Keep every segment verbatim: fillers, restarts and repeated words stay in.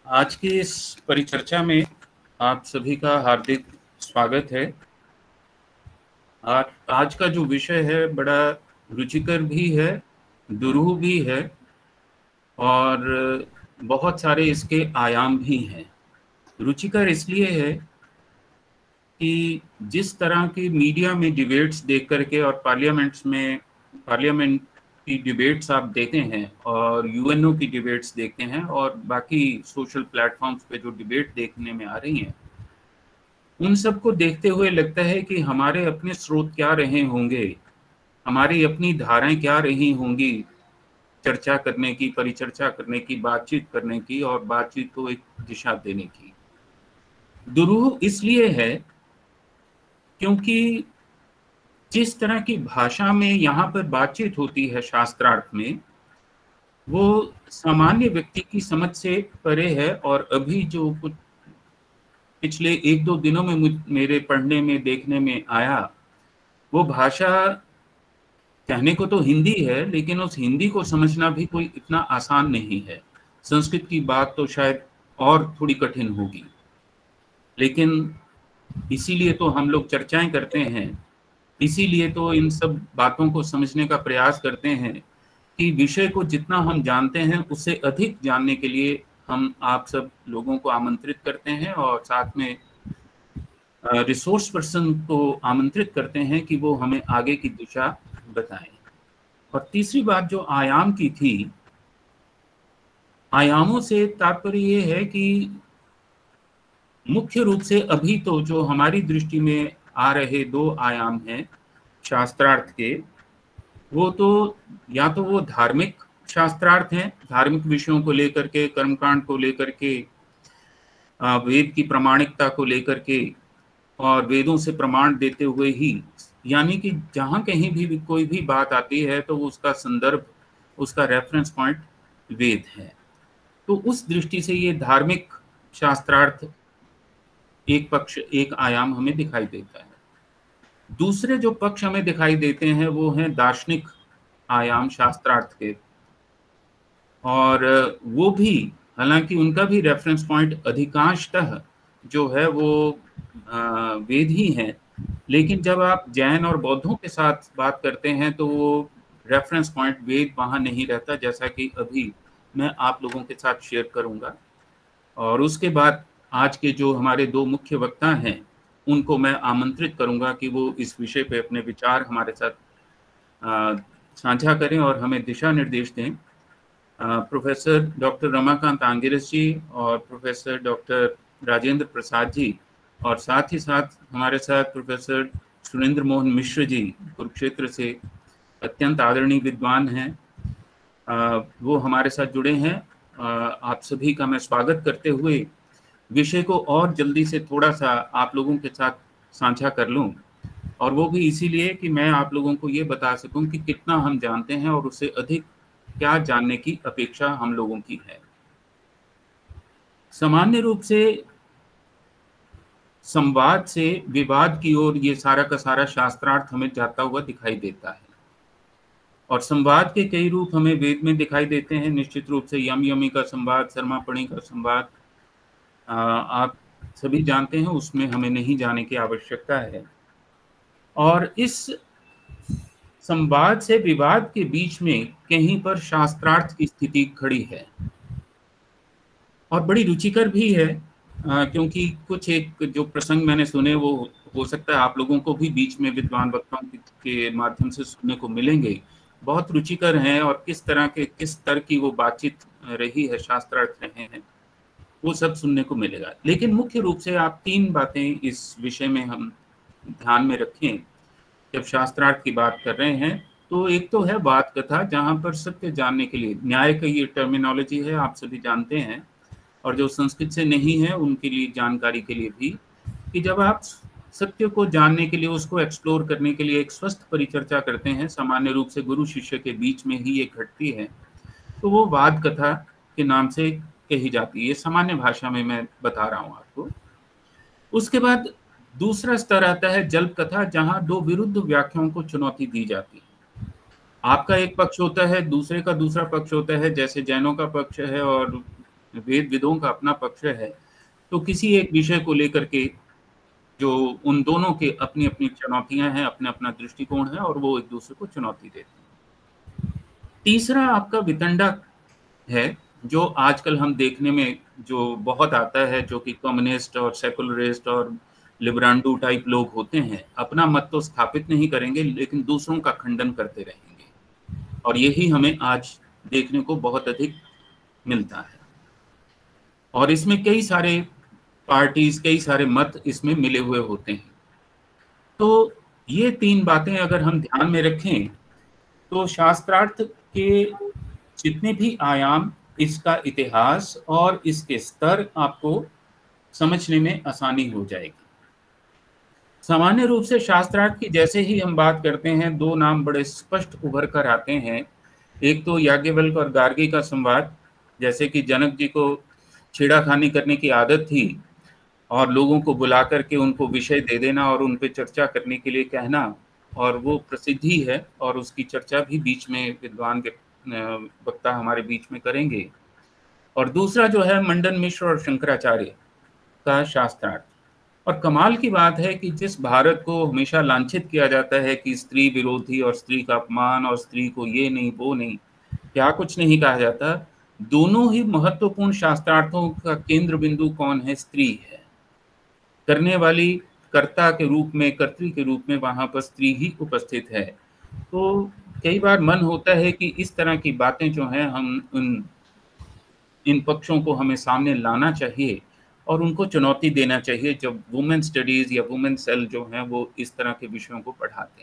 आज की इस परिचर्चा में आप सभी का हार्दिक स्वागत है। आज आज का जो विषय है बड़ा रुचिकर भी है, दुरूह भी है और बहुत सारे इसके आयाम भी हैं। रुचिकर इसलिए है कि जिस तरह की मीडिया में डिबेट्स देख करके और पार्लियामेंट्स में पार्लियामेंट की डिबेट्स आप देखते हैं और यूएनओ की डिबेट्स देखते हैं और बाकी सोशल प्लेटफॉर्म्स पे जो डिबेट देखने में आ रही हैं, उन सबको देखते हुए लगता है कि हमारे अपने स्रोत क्या रहे होंगे, हमारी अपनी धाराएं क्या रही होंगी चर्चा करने की, परिचर्चा करने की, बातचीत करने की और बातचीत को एक दिशा देने की। दुरूह इसलिए है क्योंकि जिस तरह की भाषा में यहाँ पर बातचीत होती है शास्त्रार्थ में, वो सामान्य व्यक्ति की समझ से परे है। और अभी जो कुछ पिछले एक दो दिनों में मुझ मेरे पढ़ने में देखने में आया, वो भाषा कहने को तो हिंदी है, लेकिन उस हिंदी को समझना भी कोई इतना आसान नहीं है। संस्कृत की बात तो शायद और थोड़ी कठिन होगी, लेकिन इसीलिए तो हम लोग चर्चाएं करते हैं, इसीलिए तो इन सब बातों को समझने का प्रयास करते हैं कि विषय को जितना हम जानते हैं उससे अधिक जानने के लिए हम आप सब लोगों को आमंत्रित करते हैं और साथ में रिसोर्स पर्सन को आमंत्रित करते हैं कि वो हमें आगे की दिशा बताएं। और तीसरी बात जो आयाम की थी, आयामों से तात्पर्य ये है कि मुख्य रूप से अभी तो जो हमारी दृष्टि में आ रहे दो आयाम हैं शास्त्रार्थ के, वो तो या तो वो धार्मिक शास्त्रार्थ हैं, धार्मिक विषयों को लेकर के, कर्मकांड को लेकर के, वेद की प्रामाणिकता को लेकर के और वेदों से प्रमाण देते हुए ही, यानी कि जहाँ कहीं भी, भी कोई भी बात आती है तो उसका संदर्भ, उसका रेफरेंस पॉइंट वेद है। तो उस दृष्टि से ये धार्मिक शास्त्रार्थ एक पक्ष, एक आयाम हमें दिखाई देता है। दूसरे जो पक्ष हमें दिखाई देते हैं वो हैं दार्शनिक आयाम शास्त्रार्थ के, और वो भी, हालांकि उनका भी रेफरेंस पॉइंट अधिकांशतः जो है वो वेद ही है, लेकिन जब आप जैन और बौद्धों के साथ बात करते हैं तो वो रेफरेंस पॉइंट वेद वहाँ नहीं रहता, जैसा कि अभी मैं आप लोगों के साथ शेयर करूँगा। और उसके बाद आज के जो हमारे दो मुख्य वक्ता हैं उनको मैं आमंत्रित करूंगा कि वो इस विषय पे अपने विचार हमारे साथ साझा करें और हमें दिशा निर्देश दें। प्रोफेसर डॉक्टर रमाकांत आंगिरस जी और प्रोफेसर डॉक्टर राजेंद्र प्रसाद जी, और साथ ही साथ हमारे साथ प्रोफेसर सुरेंद्र मोहन मिश्र जी कुरुक्षेत्र से, अत्यंत आदरणीय विद्वान हैं, वो हमारे साथ जुड़े हैं। आप सभी का मैं स्वागत करते हुए विषय को और जल्दी से थोड़ा सा आप लोगों के साथ साझा कर लूं, और वो भी इसीलिए कि मैं आप लोगों को ये बता सकूं कि कितना हम जानते हैं और उससे अधिक क्या जानने की अपेक्षा हम लोगों की है। सामान्य रूप से संवाद से विवाद की ओर ये सारा का सारा शास्त्रार्थ हमें जाता हुआ दिखाई देता है, और संवाद के कई रूप हमें वेद में दिखाई देते हैं। निश्चित रूप से यम यमी का संवाद, शर्मापणी का संवाद आप सभी जानते हैं, उसमें हमें नहीं जाने की आवश्यकता है। और इस संवाद से विवाद के बीच में कहीं पर शास्त्रार्थ की स्थिति खड़ी है, और बड़ी रुचिकर भी है, क्योंकि कुछ एक जो प्रसंग मैंने सुने वो हो सकता है आप लोगों को भी बीच में विद्वान वक्ताओं के माध्यम से सुनने को मिलेंगे, बहुत रुचिकर हैं, और किस तरह के, किस स्तर की वो बातचीत रही है, शास्त्रार्थ रहे हैं, वो सब सुनने को मिलेगा। लेकिन मुख्य रूप से आप तीन बातें इस विषय में हम ध्यान में रखें जब शास्त्रार्थ की बात कर रहे हैं। तो एक तो है वाद कथा, जहाँ पर सत्य जानने के लिए, न्याय का ये टर्मिनोलॉजी है, आप सभी जानते हैं, और जो संस्कृत से नहीं है उनके लिए जानकारी के लिए भी, कि जब आप सत्य को जानने के लिए, उसको एक्सप्लोर करने के लिए एक स्वस्थ परिचर्चा करते हैं, सामान्य रूप से गुरु शिष्य के बीच में ही ये घटती है, तो वो वाद कथा के नाम से कही जाती है। ये सामान्य भाषा में मैं बता रहा हूँ आपको। उसके बाद दूसरा स्तर आता है जल्प कथा, जहां दो विरुद्ध व्याख्याओं को चुनौती दी जाती है। आपका एक पक्ष होता है, दूसरे का दूसरा पक्ष होता है, जैसे जैनों का पक्ष है और वेद विदों का अपना पक्ष है, तो किसी एक विषय को लेकर के जो उन दोनों के अपनी अपनी चुनौतियां हैं, अपना अपना दृष्टिकोण है और वो एक दूसरे को चुनौती देते हैं। तीसरा आपका वितंडा है, जो आजकल हम देखने में जो बहुत आता है, जो कि कम्युनिस्ट और सेकुलरिस्ट और लिबरांडो टाइप लोग होते हैं, अपना मत तो स्थापित नहीं करेंगे लेकिन दूसरों का खंडन करते रहेंगे, और यही हमें आज देखने को बहुत अधिक मिलता है। और इसमें कई सारे पार्टीज, कई सारे मत इसमें मिले हुए होते हैं। तो ये तीन बातें अगर हम ध्यान में रखें तो शास्त्रार्थ के जितने भी आयाम, इसका इतिहास और इसके स्तर आपको समझने में आसानी हो जाएगी। सामान्य रूप से शास्त्रार्थ की जैसे ही हम बात करते हैं, दो नाम बड़े स्पष्ट उभर कर आते हैं। एक तो याज्ञवल्क्य और गार्गी का संवाद, जैसे कि जनक जी को छेड़ाखानी करने की आदत थी और लोगों को बुला करके उनको विषय दे देना और उन पे चर्चा करने के लिए कहना, और वो प्रसिद्धि है और उसकी चर्चा भी बीच में विद्वान वक्ता हमारे बीच में करेंगे। और दूसरा जो है मंडन मिश्र और शंकराचार्य का शास्त्रार्थ। और कमाल की बात है कि जिस भारत को हमेशा लांछित किया जाता है कि स्त्री विरोधी और स्त्री का अपमान और स्त्री को ये नहीं वो नहीं, क्या कुछ नहीं कहा जाता, दोनों ही महत्वपूर्ण शास्त्रार्थों का केंद्र बिंदु कौन है? स्त्री है। करने वाली कर्ता के रूप में, कर्त्री के रूप में वहां पर स्त्री ही उपस्थित है। तो कई बार मन होता है कि इस तरह की बातें जो हैं, हम उन इन पक्षों को हमें सामने लाना चाहिए और उनको चुनौती देना चाहिए जब वुमेन स्टडीज या वुमेन सेल जो हैं वो इस तरह के विषयों को पढ़ाते हैं।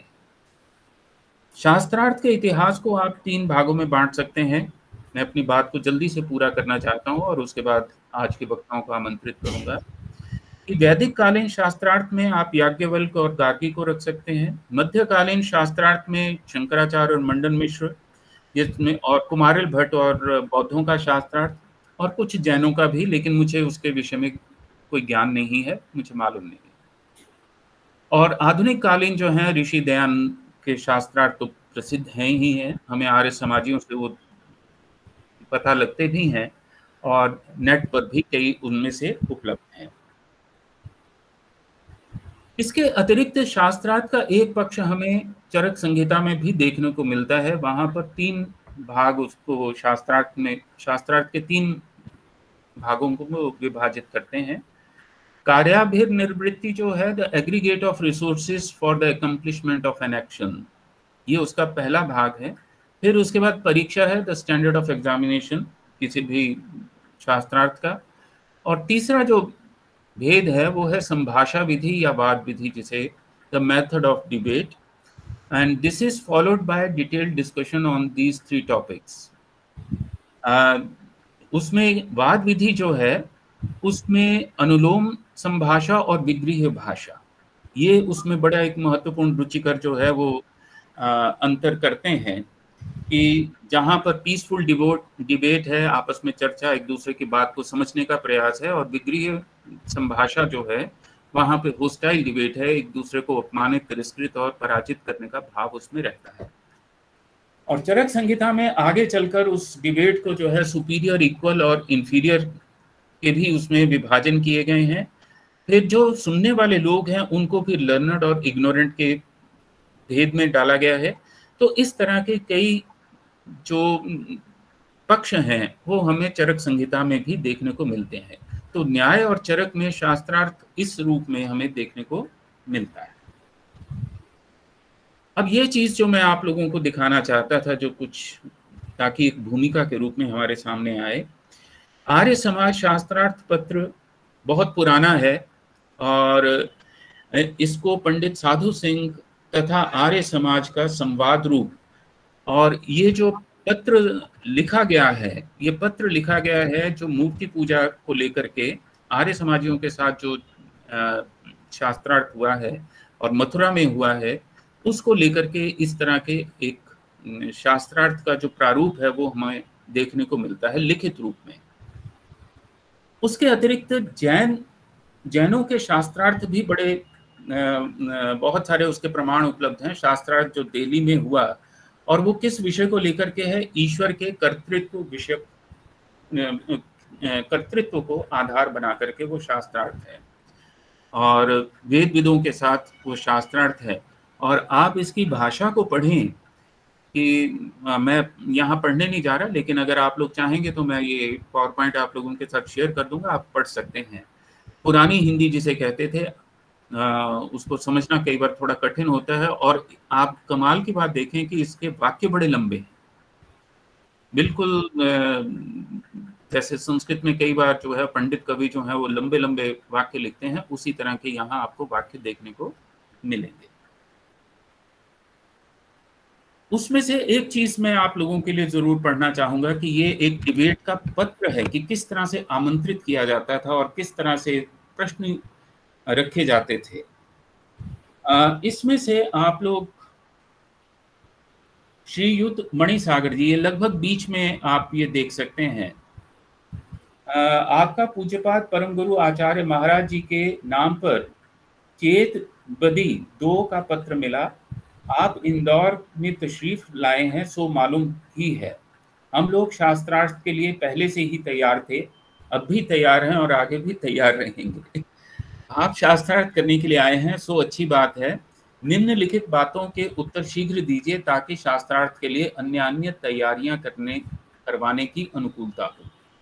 शास्त्रार्थ के इतिहास को आप तीन भागों में बांट सकते हैं। मैं अपनी बात को जल्दी से पूरा करना चाहता हूं और उसके बाद आज के वक्ताओं को आमंत्रित करूंगा कि वैदिक कालीन शास्त्रार्थ में आप याज्ञवल्क्य और गार्गी को रख सकते हैं। मध्यकालीन शास्त्रार्थ में शंकराचार्य और मंडन मिश्र, जिसमें और कुमारिल भट्ट और बौद्धों का शास्त्रार्थ, और कुछ जैनों का भी, लेकिन मुझे उसके विषय में कोई ज्ञान नहीं है, मुझे मालूम नहीं है। और आधुनिक कालीन जो है ऋषि दयान के शास्त्रार्थ तो प्रसिद्ध हैं ही हैं, हमें आर्य समाजियों से वो पता लगते भी हैं और नेट पर भी कई उनमें से उपलब्ध हैं। इसके अतिरिक्त शास्त्रार्थ का एक पक्ष हमें चरक संहिता में भी देखने को मिलता है। वहां पर तीन भाग उसको शास्त्रार्थ में, शास्त्रार्थ के तीन भागों को विभाजित करते हैं। कार्याभिर्निवृत्ति जो है, the aggregate of resources for the accomplishment of an action, ये उसका पहला भाग है। फिर उसके बाद परीक्षा है, द स्टैंडर्ड ऑफ एग्जामिनेशन किसी भी शास्त्रार्थ का। और तीसरा जो भेद है वो है संभाषा विधि या वाद विधि, जिसे the method of debate, and this is followed by detailed discussion on these three topics. उसमें वाद विधि जो है उसमें अनुलोम संभाषा और विग्रह भाषा, ये उसमें बड़ा एक महत्वपूर्ण रुचिकर जो है वो आ, अंतर करते हैं कि जहां पर पीसफुल डिबोट डिबेट है, आपस में चर्चा, एक दूसरे की बात को समझने का प्रयास है, और विग्रह संभाषा जो है वहां पे होस्टाइल डिबेट है, एक दूसरे को अपमानित, तिरस्कृत और पराजित करने का भाव उसमें रहता है। और चरक संहिता में आगे चलकर उस डिबेट को जो है सुपीरियर, इक्वल और इंफीरियर के भी उसमें विभाजन किए गए हैं। फिर जो सुनने वाले लोग हैं उनको फिर लर्नर्ड और इग्नोरेंट के भेद में डाला गया है। तो इस तरह के कई जो पक्ष हैं वो हमें चरक संहिता में भी देखने को मिलते हैं। तो न्याय और चरक में शास्त्रार्थ इस रूप में हमें देखने को मिलता है। अब ये चीज जो मैं आप लोगों को दिखाना चाहता था, जो कुछ ताकि एक भूमिका के रूप में हमारे सामने आए, आर्य समाज शास्त्रार्थ पत्र बहुत पुराना है और इसको पंडित साधु सिंह तथा आर्य समाज का संवाद रूप, और ये जो पत्र लिखा गया है, ये पत्र लिखा गया है जो मूर्ति पूजा को लेकर के आर्य समाजियों के साथ जो शास्त्रार्थ हुआ है और मथुरा में हुआ है, उसको लेकर के इस तरह के एक शास्त्रार्थ का जो प्रारूप है वो हमें देखने को मिलता है लिखित रूप में। उसके अतिरिक्त जैन जैनों के शास्त्रार्थ भी बड़े बहुत सारे उसके प्रमाण उपलब्ध हैं। शास्त्रार्थ जो दिल्ली में हुआ और वो किस विषय को लेकर के है, ईश्वर के कर्तृत्व विषय कर्तृत्व को आधार बना करके वो शास्त्रार्थ है, और वेद विदों के साथ वो शास्त्रार्थ है। और आप इसकी भाषा को पढ़ें कि आ, मैं यहाँ पढ़ने नहीं जा रहा, लेकिन अगर आप लोग चाहेंगे तो मैं ये पावर पॉइंट आप लोगों के साथ शेयर कर दूंगा, आप पढ़ सकते हैं। पुरानी हिंदी जिसे कहते थे, आ, उसको समझना कई बार थोड़ा कठिन होता है, और आप कमाल की बात देखें कि इसके वाक्य बड़े लंबे हैं, बिल्कुल जैसे संस्कृत में कई बार जो है पंडित कवि जो है वो लंबे लंबे वाक्य लिखते हैं, उसी तरह के यहाँ आपको वाक्य देखने को मिलेंगे। उसमें से एक चीज मैं आप लोगों के लिए जरूर पढ़ना चाहूंगा कि ये एक डिबेट का पत्र है कि किस तरह से आमंत्रित किया जाता था और किस तरह से प्रश्न रखे जाते थे। इसमें से आप लोग श्रीयुत मणिसागर जी, ये लगभग बीच में आप ये देख सकते हैं, आपका पूज्यपाद परम गुरु आचार्य महाराज जी के नाम पर चेत बदी दो का पत्र मिला। आप इंदौर में तशरीफ लाए हैं सो मालूम ही है। हम लोग शास्त्रार्थ के लिए पहले से ही तैयार थे, अब भी तैयार हैं और आगे भी तैयार रहेंगे। आप शास्त्रार्थ करने के लिए आए हैं सो अच्छी बात है। निम्नलिखित बातों के उत्तर शीघ्र दीजिए ताकि शास्त्रार्थ के लिए अन्य अन्य तैयारियां करने करवाने की अनुकूलता हो।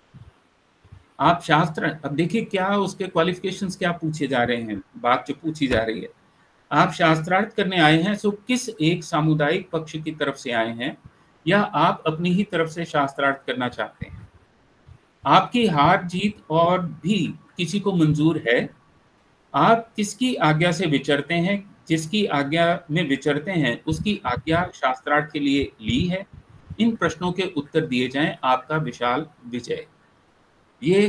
आप शास्त्र, अब देखिए क्या उसके क्वालिफिकेशंस क्या पूछे जा रहे हैं, बात जो पूछी जा रही है। आप शास्त्रार्थ करने आए हैं सो किस एक सामुदायिक पक्ष की तरफ से आए हैं, या आप अपनी ही तरफ से शास्त्रार्थ करना चाहते हैं? आपकी हार जीत और भी किसी को मंजूर है? आप किसकी आज्ञा से विचरते हैं? जिसकी आज्ञा में विचरते हैं उसकी आज्ञा शास्त्रार्थ के लिए ली है? इन प्रश्नों के उत्तर दिए जाएं। आपका विशाल विजय। ये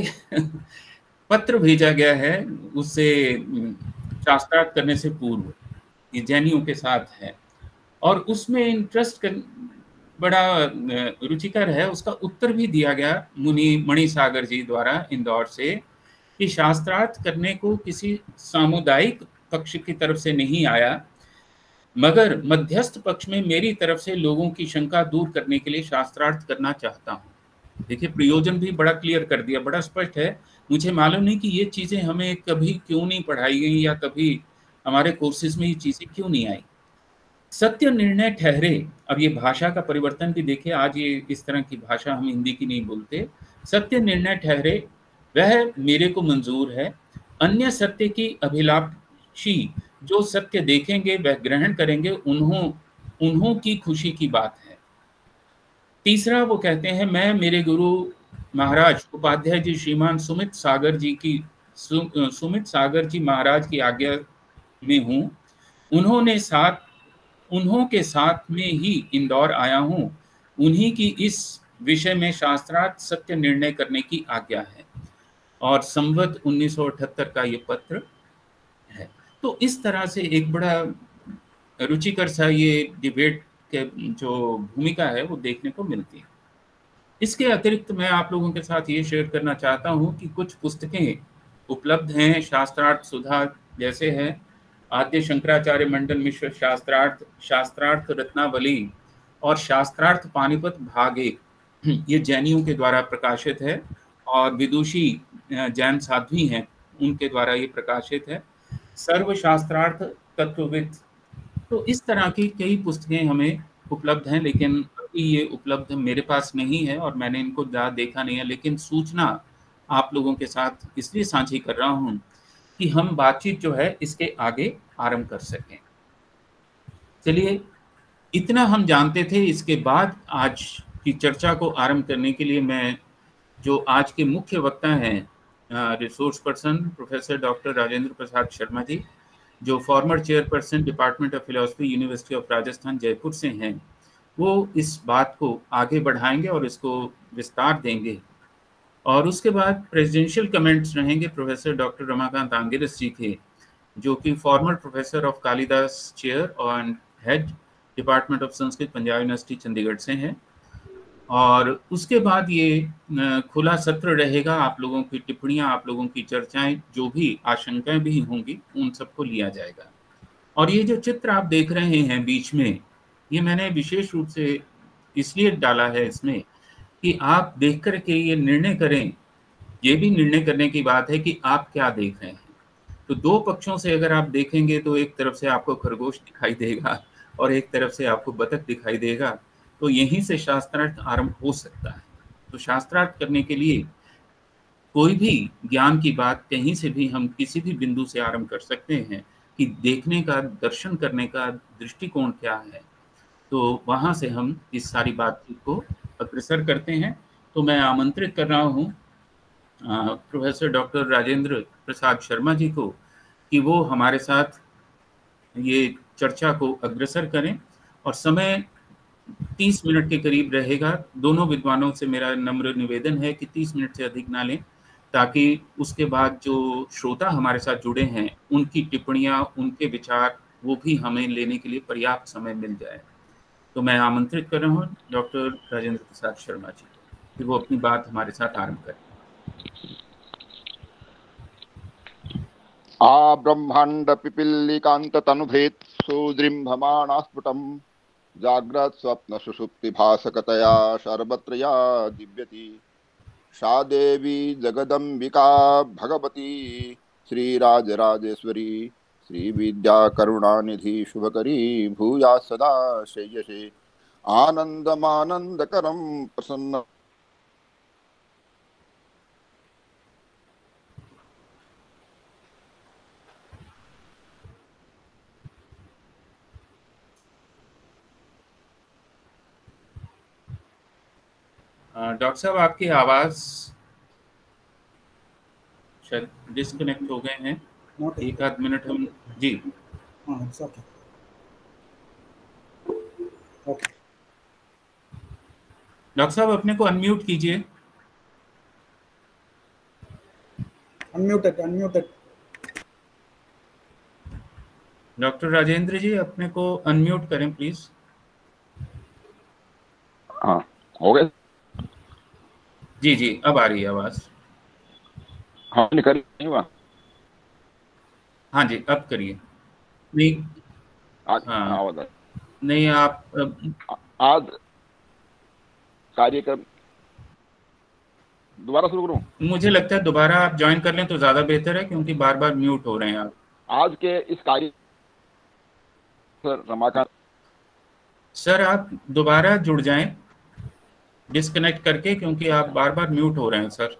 पत्र भेजा गया है उससे शास्त्रार्थ करने से पूर्व, ये जैनियों के साथ है, और उसमें इंटरेस्ट कर, बड़ा रुचिकर है। उसका उत्तर भी दिया गया मुनि मणिसागर जी द्वारा इंदौर से कि शास्त्रार्थ करने को किसी सामुदायिक पक्ष की तरफ से नहीं आया, मगर मध्यस्थ पक्ष में मेरी तरफ से लोगों की शंका दूर करने के लिए शास्त्रार्थ करना चाहता हूँ। देखिए प्रयोजन भी बड़ा क्लियर कर दिया, बड़ा स्पष्ट है। मुझे मालूम नहीं कि ये चीजें हमें कभी क्यों नहीं पढ़ाई गई, या कभी हमारे कोर्सेज में ये चीजें क्यों नहीं आई। सत्य निर्णय ठहरे, अब ये भाषा का परिवर्तन भी देखिए, आज ये इस तरह की भाषा हम हिंदी की नहीं बोलते। सत्य निर्णय ठहरे वह मेरे को मंजूर है। अन्य सत्य की अभिलाषी जो सत्य देखेंगे वह ग्रहण करेंगे, उन्हों उन्हों की खुशी की बात है। तीसरा वो कहते हैं, मैं मेरे गुरु महाराज उपाध्याय जी श्रीमान सुमित सागर जी की सु, सुमित सागर जी महाराज की आज्ञा में हूँ। उन्होंने साथ उन्हों के साथ में ही इंदौर आया हूँ। उन्हीं की इस विषय में शास्त्रार्थ सत्य निर्णय करने की आज्ञा है। और संवत उन्नीस सौ अठहत्तर का ये पत्र है। तो इस तरह से एक बड़ा रुचिकर सा ये डिबेट के जो भूमिका है वो देखने को मिलती है। इसके अतिरिक्त मैं आप लोगों के साथ ये शेयर करना चाहता हूँ कि कुछ पुस्तकें उपलब्ध हैं। शास्त्रार्थ सुधा जैसे है, आद्य शंकराचार्य मंडल मिश्र शास्त्रार्थ, शास्त्रार्थ रत्नावली और शास्त्रार्थ पानीपत भाग एक, ये जैनियों के द्वारा प्रकाशित है और विदुषी जैन साध्वी हैं उनके द्वारा ये प्रकाशित है। सर्वशास्त्रार्थ तत्वविद, तो इस तरह की कई पुस्तकें हमें उपलब्ध हैं, लेकिन अभी ये उपलब्ध मेरे पास नहीं है और मैंने इनको ज़्यादा देखा नहीं है। लेकिन सूचना आप लोगों के साथ इसलिए साझी कर रहा हूँ कि हम बातचीत जो है इसके आगे आरंभ कर सकें। चलिए, इतना हम जानते थे। इसके बाद आज की चर्चा को आरंभ करने के लिए मैं जो आज के मुख्य वक्ता हैं, resource person professor doctor Rajendra Prasad Sharma ji, जो former chairperson department of philosophy university of Rajasthan Jaipur से हैं, वो इस बात को आगे बढ़ाएंगे और इसको विस्तार देंगे। और उसके बाद प्रेसिडेंशियल कमेंट्स रहेंगे प्रोफेसर डॉक्टर रमाकांत आंगिरस जी के, जो कि former professor of Kalidas chair और head department of Sanskrit Punjab university Chandigarh से हैं। और उसके बाद ये खुला सत्र रहेगा, आप लोगों की टिप्पणियां, आप लोगों की चर्चाएं, जो भी आशंकाएं भी होंगी उन सबको लिया जाएगा। और ये जो चित्र आप देख रहे हैं बीच में, ये मैंने विशेष रूप से इसलिए डाला है इसमें कि आप देख कर के ये निर्णय करें ये भी निर्णय करने की बात है कि आप क्या देख रहे हैं। तो दो पक्षों से अगर आप देखेंगे तो एक तरफ से आपको खरगोश दिखाई देगा और एक तरफ से आपको बतख दिखाई देगा, तो यहीं से शास्त्रार्थ आरंभ हो सकता है। तो शास्त्रार्थ करने के लिए कोई भी ज्ञान की बात कहीं से भी हम किसी भी बिंदु से आरंभ कर सकते हैं कि देखने का, दर्शन करने का दृष्टिकोण क्या है, तो वहाँ से हम इस सारी बातचीत को अग्रसर करते हैं। तो मैं आमंत्रित कर रहा हूँ प्रोफेसर डॉक्टर राजेंद्र प्रसाद शर्मा जी को कि वो हमारे साथ ये चर्चा को अग्रसर करें, और समय तीस मिनट के करीब रहेगा। दोनों विद्वानों से मेरा नम्र निवेदन है कि तीस मिनट से अधिक ना लें, ताकि उसके बाद जो श्रोता हमारे साथ जुड़े हैं उनकी टिप्पणियां, उनके विचार, वो भी हमें लेने के लिए पर्याप्त समय मिल जाए। तो मैं आमंत्रित कर रहा हूँ डॉक्टर राजेंद्र प्रसाद शर्मा जी कि वो अपनी बात हमारे साथ आरंभ करें। आ ब्रह्मांड पिपीलिकांत तनुभेत सुदृंभमाणा स्फुटम जाग्रत स्वप्न सुषुप्ति भासकतया सर्वत्रया दिव्यति सा देवी जगदंबिका भगवती श्रीराजराजेश्वरी श्रीविद्या करुणानिधि शुभकरी भूया सदा श्रेयसे आनंदमानंदकरम प्रसन्न डॉक्टर साहब, आपकी आवाज शायद डिस्कनेक्ट हो गए हैं। एक आध मिनट हम जी हाँ ओके ओके डॉक्टर साहब अपने को अनम्यूट कीजिए। Unmuted unmuted doctor Rajendra ji अपने को अनम्यूट करें प्लीज। हाँ हो गए जी जी अब आ रही है आवाज। हाँ निकल नहीं हुआ। हाँ जी अब करिए। नहीं आज हाँ आवाज नहीं आप आज कार्यक्रम दोबारा शुरू करूं? मुझे लगता है दोबारा आप ज्वाइन कर लें तो ज्यादा बेहतर है, क्योंकि बार बार म्यूट हो रहे हैं आप। आज के इस कार्य सर रमाकांत सर आप दोबारा जुड़ जाएं डिस्कनेक्ट करके, क्योंकि आप बार बार म्यूट हो रहे हैं सर।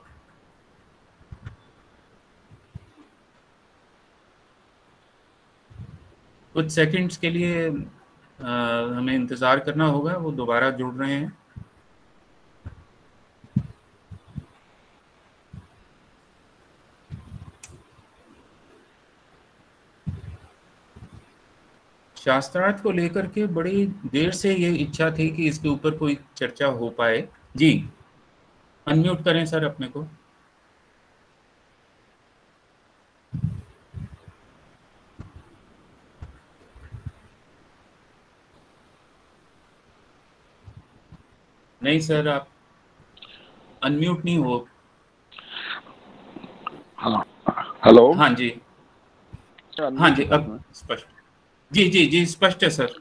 कुछ सेकंड्स के लिए आ, हमें इंतजार करना होगा, वो दोबारा जुड़ रहे हैं। शास्त्रार्थ को लेकर के बड़ी देर से ये इच्छा थी कि इसके ऊपर कोई चर्चा हो पाए। जी अनम्यूट करें सर अपने को। नहीं सर आप अनम्यूट नहीं हो। हाँ हेलो हाँ जी हाँ जी अब स्पष्ट। जी जी जी स्पष्ट है सर।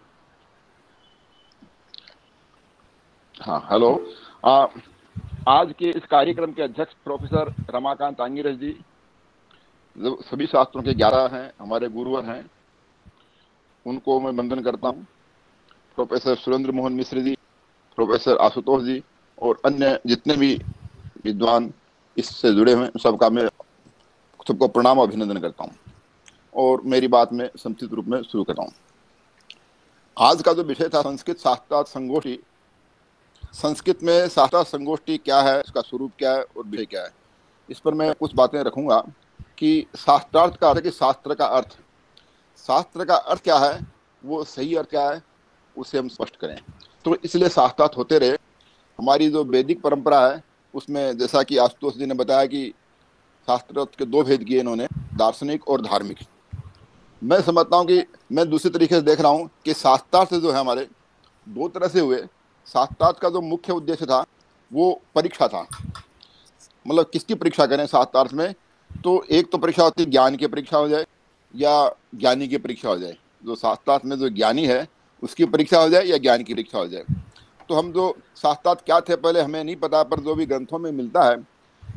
हाँ हेलो आ, आज के इस कार्यक्रम के अध्यक्ष प्रोफेसर रमाकांत आंगिरस जी, जो सभी शास्त्रों के ग्यारह हैं, हमारे गुरुवर हैं, उनको मैं वंदन करता हूँ। प्रोफेसर सुरेंद्र मोहन मिश्र जी, प्रोफेसर आशुतोष जी और अन्य जितने भी विद्वान इससे जुड़े हुए हैं, सबका मैं सबको प्रणाम अभिनंदन करता हूँ और मेरी बात में संक्षिप्त रूप में शुरू करता हूँ। आज का जो विषय था संस्कृत शास्त्रार्थ संगोष्ठी, संस्कृत में शास्त्रार्थ संगोष्ठी क्या है, इसका स्वरूप क्या है और विषय क्या है, इस पर मैं कुछ बातें रखूंगा। कि शास्त्रार्थ का अर्थ है कि शास्त्र का अर्थ, शास्त्र का अर्थ क्या है, वो सही अर्थ क्या है, उसे हम स्पष्ट करें। तो इसलिए शास्त्रार्थ होते रहे। हमारी जो वैदिक परंपरा है उसमें, जैसा कि आशुतोष जी ने बताया कि शास्त्रार्थ के दो भेद किए इन्होंने, दार्शनिक और धार्मिक। मैं समझता हूँ कि मैं दूसरे तरीके से देख रहा हूँ कि शास्त्रार्थ जो है हमारे दो तरह से हुए। शास्त्रार्थ का जो मुख्य उद्देश्य था वो परीक्षा था, मतलब किसकी परीक्षा करें शास्त्रार्थ में। तो एक तो परीक्षा होती है ज्ञान की परीक्षा हो जाए या ज्ञानी की परीक्षा हो जाए। जो शास्त्रार्थ में जो ज्ञानी है उसकी परीक्षा हो जाए या ज्ञान की परीक्षा हो जाए। तो हम जो शास्त्रार्थ क्या थे पहले हमें नहीं पता, पर जो भी ग्रंथों में मिलता है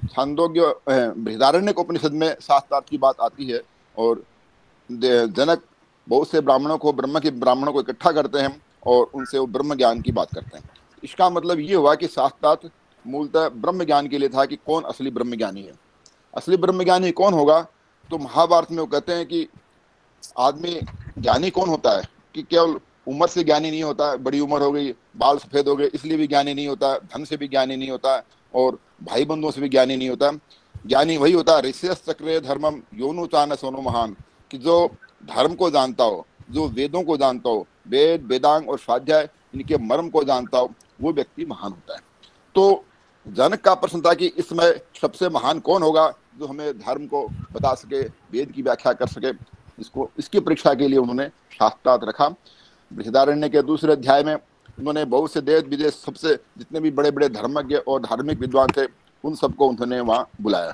छांदोग्य बृहदारण्यक उपनिषद में शास्त्रार्थ की बात आती है और जनक बहुत से ब्राह्मणों को ब्रह्म के ब्राह्मणों को इकट्ठा करते हैं और उनसे वो ब्रह्म ज्ञान की बात करते हैं। इसका मतलब ये हुआ कि शास्त्रार्थ मूलतः ब्रह्म ज्ञान के लिए था कि कौन असली ब्रह्म ज्ञानी है। असली ब्रह्म ज्ञानी कौन होगा? तो महाभारत में वो कहते हैं कि आदमी ज्ञानी कौन होता है कि केवल उम्र से ज्ञानी नहीं होता, बड़ी उम्र हो गई, बाल सफेद हो गए इसलिए भी ज्ञानी नहीं होता, धन से भी ज्ञानी नहीं होता और भाई बंधुओं से भी ज्ञानी नहीं होता। ज्ञानी वही होता है ऋषियस् चक्रे धर्मम योनु चान सोनो महान, कि जो धर्म को जानता हो, जो वेदों को जानता हो, वेद वेदांग और स्वाध्याय इनके मर्म को जानता हो, वो व्यक्ति महान होता है। तो जनक का प्रश्न था कि इस समय सबसे महान कौन होगा जो हमें धर्म को बता सके, वेद की व्याख्या कर सके। इसको इसकी परीक्षा के लिए उन्होंने शास्त्रार्थ रखा। बृहदारण्य के दूसरे अध्याय में उन्होंने बहुत से देश विदेश सबसे जितने भी बड़े बड़े धर्मज्ञ और धार्मिक विद्वान थे उन सबको उन्होंने वहाँ बुलाया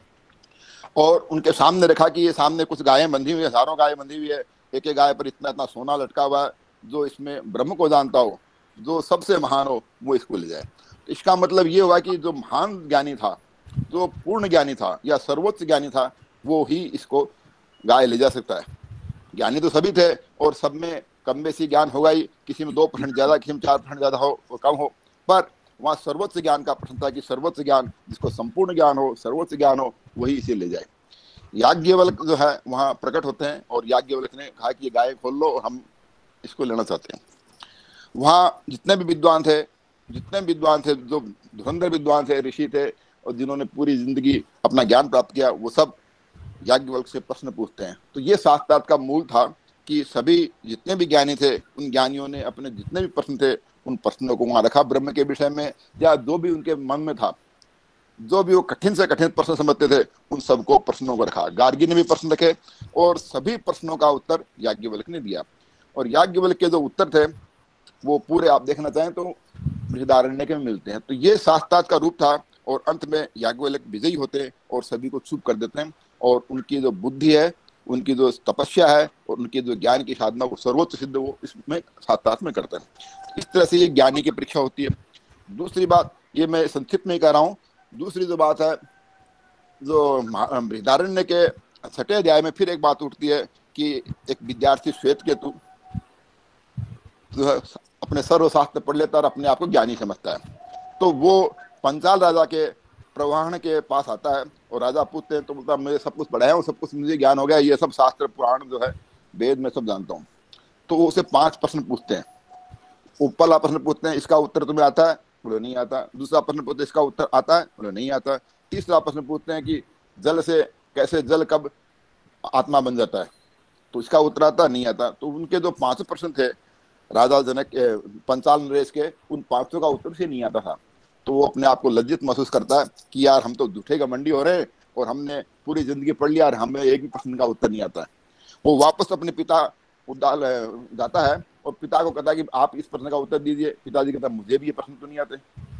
और उनके सामने रखा कि ये सामने कुछ गायें बंधी हुई है, हजारों गायें बंधी हुई है, एक एक गाय पर इतना इतना सोना लटका हुआ है, जो इसमें ब्रह्म को जानता हो, जो सबसे महान हो, वो इसको ले जाए। तो इसका मतलब ये हुआ कि जो महान ज्ञानी था, जो पूर्ण ज्ञानी था या सर्वोच्च ज्ञानी था, वो ही इसको गाय ले जा सकता है। ज्ञानी तो सभी थे और सब में कम बेसी ज्ञान होगा ही, किसी में दो परसेंट ज़्यादा, किसी में चार परसेंट ज़्यादा हो और कम हो, पर वहाँ सर्वोच्च ज्ञान का प्रश्न था कि सर्वोच्च ज्ञान जिसको संपूर्ण ज्ञान हो, सर्वोच्च ज्ञान हो, वही इसे ले जाए। याज्ञवल्क्य जो है वहाँ प्रकट होते हैं और याज्ञवल्क्य ने कहा कि ये गाय खोल लो और हम इसको लेना चाहते हैं। वहाँ जितने भी विद्वान थे जितने भी विद्वान थे जो धुरंधर विद्वान थे, ऋषि थे और जिन्होंने पूरी जिंदगी अपना ज्ञान प्राप्त किया, वो सब याज्ञवल्क्य से प्रश्न पूछते हैं। तो ये शास्त्रार्थ का मूल था कि सभी जितने भी ज्ञानी थे उन ज्ञानियों ने अपने जितने भी प्रश्न थे उन प्रश्नों को वहाँ रखा ब्रह्म के विषय में, या जो भी उनके मन में था, जो भी वो कठिन से कठिन प्रश्न समझते थे उन सबको प्रश्नों को रखा। गार्गी ने भी प्रश्न रखे और सभी प्रश्नों का उत्तर याज्ञवल्क्य ने दिया। और याज्ञवल्क्य के जो उत्तर थे वो पूरे आप देखना चाहें तो बृहदारण्यक में मिलते हैं। तो ये शास्त्रार्थ का रूप था और अंत में याज्ञवल्क्य विजयी होते हैं और सभी को चुप कर देते हैं और उनकी जो बुद्धि है, उनकी जो तपस्या है और उनकी जो ज्ञान की साधना वो सर्वोच्च सिद्ध वो इसमें शास्त्रार्थ में करते हैं। इस तरह से ये ज्ञानी की परीक्षा होती है। दूसरी बात, ये मैं संक्षिप्त में कह रहा हूँ, दूसरी जो बात है, जो बृहदारण्य के छठे अध्याय में फिर एक बात उठती है कि एक विद्यार्थी श्वेतकेतु जो है अपने सर्वशास्त्र पढ़ लेता और अपने आप को ज्ञानी समझता है। तो वो पंचाल राजा के प्रवाहन के पास आता है और राजा पूछते हैं तो बोलता मुझे सब कुछ पढ़ाया हूँ, सब कुछ मुझे ज्ञान हो गया, ये सब शास्त्र पुराण जो है वेद में सब जानता हूँ। तो वो उसे पांच प्रश्न पूछते हैं। वो पहला प्रश्न पूछते हैं इसका उत्तर तुम्हें आता है? बोले नहीं आता। दूसरा प्रश्न पूछते हैं इसका उत्तर आता है? बोले नहीं आता। तीसरा प्रश्न पूछते हैं कि जल से कैसे जल कब आत्मा बन जाता है? तो इसका उत्तर आता नहीं आता। तो उनके जो पांच प्रश्न थे राजा जनक पंचाल नरेश के, उन पांचों का उत्तर से नहीं आता था। तो वो अपने आप को लज्जित महसूस करता है कि यार हम तो झूठे घमंडी हो रहे हैं और हमने पूरी जिंदगी पढ़ लिया और हमें एक भी प्रश्न का उत्तर नहीं आता है। वो वापस अपने पिता उदाल जाता है और पिता को कहता है कि आप इस प्रश्न का उत्तर दीजिए। पिताजी कहता है मुझे भी ये प्रश्न तो नहीं आते।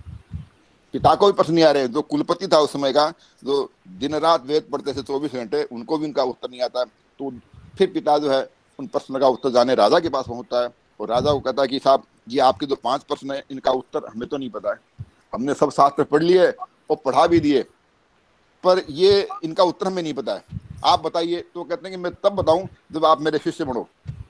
पिता को भी प्रश्न नहीं आ रहे। जो कुलपति था उस समय का, जो दिन रात वेद पढ़ते थे चौबीस घंटे, उनको भी उनका उत्तर नहीं आता। तो फिर पिता जो है उन प्रश्न का उत्तर जाने राजा के पास पहुंचता है और राजा को कहता है कि साहब ये आपके जो पांच प्रश्न है इनका उत्तर हमें तो नहीं पता है, हमने सब शास्त्र पढ़ लिए और पढ़ा भी दिए, पर ये इनका उत्तर हमें नहीं पता है, आप बताइए। तो कहते हैं कि मैं तब बताऊं जब आप मेरे शिष्य बनो।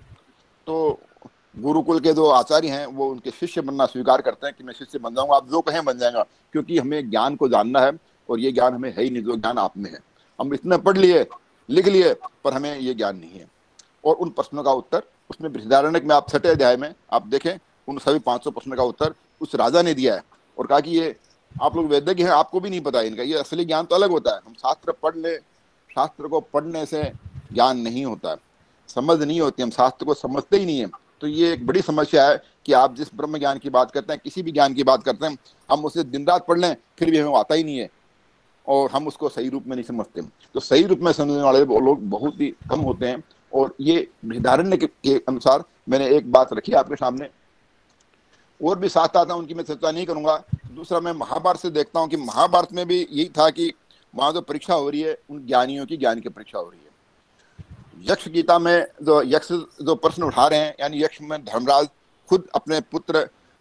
तो गुरुकुल के जो आचार्य हैं वो उनके शिष्य बनना स्वीकार करते हैं कि मैं शिष्य बन जाऊंगा, आप जो कहें बन जाएगा, क्योंकि हमें ज्ञान को जानना है और ये ज्ञान हमें है ही नहीं जो ज्ञान आप में है। हम इतना पढ़ लिए लिख लिए पर हमें ये ज्ञान नहीं है। और उन प्रश्नों का उत्तर उसमें बृहदारण्यक में आप छठे अध्याय में आप देखें, उन सभी पांचों प्रश्नों का उत्तर उस राजा ने दिया है और कहा कि ये आप लोग वैद्य हैं, आपको भी नहीं पता है इनका, ये असली ज्ञान तो अलग होता है। हम शास्त्र पढ़ ले, शास्त्र को पढ़ने से ज्ञान नहीं होता है, समझ नहीं होती, हम शास्त्र को समझते ही नहीं है। तो ये एक बड़ी समस्या है कि आप जिस ब्रह्म ज्ञान की बात करते हैं, किसी भी ज्ञान की बात करते हैं, हम उसे दिन रात पढ़ लें फिर भी हमें आता ही नहीं है और हम उसको सही रूप में नहीं समझते। तो सही रूप में समझने वाले लोग बहुत ही कम होते हैं। और ये बृहदारण्य के अनुसार मैंने एक बात रखी आपके सामने, और भी साथ आता उनकी मैं चर्चा नहीं करूंगा। दूसरा मैं महाभारत से देखता हूँ कि महाभारत में भी यही था कि वहाँ जो परीक्षा हो रही है उन ज्ञानियों की ज्ञान की परीक्षा हो रही है। यक्ष गीता में जो यक्ष जो प्रश्न उठा रहे हैं, यानी यक्ष में धर्मराज खुद अपने पुत्र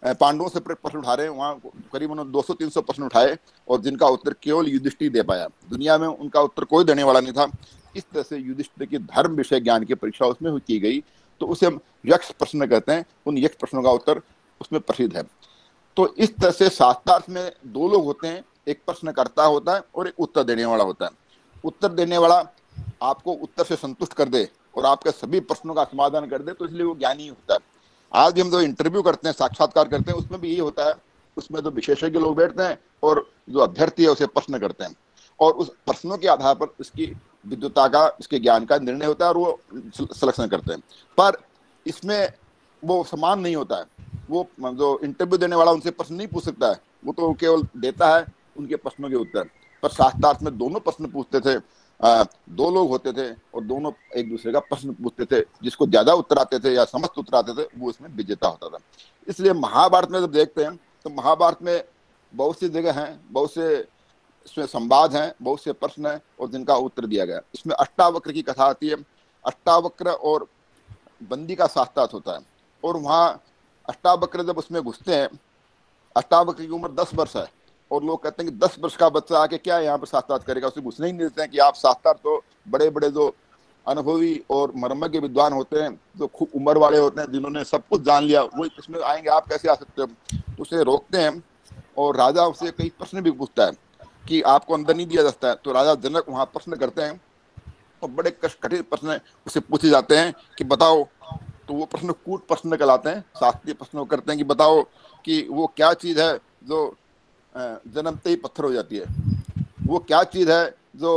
पांडवों से प्रश्न उठा रहे हैं, वहाँ करीबन दो सौ तीन सौ प्रश्न उठाए और जिनका उत्तर केवल युधिष्ठिर दे पाया। दुनिया में उनका उत्तर कोई देने वाला नहीं था। इस तरह से युधिष्ठिर की धर्म विषय ज्ञान की परीक्षा उसमें की गई, तो उसे हम यक्ष प्रश्न कहते हैं। उन यक्ष प्रश्नों का उत्तर उसमें प्रसिद्ध है। तो इस तरह से शास्त्रार्थ में दो लोग होते हैं, एक प्रश्नकर्ता होता है और एक उत्तर देने वाला होता है। उत्तर देने वाला आपको उत्तर से संतुष्ट कर दे और आपके सभी प्रश्नों का समाधान कर दे, तो इसलिए वो ज्ञानी होता है। आज भी हम जो इंटरव्यू करते हैं, साक्षात्कार करते हैं, उसमें भी यही होता है। उसमें तो विशेषज्ञ लोग बैठते हैं और जो अभ्यर्थी है उसे प्रश्न करते हैं और उस प्रश्नों के आधार पर उसकी विद्वता का, उसके ज्ञान का निर्णय होता है और वो सिलेक्शन करते हैं। पर इसमें वो समान नहीं होता है। वो जो इंटरव्यू देने वाला उनसे प्रश्न नहीं पूछ सकता है, वो तो केवल देता है उनके प्रश्नों के उत्तर। पर शास्त्रार्थ में दोनों प्रश्न पूछते थे, आ, दो लोग होते थे और दोनों एक दूसरे का प्रश्न पूछते थे। जिसको ज्यादा उत्तर आते थे या समस्त उत्तर आते थे वो इसमें विजेता होता था। इसलिए महाभारत में जब देखते हैं तो महाभारत में बहुत सी जगह हैं, बहुत से इसमें संवाद हैं, बहुत से प्रश्न हैं और जिनका उत्तर दिया गया। इसमें अष्टावक्र की कथा आती है। अष्टावक्र और बंदी का शास्त्रार्थ होता है और वहाँ अष्टावक्र जब उसमें घुसते हैं, अष्टावक्र की उम्र दस वर्ष है और लोग कहते हैं कि दस वर्ष का बच्चा आके क्या यहाँ पर शास्त्रार्थ करेगा, उसे घुसने ही नहीं देते हैं कि आप शास्त्रार्थ तो बड़े बड़े जो अनुभवी और मर्मज्ञ विद्वान होते हैं, जो खूब उम्र वाले होते हैं, जिन्होंने सब कुछ जान लिया, वो इसमें आएंगे, आप कैसे आ सकते हो। तो उसे रोकते हैं और राजा उसे कई प्रश्न भी पूछता है कि आपको अंदर नहीं दिया जाता है। तो राजा जनक वहाँ प्रश्न करते हैं और बड़े कठिन प्रश्न उसे पूछे जाते हैं कि बताओ। तो वो प्रश्न कूट प्रश्न कहलाते हैं। शास्त्रीय प्रश्न करते हैं कि बताओ कि वो क्या चीज़ है जो जन्मते ही पत्थर हो जाती है, वो क्या चीज़ है जो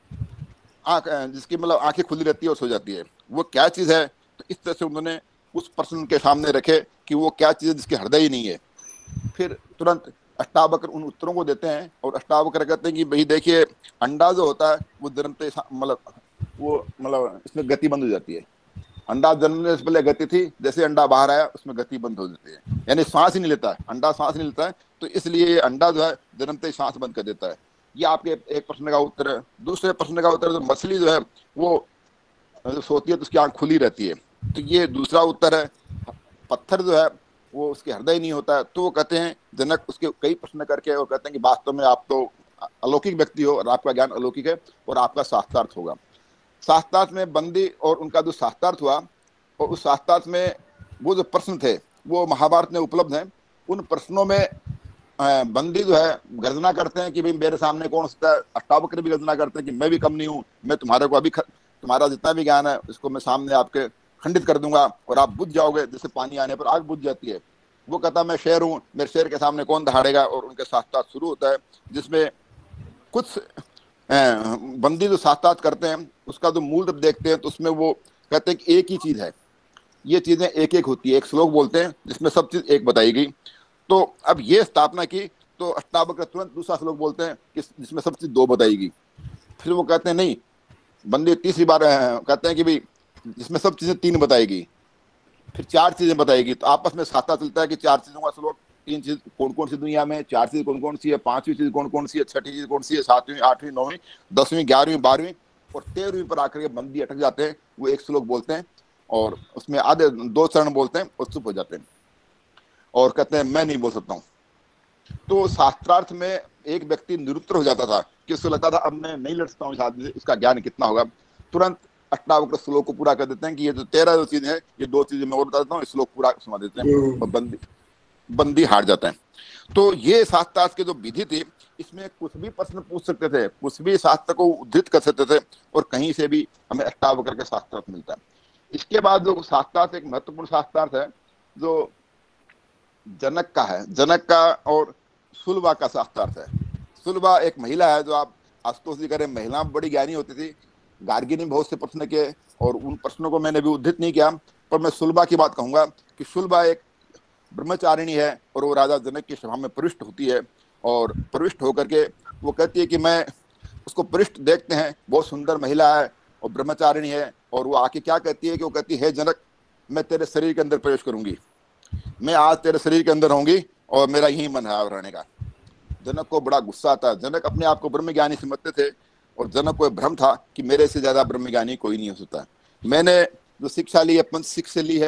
आँख जिसकी मतलब आंखें खुली रहती है और सो जाती है, वो क्या चीज़ है। तो इस तरह से उन्होंने उस प्रश्न के सामने रखे कि वो क्या चीज़ है जिसके हृदय ही नहीं है। फिर तुरंत अष्टावक्र उन उत्तरों को देते हैं और अष्टावक्र कहते हैं कि भाई देखिए, अंडा जो होता है वो जन्मते मतलब वो मतलब इसमें गति बंद हो जाती है। अंडा जन्मने से पहले गति थी, जैसे अंडा बाहर आया उसमें गति बंद हो जाती है, यानी सांस ही नहीं लेता है, अंडा सांस नहीं लेता है। तो इसलिए ये अंडा जो है जन्मते ही सांस बंद कर देता है। ये आपके एक प्रश्न का उत्तर है। दूसरे प्रश्न का उत्तर, जो मछली जो है वो जो सोती है तो उसकी आंख खुली रहती है, तो ये दूसरा उत्तर है। पत्थर जो है वो उसके हृदय नहीं होता है। तो वो कहते हैं, जनक उसके कई प्रश्न करके और कहते हैं कि वास्तव में आप तो अलौकिक व्यक्ति हो और आपका ज्ञान अलौकिक है और आपका शास्त्रार्थ होगा। शास्त्रार्थ में बंदी और उनका जो शास्त्रार्थ हुआ और उस शास्त्रार्थ में वो जो प्रश्न थे वो महाभारत में उपलब्ध हैं। उन प्रश्नों में बंदी जो है गर्जना करते हैं कि भाई मेरे सामने कौन होता है। अष्टावक्र भी गर्जना करते हैं कि मैं भी कम नहीं हूँ, मैं तुम्हारे को अभी ख... तुम्हारा जितना भी ज्ञान है इसको मैं सामने आपके खंडित कर दूंगा और आप बुझ जाओगे, जैसे पानी आने पर आग बुझ जाती है। वो कहता मैं शेर हूँ, मेरे शेर के सामने कौन दहाड़ेगा। और उनके शास्त्रार्थ शुरू होता है जिसमें कुछ बंदी जो शास्त्रार्थ करते हैं उसका जो मूल रूप देखते हैं तो उसमें वो कहते हैं कि एक ही चीज है, ये चीजें एक एक होती है। एक श्लोक बोलते हैं जिसमें सब चीज एक बताई गई। तो अब ये स्थापना की तो अष्टावक्र तुरंत दूसरा श्लोक बोलते हैं कि जिसमें सब चीज दो बताई गई। फिर वो कहते हैं नहीं, बंदी तीसरी बार कहते हैं कि भाई जिसमें सब चीजें तीन बताएगी, फिर चार चीजें बताएगी। तो आपस में साता चलता है कि चार चीजों का श्लोक, तीन चीज कौन कौन सी दुनिया में, चार चीज कौन कौन सी है, पांचवी चीज कौन कौन सी है, छठी चीज कौन सी है, सातवीं आठवीं नौवीं दसवीं ग्यारहवीं बारहवीं और तेरहवीं पर आकर के बंदी अटक जाते हैं। वो एक श्लोक बोलते हैं और उसमें आधे दो चरण बोलते हैं और चुप हो जाते हैं और कहते हैं मैं नहीं बोल सकता हूँ। तो शास्त्रार्थ में एक व्यक्ति निरुत्तर हो जाता था कि उसको लगता था अब मैं नहीं लड़ सकता हूँ इस आदमी से, इसका ज्ञान कितना होगा। तुरंत अष्टावक्र श्लोक को पूरा कर देते हैं कि ये जो तेरह जो चीजें हैं ये दो चीजें मैं और बता देता हूँ, श्लोक पूरा सुना देते हैं और बंदी बंदी हार जाता है। तो ये शास्त्रार्थ की जो विधि थी इसमें कुछ भी प्रश्न पूछ सकते थे, कुछ भी शास्त्र को उद्धृत कर सकते थे और कहीं से भी हमें अष्टावक्र का शास्त्रार्थ मिलता है। इसके बाद जो शास्त्रार्थ एक महत्वपूर्ण शास्त्रार्थ है जो जनक का है, जनक का और सुलभा का शास्त्रार्थ है। सुलभा एक महिला है, जो आप आशुतोष जी करें, महिला बड़ी ज्ञानी होती थी। गार्गी ने बहुत से प्रश्न किए और उन प्रश्नों को मैंने भी उद्धृत नहीं किया, पर मैं सुलभा की बात कहूंगा कि सुलभा एक ब्रह्मचारिणी है और वो राजा जनक की सभा में प्रविष्ट होती है और प्रविष्ट होकर के वो कहती है कि मैं उसको पृष्ठ देखते हैं, बहुत सुंदर महिला है और ब्रह्मचारिणी है। और वो आके क्या कहती है कि वो कहती है जनक मैं तेरे शरीर के अंदर प्रवेश करूंगी, मैं आज तेरे शरीर के अंदर रहूंगी और मेरा यही मन है रहने का। जनक को बड़ा गुस्सा आता है। जनक अपने आप को ब्रह्मज्ञानी समझते थे और जनक को भ्रम था कि मेरे से ज्यादा ब्रह्मज्ञानी कोई नहीं हो सकता। मैंने जो शिक्षा ली है पंच शिक्षा ली है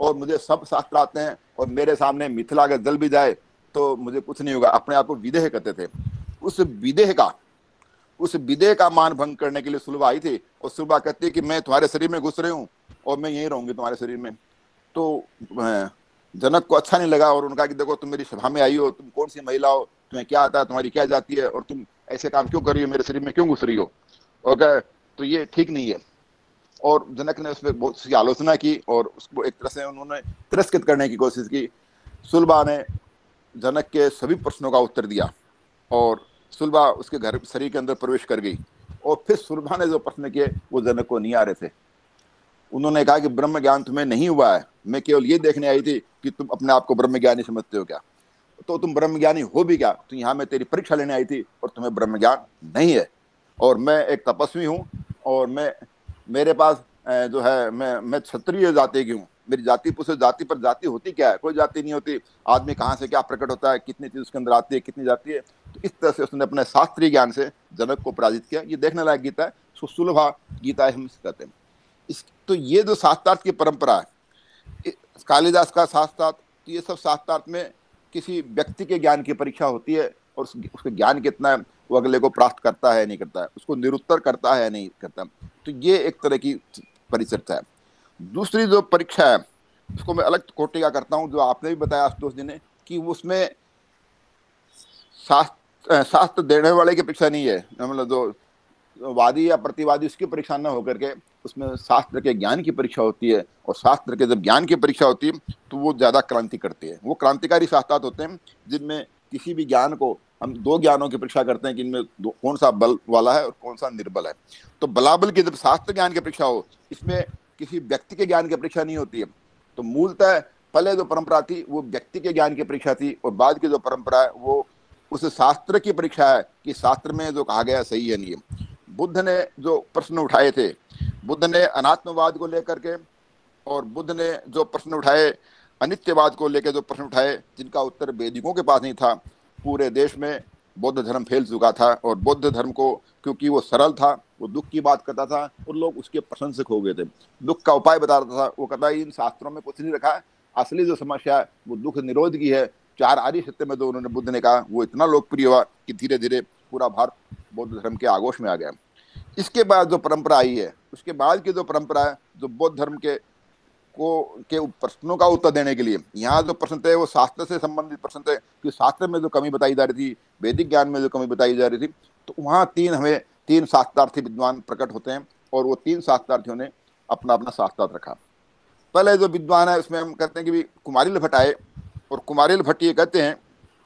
और मुझे सब शास्त्र आते हैं और मेरे सामने मिथिला का जल भी जाए तो मुझे कुछ नहीं होगा। अपने आप को विदेह कहते थे। उस विदेह का उस विदेह का मान भंग करने के लिए सुलभा आई थी और सुलभा कहती है कि मैं तुम्हारे शरीर में घुस रही हूँ और मैं यहीं रहूंगी तुम्हारे शरीर में। तो जनक को अच्छा नहीं लगा और उनका कि देखो तुम मेरी सभा में आई हो, तुम कौन सी महिला हो, तुम्हें क्या आता है, तुम्हारी क्या जाती है और तुम ऐसे काम क्यों कर रही हो, मेरे शरीर में क्यों घुस रही हो, और कहा तो ये ठीक नहीं है। और जनक ने उस पर बहुत सी आलोचना की और उसको एक तरह से उन्होंने तिरस्कृत करने की कोशिश की। सुलभा ने जनक के सभी प्रश्नों का उत्तर दिया और सुलभा उसके घर शरीर के अंदर प्रवेश कर गई। और फिर सुलभा ने जो प्रश्न किए वो जनक को नहीं आ रहे थे। उन्होंने कहा कि ब्रह्म ज्ञान तुम्हें नहीं हुआ है, मैं केवल ये देखने आई थी कि तुम अपने आप को ब्रह्म ज्ञानी समझते हो क्या, तो तुम ब्रह्म ज्ञानी हो भी क्या, तो यहाँ मैं तेरी परीक्षा लेने आई थी और तुम्हें ब्रह्म ज्ञान नहीं है। और मैं एक तपस्वी हूँ और मैं मेरे पास जो है मैं मैं क्षत्रिय जाति की हूँ, मेरी जाति पूछो जाति पर जाति होती क्या है, कोई जाति नहीं होती। आदमी कहाँ से क्या प्रकट होता है, कितनी चीज उसके अंदर आती है, कितनी जाती है। तो इस तरह से उसने अपने शास्त्रीय ज्ञान से जनक को पराजित किया। ये देखने लायक गीता है, उसको सुलभा गीता हम कहते हैं। इस तो ये जो शास्त्रार्थ की परंपरा है, कालिदास का शास्त्रार्थ, तो ये सब शास्त्रार्थ में किसी व्यक्ति के ज्ञान की परीक्षा होती है और उस, उसके ज्ञान कितना है वो अगले को प्राप्त करता है नहीं करता है, उसको निरुत्तर करता है नहीं करता। तो ये एक तरह की परिचर्चा है। दूसरी जो परीक्षा है उसको मैं अलग कोटि का करता हूँ, जो आपने भी बताया आशुतोष जी ने कि उसमें शास्त्र शास्त्र देने वाले की परीक्षा नहीं है, मतलब जो वादी या प्रतिवादी उसकी परीक्षा न होकर के उसमें शास्त्र के ज्ञान की परीक्षा होती है। और शास्त्र के जब ज्ञान की परीक्षा होती है तो वो ज़्यादा क्रांति करती है। वो क्रांतिकारी शास्त्रार्थ होते हैं जिनमें किसी भी ज्ञान को हम दो ज्ञानों की परीक्षा करते हैं कि इनमें कौन सा बल वाला है और कौन सा निर्बल है। तो बलाबल की जब शास्त्र ज्ञान की परीक्षा हो, इसमें किसी व्यक्ति के ज्ञान की परीक्षा नहीं होती है। तो मूलतः पहले जो परंपरा थी वो व्यक्ति के ज्ञान की परीक्षा थी और बाद की जो परंपरा है वो उस शास्त्र की परीक्षा है कि शास्त्र में जो कहा गया सही है नहीं है। बुद्ध ने जो प्रश्न उठाए थे, बुद्ध ने अनात्मवाद को लेकर के और बुद्ध ने जो प्रश्न उठाए अनित्यवाद को लेकर, जो प्रश्न उठाए जिनका उत्तर वैदिकों के पास नहीं था। पूरे देश में बौद्ध धर्म फैल चुका था और बौद्ध धर्म को क्योंकि वो सरल था, वो दुख की बात करता था और लोग उसके प्रशंसक हो गए थे। दुख का उपाय बताता था, वो कहता है इन शास्त्रों में कुछ नहीं रखा है, असली जो समस्या है वो दुख निरोध की है। चार आर्य सत्य में जो उन्होंने बुद्ध ने कहा वो इतना लोकप्रिय हुआ कि धीरे धीरे पूरा भारत बौद्ध धर्म के आगोश में आ गया। इसके बाद जो परंपरा आई है, उसके बाद की जो परंपरा है जो बौद्ध धर्म के को के प्रश्नों का उत्तर देने के लिए, यहाँ जो प्रश्न थे वो शास्त्र से संबंधित प्रश्न थे कि शास्त्र में जो कमी बताई जा रही थी, वैदिक ज्ञान में जो कमी बताई जा रही थी, तो वहाँ तीन हमें तीन शास्त्रार्थी विद्वान प्रकट होते हैं और वो तीन शास्त्रार्थियों ने अपना अपना शास्त्रार्थ रखा। पहले जो विद्वान है उसमें हम कहते हैं कि कुमारिल भट्ट आए और कुमारिल भट्ट ये कहते हैं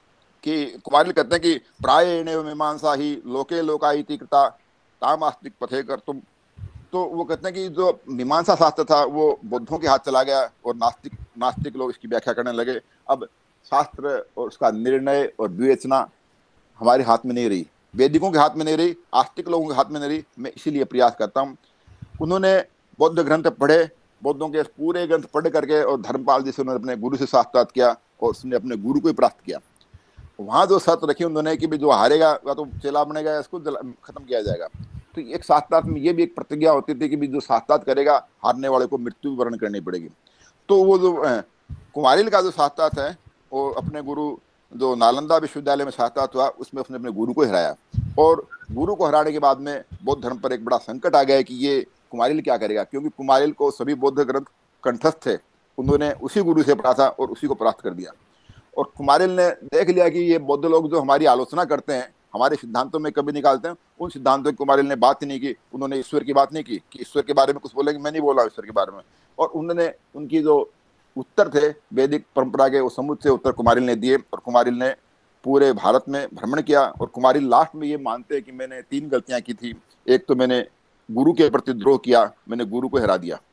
कि कुमारिल कहते हैं कि प्रायेण मीमांसा ही लोके लोकायति कृता ताम आस्तिक पथे कर तुम। तो वो कहते हैं कि जो मीमांसा शास्त्र था वो बौद्धों के हाथ चला गया और नास्तिक नास्तिक लोग इसकी व्याख्या करने लगे। अब शास्त्र और उसका निर्णय और विवेचना हमारे हाथ में नहीं रही, वैदिकों के हाथ में नहीं रही, आस्तिक लोगों के हाथ में नहीं रही। मैं इसीलिए प्रयास करता हूँ। उन्होंने बौद्ध ग्रंथ पढ़े, बौद्धों के पूरे ग्रंथ पढ़ करके और धर्मपाल जी से उन्होंने अपने गुरु से शास्त्रार्थ किया और उसने अपने गुरु को ही प्राप्त किया। वहाँ जो शर्त रखी उन्होंने कि भी जो हारेगा वह तो चेला बनेगा, इसको खत्म किया जाएगा। तो एक शास्त्रार्थ में ये भी एक प्रतिज्ञा होती थी कि भी जो शास्त्रार्थ करेगा हारने वाले को मृत्यु भी वर्ण करनी पड़ेगी। तो वो जो कुमारिल का जो शास्त्रार्थ है वो अपने गुरु जो नालंदा विश्वविद्यालय में शास्त्रार्थ हुआ उसमें उसने अपने गुरु को हराया और गुरु को हराने के बाद में बौद्ध धर्म पर एक बड़ा संकट आ गया कि ये कुमारिल क्या करेगा, क्योंकि कुमारिल को सभी बौद्ध ग्रंथ कंठस्थ थे। उन्होंने उसी गुरु से पढ़ा था और उसी को प्राप्त कर दिया। और कुमारिल ने देख लिया कि ये बौद्ध लोग जो हमारी आलोचना करते हैं, हमारे सिद्धांतों में कभी निकालते हैं, उन सिद्धांतों की कुमारिल ने बात ही नहीं की। उन्होंने ईश्वर की बात नहीं की कि ईश्वर के बारे में कुछ बोलेंगे, मैं नहीं बोला ईश्वर के बारे में। और उन्होंने उनकी जो उत्तर थे वैदिक परंपरा के वो समुद्र से उत्तर कुमारिल ने दिए और कुमारिल ने पूरे भारत में भ्रमण किया। और कुमारिल लास्ट में ये मानते हैं कि मैंने तीन गलतियां की थी। एक तो मैंने गुरु के प्रति द्रोह किया, मैंने गुरु को हरा दिया।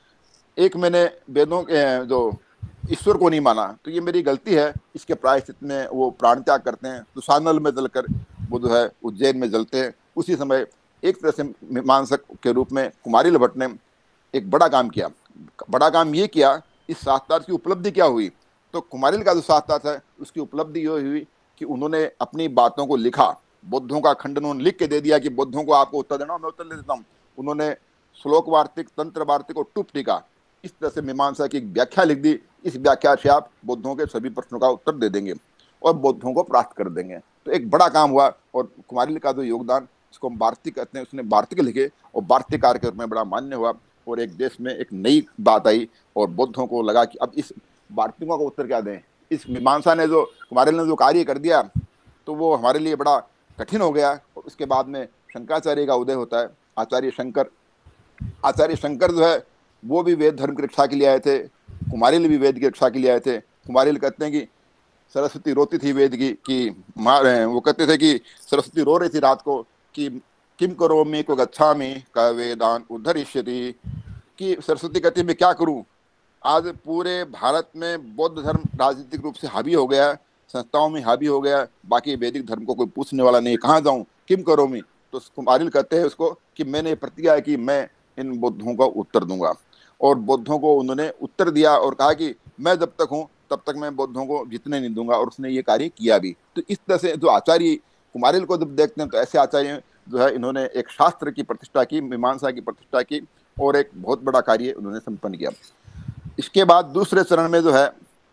एक मैंने वेदों के जो ईश्वर को नहीं माना, तो ये मेरी गलती है। इसके प्रायश्चित में वो प्राण त्याग करते हैं। तो सानल में जलकर वो जो है उज्जैन में जलते हैं। उसी समय एक तरह से मीमांसक के रूप में कुमारिल भट्ट ने एक बड़ा काम किया। बड़ा काम ये किया, इस शास्त्रार्थ की उपलब्धि क्या हुई? तो कुमारिल का जो शास्त्रार्थ है उसकी उपलब्धि ये हुई कि उन्होंने अपनी बातों को लिखा, बुद्धों का खंडन उन्होंने लिख के दे दिया कि बुद्धों को आपको उत्तर देना, मैं उत्तर दे देता हूँ। उन्होंने श्लोक वार्तिक, तंत्र वार्तिक और टुप टीका इस तरह से मीमांसा की एक व्याख्या लिख दी, इस व्याख्या से आप बौद्धों के सभी प्रश्नों का उत्तर दे देंगे और बौद्धों को प्राप्त कर देंगे। तो एक बड़ा काम हुआ और कुमारिल का जो योगदान, इसको हम वार्तिक कहते हैं, उसने वार्तिक लिखे और वार्तिकार के रूप में बड़ा मान्य हुआ और एक देश में एक नई बात आई और बौद्धों को लगा कि अब इस वार्तिकों का उत्तर क्या दें। इस मीमांसा ने जो कुमारिल ने जो कार्य कर दिया तो वो हमारे लिए बड़ा कठिन हो गया। और उसके बाद में शंकराचार्य का उदय होता है, आचार्य शंकर। आचार्य शंकर जो है वो भी वेद धर्म की रक्षा के लिए आए थे, कुमारिल भी वेद की रक्षा के लिए आए थे। कुमारिल कहते हैं कि सरस्वती रोती थी वेद की कि मार, वो कहते थे कि सरस्वती रो रही थी रात को कि किम करोमि को गच्छामि क वेदान उद्धरिष्यति, कि सरस्वती कहती है मैं क्या करूं, आज पूरे भारत में बौद्ध धर्म राजनीतिक रूप से हावी हो गया, संस्थाओं में हावी हो गया, बाकी वैदिक धर्म को कोई पूछने वाला नहीं, कहाँ जाऊं, किम करोमि। तो कुमारिल कहते हैं उसको कि मैंने प्रतिज्ञा है कि मैं इन बौद्धों का उत्तर दूंगा। और बौद्धों को उन्होंने उत्तर दिया और कहा कि मैं जब तक हूँ तब तक मैं बौद्धों को जीतने नहीं दूंगा, और उसने ये कार्य किया भी। तो इस तरह से जो आचार्य कुमारिल को जब देखते हैं तो ऐसे आचार्य जो है इन्होंने एक शास्त्र की प्रतिष्ठा की, मीमांसा की प्रतिष्ठा की और एक बहुत बड़ा कार्य उन्होंने संपन्न किया। इसके बाद दूसरे चरण में जो है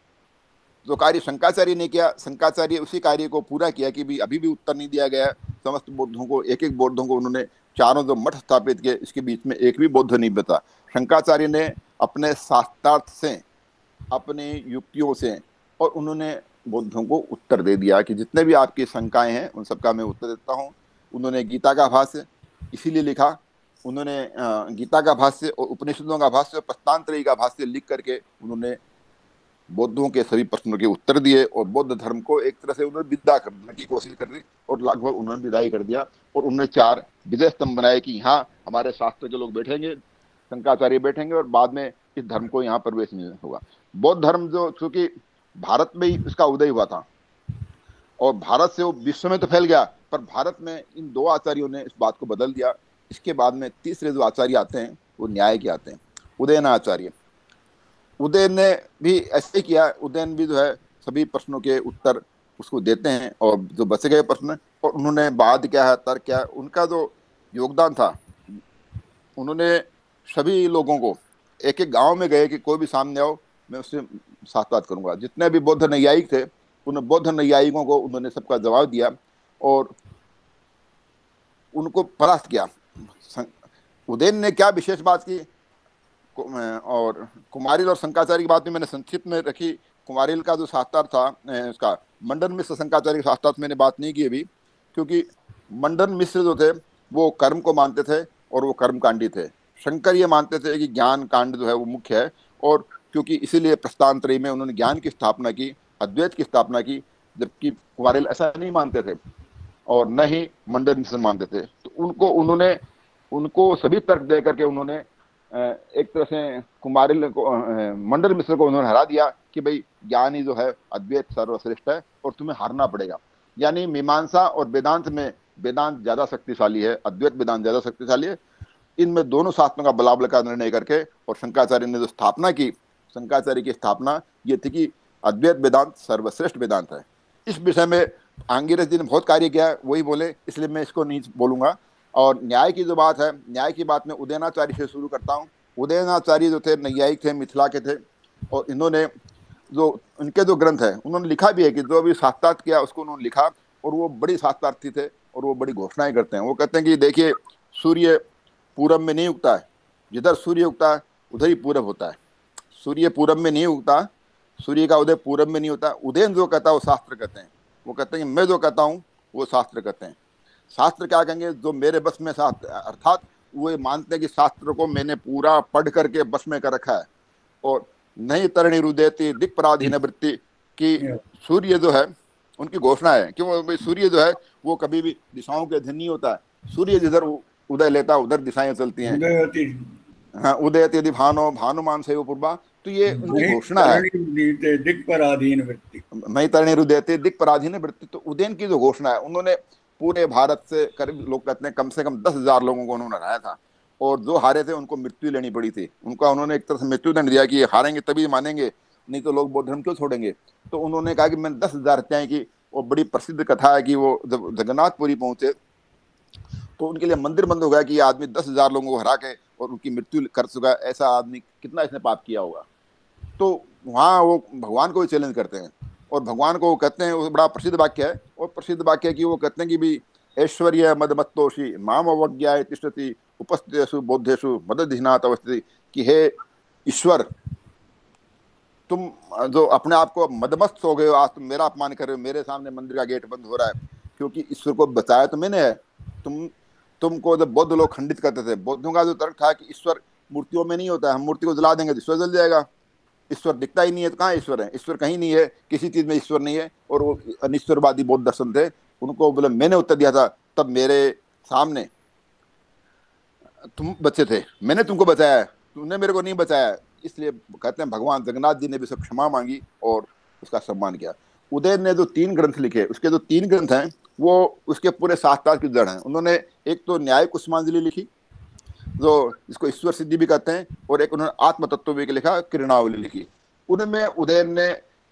जो कार्य शंकराचार्य ने किया, शंकराचार्य उसी कार्य को पूरा किया कि भी अभी भी उत्तर नहीं दिया गया समस्त बौद्धों को। एक एक बौद्धों को उन्होंने चारों जो मठ स्थापित किए इसके बीच में एक भी बौद्ध नहीं बता। शंकराचार्य ने अपने शास्त्रार्थ से, अपनी युक्तियों से और उन्होंने बौद्धों को उत्तर दे दिया कि जितने भी आपकी शंकाएं हैं उन सबका मैं उत्तर देता हूँ। उन्होंने गीता का भाष्य इसीलिए लिखा, उन्होंने गीता का भाष्य और उपनिषदों का भाष्य और प्रस्तांतरी का भाष्य लिख करके उन्होंने बौद्धों के सभी प्रश्नों के उत्तर दिए और बौद्ध धर्म को एक तरह से उन्होंने विदा करने की कोशिश कर दी और लगभग उन्होंने विदाई कर दिया। और उन्होंने चार विजय स्तंभ बनाए कि यहाँ हमारे शास्त्र के लोग बैठेंगे, शंकराचार्य बैठेंगे और बाद में इस धर्म को यहाँ प्रवेश नहीं होगा। बौद्ध धर्म जो चूंकि भारत में ही इसका उदय हुआ था और भारत से वो विश्व में तो फैल गया, पर भारत में इन दो आचार्यों ने इस बात को बदल दिया। इसके बाद में तीसरे जो आचार्य आते हैं वो न्याय के आते हैं, उदयन आचार्य। उदयन ने भी ऐसे किया, उदयन भी जो है सभी प्रश्नों के उत्तर उसको देते हैं और जो बचे गए प्रश्न, और उन्होंने बाद क्या है, तर्क क्या है, उनका जो योगदान था, उन्होंने सभी लोगों को एक एक गांव में गए कि कोई भी सामने आओ मैं उससे साक्षात करूंगा। जितने भी बौद्ध नैयायिक थे उन बौद्ध नैयायिकों को उन्होंने सबका जवाब दिया और उनको परास्त किया। उदयन ने क्या विशेष बात की, और कुमारिल और शंकराचार्य की बात भी मैंने संक्षिप्त में रखी। कुमारिल का जो शास्त्रार्थ था, उसका मंडन मिश्र शंकराचार्य के शास्त्रार्थ मैंने बात नहीं की अभी, क्योंकि मंडन मिश्र जो थे वो कर्म को मानते थे और वो कर्मकांडी थे। शंकर ये मानते थे कि ज्ञान कांड जो है वो मुख्य है, और क्योंकि इसीलिए प्रस्थानत्रयी में उन्होंने ज्ञान की स्थापना की, अद्वैत की स्थापना की, जबकि कुमारिल ऐसा नहीं मानते थे और न ही मंडन मिश्र मानते थे। तो उनको उन्होंने उनको सभी तर्क दे करके उन्होंने एक तरह से कुमारिल को, मंडन मिश्र को उन्होंने हरा दिया कि भाई ज्ञान ही जो है अद्वैत सर्वश्रेष्ठ है और तुम्हें हारना पड़ेगा। यानी मीमांसा और वेदांत में वेदांत ज्यादा शक्तिशाली है, अद्वैत वेदांत ज्यादा शक्तिशाली है। इनमें दोनों शास्त्रों का बलाबल का निर्णय करके और शंकराचार्य ने जो स्थापना की, शंकराचार्य की स्थापना ये थी कि अद्वैत वेदांत सर्वश्रेष्ठ वेदांत है। इस विषय में आंगिरस जी ने बहुत कार्य किया है, वही बोले, इसलिए मैं इसको नहीं बोलूंगा। और न्याय की जो बात है, न्याय की बात में उदयनाचार्य से शुरू करता हूँ। उदयनाचार्य जो थे नैयायिक थे, मिथिला के थे, और इन्होंने जो उनके जो ग्रंथ है उन्होंने लिखा भी है कि जो भी शास्त्रार्थ किया उसको उन्होंने लिखा, और वो बड़ी शास्त्रार्थी थे और वो बड़ी घोषणाएं करते हैं। वो कहते हैं कि देखिए सूर्य पूरब में नहीं उगता है, जिधर सूर्य उगता है उधर ही पूरब होता है। सूर्य पूरब में नहीं उगता, सूर्य का उदय पूरब में नहीं होता। उदयन जो कहता है वो शास्त्र कहते हैं। वो कहते हैं कि मैं जो कहता हूँ वो शास्त्र कहते हैं। शास्त्र क्या कहेंगे, जो मेरे बस में शास्त्र, अर्थात वो मानते हैं कि शास्त्र को मैंने पूरा पढ़ करके बस में कर रखा है। और नहीं तरणी रुदेती दिक्पराधीन वृत्ति की सूर्य जो है उनकी घोषणा है कि वो सूर्य जो है वो कभी भी दिशाओं के अधीन नहीं होता है। सूर्य जिधर उदय लेता उधर दिशाएं चलती हैं। हाँ, उदयति यदि भानो भानुमान से पूर्वा, तो ये उनकी घोषणा है। दिक्पराधीन वृत्ति, नहीं तरणी रुदेती दिक्पराधीन वृत्ति, तो उदयन की जो घोषणा है, उन्होंने पूरे भारत से करीब लोग कहते हैं कम से कम दस हजार लोगों को उन्होंने हराया था, और जो हारे थे उनको मृत्यु लेनी पड़ी थी। उनका उन्होंने एक तरह से मृत्युदंड दिया कि हारेंगे तभी मानेंगे, नहीं तो लोग बौद्ध धर्म क्यों छोड़ेंगे। तो उन्होंने कहा कि मैंने दस हजार हत्याएं की। और बड़ी प्रसिद्ध कथा है कि वो जब जगन्नाथपुरी पहुंचे तो उनके लिए मंदिर बंद हो गया कि ये आदमी दस हजार लोगों को हरा के और उनकी मृत्यु कर चुका है, ऐसा आदमी कितना इसने पाप किया होगा। तो वहाँ वो भगवान को भी चैलेंज करते हैं और भगवान को कहते हैं, वो बड़ा प्रसिद्ध वाक्य है, और प्रसिद्ध वाक्य है कि वो कहते हैं कि भी ऐश्वर्य मदमत्तोषी माम अवज्ञाय तिष्ठति उपस्थितेषु बोद्धेषु मदधिनात अवस्थिति, कि हे ईश्वर, तुम जो अपने आप को मदमस्त हो गए हो, आज तुम मेरा अपमान कर रहे हो, मेरे सामने मंदिर का गेट बंद हो रहा है, क्योंकि ईश्वर को बचाया तो मैंने है। तुम तुमको जब बौद्ध लोग खंडित करते थे, बौद्धों का जो तर्क था कि ईश्वर मूर्तियों में नहीं होता है, हम मूर्ति को जला देंगे तो ईश्वर जल जाएगा, ईश्वर दिखता ही नहीं है तो कहाँ ईश्वर है, ईश्वर कहीं नहीं है, किसी चीज में ईश्वर नहीं है। और वो अनिश्वरवादी बौद्ध दर्शन थे, उनको बोले मैंने उत्तर दिया था, तब मेरे सामने तुम बच्चे थे, मैंने तुमको बचाया है, तुमने मेरे को नहीं बचाया। इसलिए कहते हैं भगवान जगन्नाथ जी ने भी सब क्षमा मांगी और उसका सम्मान किया। उदयन ने जो तीन ग्रंथ लिखे, उसके जो तीन ग्रंथ हैं वो उसके पूरे शास्त्रार्थ की जड़ हैं। उन्होंने एक तो न्याय कुसुमांजलि लिखी, जो जिसको ईश्वर सिद्धि भी कहते हैं, और एक उन्होंने आत्म तत्व भी लिखा, किरणावली लिखी। उनमें उदयन ने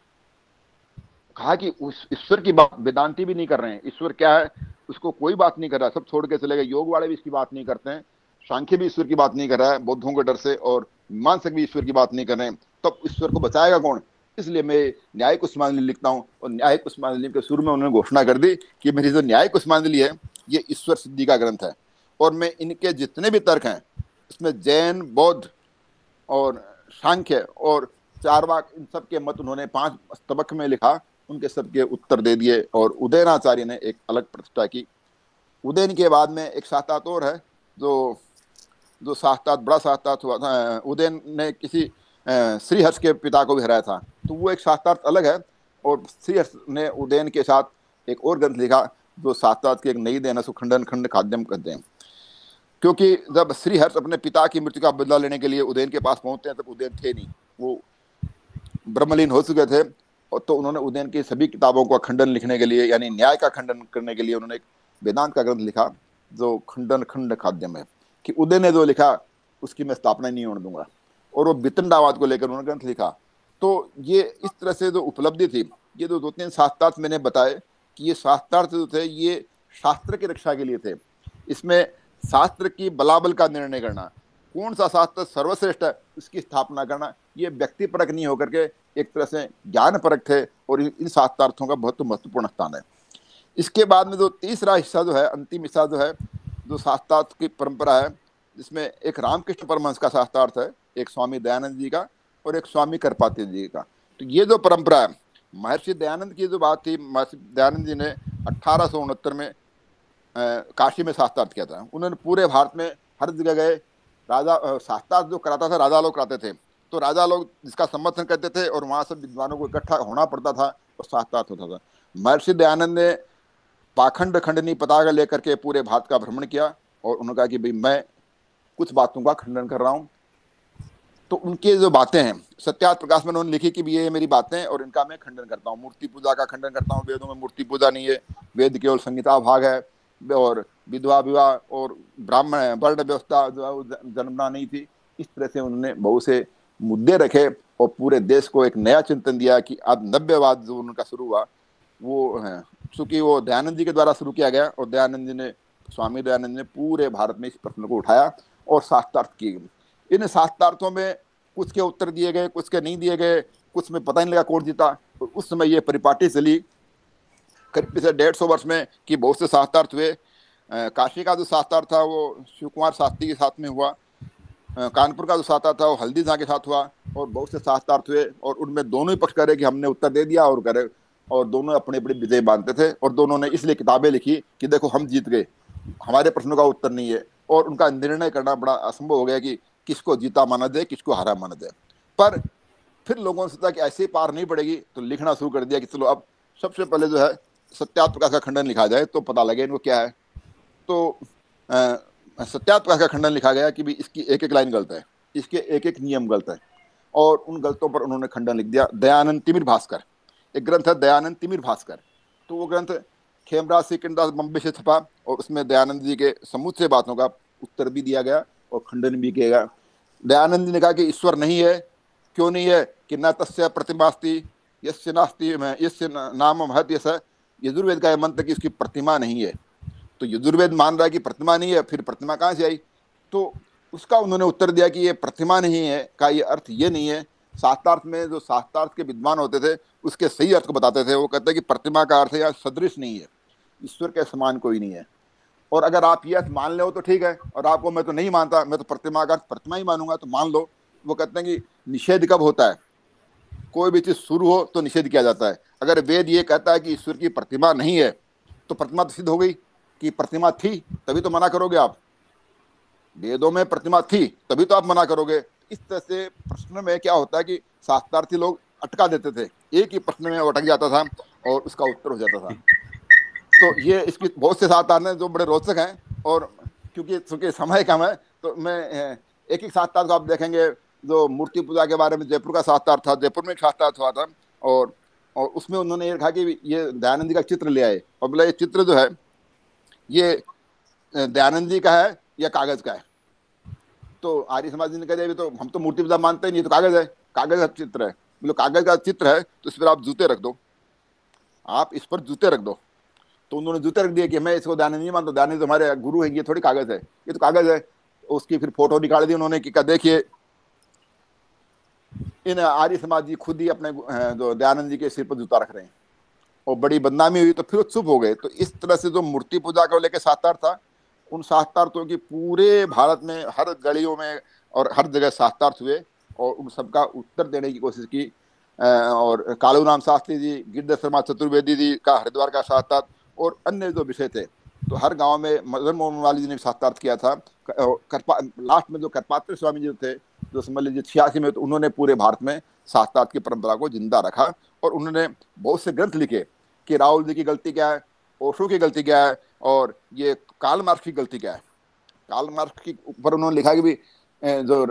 कहा कि उस ईश्वर की बात वेदांती भी नहीं कर रहे हैं, ईश्वर क्या है उसको कोई बात नहीं कर रहा, सब छोड़ के चले गए। योग वाले भी इसकी बात नहीं करते हैं, सांख्य भी ईश्वर की बात नहीं कर रहा है बौद्धों के डर से, और मीमांसक भी ईश्वर की बात नहीं कर रहे हैं। तब ईश्वर को बचाएगा कौन? इसलिए मैं न्याय कुसुमांजलि लिखता हूँ। और न्याय कुसुमांजलि के शुरू में उन्होंने घोषणा कर दी कि मेरी जो न्याय कुसुमांजलि है ये ईश्वर सिद्धि का ग्रंथ है, और मैं इनके जितने भी तर्क हैं इसमें जैन, बौद्ध और सांख्य और चारवाक, इन सब के मत उन्होंने पांच स्तबक में लिखा, उनके सबके उत्तर दे दिए। और उदयनाचार्य ने एक अलग प्रतिष्ठा की। उदयन के बाद में एक शास्त्रार्थ और है, जो जो शास्त्रार्थ बड़ा शास्त्रार्थ हुआ था, उदयन ने किसी श्रीहर्ष के पिता को भी हराया था, तो वो एक शास्त्रार्थ अलग है। और श्रीहर्ष ने उदयन के साथ एक और ग्रंथ लिखा जो शास्त्रार्थ की एक नई देन सुखंडन खंड खाद्यम कहते हैं, क्योंकि जब श्रीहर्ष अपने पिता की मृत्यु का बदला लेने के लिए उदयन के पास पहुंचते हैं तब उदयन थे नहीं, वो ब्रह्मलीन हो चुके थे। और तो उन्होंने उदयन की सभी किताबों का खंडन लिखने के लिए, यानी न्याय का खंडन करने के लिए, उन्होंने एक वेदांत का ग्रंथ लिखा जो खंडन खंड खाद्यम है, कि उदयन ने जो लिखा उसकी मैं स्थापना नहीं होने दूंगा। और वो वितंडावाद को लेकर उन्होंने ग्रंथ लिखा। तो ये इस तरह से जो उपलब्धि थी, ये जो दो तीन शास्त्रार्थ मैंने बताए कि ये शास्त्रार्थ जो थे ये शास्त्र की रक्षा के लिए थे। इसमें शास्त्र की बलाबल का निर्णय करना, कौन सा शास्त्र सर्वश्रेष्ठ है उसकी स्थापना करना, ये व्यक्ति परक नहीं होकर के एक तरह से ज्ञान परक थे। और इन शास्त्रार्थों का बहुत महत्वपूर्ण स्थान है। इसके बाद में जो तीसरा हिस्सा जो है, अंतिम हिस्सा जो है, जो शास्त्रार्थ की परंपरा है, जिसमें एक रामकृष्ण परमहंस का शास्त्रार्थ है, एक स्वामी दयानंद जी का और एक स्वामी करपाती जी का। तो ये जो परंपरा है, महर्षि दयानंद की जो बात थी, महर्षि दयानंद जी ने अठारह सौ उनहत्तर में काशी में शास्त्रार्थ किया था। उन्होंने पूरे भारत में हर जगह गए, राजा शास्त्रार्थ जो कराता था राजा लोग कराते थे, तो राजा लोग जिसका समर्थन करते थे और वहाँ सब विद्वानों को इकट्ठा होना पड़ता था और शास्त्रार्थ होता था। महर्षि दयानंद ने पाखंड खंडनी पताका लेकर के पूरे भारत का भ्रमण किया और उन्होंने कहा कि भाई मैं कुछ बातों का खंडन कर रहा हूँ। तो उनकी जो बातें हैं सत्यार्थ प्रकाश में उन्होंने लिखी कि ये मेरी बातें हैं और इनका मैं खंडन करता हूँ। मूर्ति पूजा का खंडन करता हूँ, वेदों में मूर्ति पूजा नहीं है, वेद केवल संहिता भाग है, और विधवा विवाह और ब्राह्मण वर्ण व्यवस्था जो जन्मना नहीं थी। इस तरह से उन्होंने बहुत से मुद्दे रखे और पूरे देश को एक नया चिंतन दिया कि अब नव्यवाद जो उनका शुरू हुआ वो है, चूंकि वो दयानंद जी के द्वारा शुरू किया गया और दयानंद जी ने, स्वामी दयानंद ने पूरे भारत में इस प्रश्न को उठाया और शास्त्रार्थ किए। इन शास्त्रार्थों में कुछ के उत्तर दिए गए, कुछ के नहीं दिए गए, कुछ में पता नहीं लगा कौन जीता। और उस समय ये परिपाटी चली करीब से डेढ़ सौ वर्ष में कि बहुत से शास्त्रार्थ हुए। काशी का जो शास्त्रार्थ था वो शिव कुमार शास्त्री के साथ में हुआ, कानपुर का जो शास्त्रार्थ था वो हल्दी झा के साथ हुआ, और बहुत से शास्त्रार्थ हुए और उनमें दोनों ही पक्ष करे कि हमने उत्तर दे दिया और करे, और दोनों अपने अपनी विजय मानते थे। और दोनों ने इसलिए किताबें लिखी कि देखो हम जीत गए, हमारे प्रश्नों का उत्तर नहीं है। और उनका निर्णय करना बड़ा असंभव हो गया कि किसको जीता माना जाए, किसको हारा माना जाए। पर फिर लोगों ने सोचा कि ऐसे पार नहीं पड़ेगी, तो लिखना शुरू कर दिया कि चलो अब सबसे पहले जो है सत्यार्थ प्रकाश का खंडन लिखा जाए तो पता लगे इनको क्या है। तो सत्यार्थ प्रकाश का खंडन लिखा गया कि भी इसकी एक एक लाइन गलत है, इसके एक एक नियम गलत है, और उन गलतों पर उन्होंने खंडन लिख दिया। दयानंद तिमिर भास्कर एक ग्रंथ है, दयानंद तिमिर भास्कर। तो वो ग्रंथ खेमराज सिकंदर बम्बे से छपा और उसमें दयानंद जी के समूचे बातों का उत्तर भी दिया गया और खंडन भी किया गया। दयानंद जी ने कहा कि ईश्वर नहीं है, क्यों नहीं है कि न तस्य प्रतिमास्ति यस्य नास्ति यस्य नाम महत यश। यजुर्वेद का यह मंत्र कि उसकी प्रतिमा नहीं है। तो यजुर्वेद मान रहा है कि प्रतिमा नहीं है, फिर प्रतिमा कहाँ से आई? तो उसका उन्होंने उत्तर दिया कि ये प्रतिमा नहीं है, का ये अर्थ ये नहीं है। शास्त्रार्थ में जो शास्त्रार्थ के विद्वान होते थे उसके सही अर्थ को बताते थे। वो कहते हैं कि प्रतिमा का अर्थ है या सदृश नहीं है, ईश्वर के समान कोई नहीं है। और अगर आप ये अर्थ मान लो तो ठीक है, और आपको मैं तो नहीं मानता, मैं तो प्रतिमा का अर्थ प्रतिमा ही मानूंगा, तो मान लो। वो कहते हैं कि निषेध कब होता है? कोई भी चीज शुरू हो तो निषेध किया जाता है। अगर वेद ये कहता है कि ईश्वर की प्रतिमा नहीं है तो प्रतिमा तो सिद्ध हो गई कि प्रतिमा थी, तभी तो मना करोगे आप। वेदों में प्रतिमा थी तभी तो आप मना करोगे। इस तरह से प्रश्न में क्या होता है कि शास्त्रार्थी लोग अटका देते थे, एक ही प्रश्न में अटक जाता था और उसका उत्तर हो जाता था। तो ये इसकी बहुत से शास्त्रार्थ हैं जो बड़े रोचक हैं, और क्योंकि चूंकि समय कम है तो मैं एक एक शास्त्रार्थ आप देखेंगे। जो मूर्ति पूजा के बारे में जयपुर का शास्त्रार्थ था, जयपुर में एक शास्त्रार्थ हुआ था, और और उसमें उन्होंने ये कहा कि ये दयानंद जी का चित्र ले आए, और बोला ये चित्र जो है ये दयानंद जी का है या कागज का है। तो आर्य समाज जी ने कहा तो हम तो मूर्ति पूजा मानते ही नहीं, तो कागज है, कागज का चित्र है। बोलो कागज का चित्र है तो इस पर आप जूते रख दो, आप इस पर जूते रख दो। तो उन्होंने जूते रख दिए कि मैं इसको दयानंद नहीं मानता, दयानंद तो हमारे गुरु है, ये थोड़ी कागज है, ये तो कागज है। उसकी फिर फोटो निकाल दी उन्होंने कि देखिए इन आर्य समाज जी खुद ही अपने जो दयानंद जी के सिर पर जूता रख रहे हैं, और बड़ी बदनामी हुई। तो फिर वो चुप हो गए। तो इस तरह से जो मूर्ति पूजा को लेकर शास्त्रार्थ था, उन शास्त्रार्थों की पूरे भारत में हर गलियों में और हर जगह शास्त्रार्थ हुए, और उन सबका उत्तर देने की कोशिश की। और कालूराम शास्त्री जी, गिरधर शर्मा चतुर्वेदी जी का हरिद्वार का शास्त्रार्थ, और अन्य जो विषय थे, तो हर गांव में मदन मोहन वाली जी ने शास्त्रार्थ किया था। करपा लास्ट में जो करपात्र स्वामी जी थे, जो समझ लीजिए छियासी में, तो उन्होंने पूरे भारत में शास्त्रार्थ की परंपरा को जिंदा रखा, और उन्होंने बहुत से ग्रंथ लिखे कि राहुल जी की गलती क्या है, ओशो की गलती क्या है, और ये कार्ल मार्क्स की गलती क्या है। कार्ल मार्क्स के ऊपर उन्होंने लिखा कि भी जो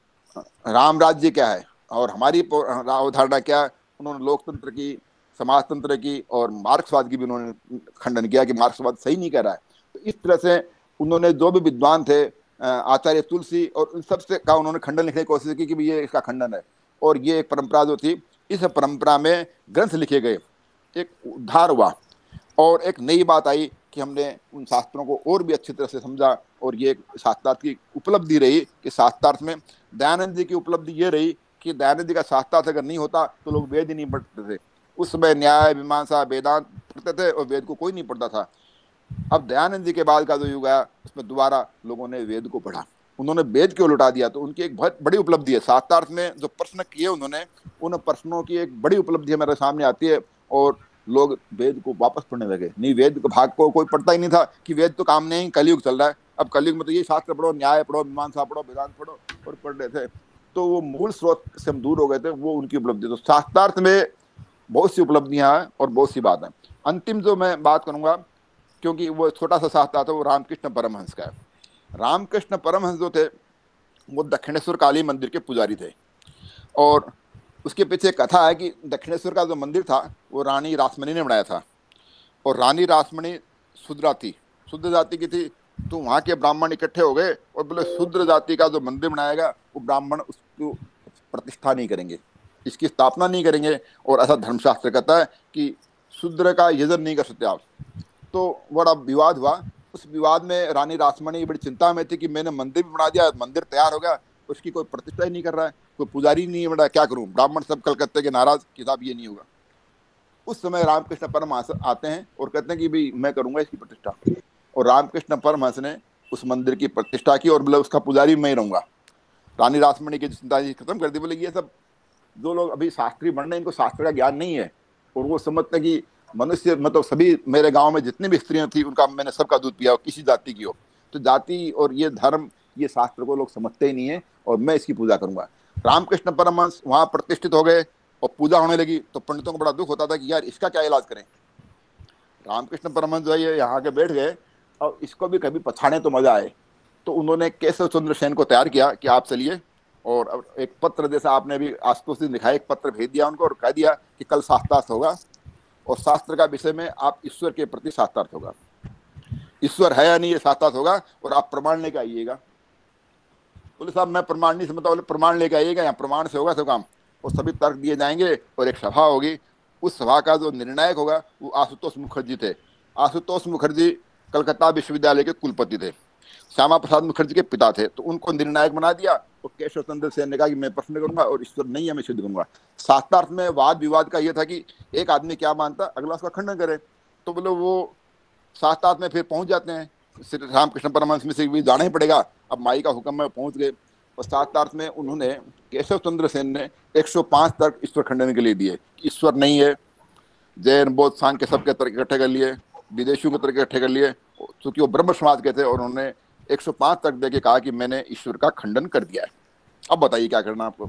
राम राज्य क्या है और हमारी अवधारणा क्या है। उन्होंने लोकतंत्र की, समाजतंत्र की और मार्क्सवाद की भी उन्होंने खंडन किया कि मार्क्सवाद सही नहीं कर रहा है। तो इस तरह से उन्होंने जो भी विद्वान थे, आचार्य तुलसी और उन सबसे का उन्होंने खंडन लिखने की कोशिश की कि भी ये इसका खंडन है। और ये एक परंपरा जो थी, इस परंपरा में ग्रंथ लिखे गए, एक उद्धार हुआ, और एक नई बात आई कि हमने उन शास्त्रों को और भी अच्छी तरह से समझा। और ये शास्त्रार्थ की उपलब्धि रही कि शास्त्रार्थ में दयानंद जी की उपलब्धि ये रही कि दयानंद जी का शास्त्रार्थ अगर नहीं होता तो लोग वेद ही नहीं पढ़ते थे। उस समय न्याय, मीमांसा, वेदांत पढ़ते थे और वेद को कोई नहीं पढ़ता था। अब दयानंद जी के बाद का जो युग आया, उसमें दोबारा लोगों ने वेद को पढ़ा, उन्होंने वेद क्यों लौटा दिया। तो उनकी एक बहुत बड़ी उपलब्धि है। शास्त्रार्थ में जो प्रश्न किए उन्होंने, उन प्रश्नों की एक बड़ी उपलब्धि मेरे सामने आती है, और लोग वेद को वापस पढ़ने लगे। नहीं, वेद के भाग को कोई पढ़ता ही नहीं था कि वेद तो काम नहीं, कलयुग चल रहा है। अब कलयुग में तो ये शास्त्र पढ़ो, न्याय पढ़ो, मीमांसा पढ़ो, वेदांत पढ़ो, और पढ़ रहे थे। तो वो मूल स्रोत से हम दूर हो गए थे, वो उनकी उपलब्धि। तो शास्त्रार्थ में बहुत सी उपलब्धियां हैं और बहुत सी बात है। अंतिम जो मैं बात करूंगा, क्योंकि वो छोटा सा शास्त्रार्थ है, वो रामकृष्ण परमहंस का है। रामकृष्ण परमहंस जो थे वो दक्षिणेश्वर काली मंदिर के पुजारी थे, और उसके पीछे कथा है कि दक्षिणेश्वर का जो मंदिर था वो रानी रासमणी ने बनाया था। और रानी रासमणी शूद्रा थी, शुद्ध जाति की थी। तो वहाँ के ब्राह्मण इकट्ठे हो गए और बोले शूद्र जाति का जो मंदिर बनाएगा वो ब्राह्मण उसको प्रतिष्ठा नहीं करेंगे, इसकी स्थापना नहीं करेंगे, और ऐसा धर्मशास्त्र कहता है कि शूद्र का यजन नहीं कर सकते आप। तो बड़ा विवाद हुआ। उस विवाद में रानी रासमणी बड़ी चिंता में थी कि मैंने मंदिर भी बना दिया, मंदिर तैयार हो गया, उसकी कोई प्रतिष्ठा ही नहीं कर रहा है, कोई पुजारी नहीं बना, क्या करूं। ब्राह्मण सब कलकत्ते के नाराज, किताब ये नहीं होगा। उस समय रामकृष्ण परमहंस आते हैं और कहते हैं कि भाई मैं करूंगा इसकी प्रतिष्ठा। और रामकृष्ण परमहंस ने उस मंदिर की प्रतिष्ठा की, और बोले उसका पुजारी मैं ही रहूंगा। रानी रासमणी की चिंता खत्म कर दी। बोले ये सब जो लोग अभी शास्त्री बन रहे हैं, इनको शास्त्र का ज्ञान नहीं है, और वो समझते हैं कि मनुष्य, मतलब सभी मेरे गांव में जितनी भी स्त्रियां थी उनका मैंने सबका दूध पिया, किसी जाति की हो। तो जाति और ये धर्म, ये शास्त्र को लोग समझते ही नहीं है, और मैं इसकी पूजा करूंगा। रामकृष्ण परमहंस वहां प्रतिष्ठित हो गए और पूजा होने लगी। तो पंडितों को बड़ा दुख होता था कि यार इसका क्या इलाज करें। रामकृष्ण परमहंस जो है यहाँ के बैठ गए, और इसको भी कभी पछाड़े तो मजा आए। तो उन्होंने केशव चंद्र सेन को तैयार किया कि आप चलिए, और एक पत्र जैसा आपने भी आशुतोष जी दिखाया, एक पत्र भेज दिया उनको और कह दिया कि कल शास्त्रार्थ होगा, और शास्त्र का विषय में आप ईश्वर के प्रति शास्त्रार्थ होगा, ईश्वर है या नहीं ये शास्त्रार्थ होगा, और आप प्रमाण लेके आइएगा। बोले साहब मैं प्रमाण नहीं समझता। बोले प्रमाण लेके आइएगा, यहाँ प्रमाण से होगा सब काम। और सभी तर्क दिए जाएंगे और एक सभा होगी। उस सभा का जो निर्णायक होगा वो आशुतोष मुखर्जी थे। आशुतोष मुखर्जी कलकत्ता विश्वविद्यालय के कुलपति थे। श्यामा प्रसाद मुखर्जी के पिता थे, तो उनको निर्णायक बना दिया और केशव चंद्र सेन ने कहा कि मैं प्रश्न करूंगा और ईश्वर नहीं है मैं सिद्ध करूंगा। शास्त्रार्थ में वाद विवाद का यह था कि एक आदमी क्या मानता अगला उसका खंडन करे, तो बोले वो शास्त्रार्थ में फिर पहुंच जाते हैं। श्री रामकृष्ण परमहंस में से भी जाना ही पड़ेगा, अब माई का हुक्म में पहुंच गए। और शास्त्रार्थ में उन्होंने केशव चंद्र सेन ने एक सौ पाँच तर्क ईश्वर खंडन के लिए दिए, ईश्वर नहीं है। जैन बौद्ध सांख्य के सबके तर्क इकट्ठे कर लिए, विदेशियों के तर्क इकट्ठे कर लिए, क्योंकि वो ब्रह्म समाज के थे, और उन्होंने एक सौ पाँच तर्क देके कहा कि मैंने ईश्वर का खंडन कर दिया है। अब बताइए क्या करना आपको।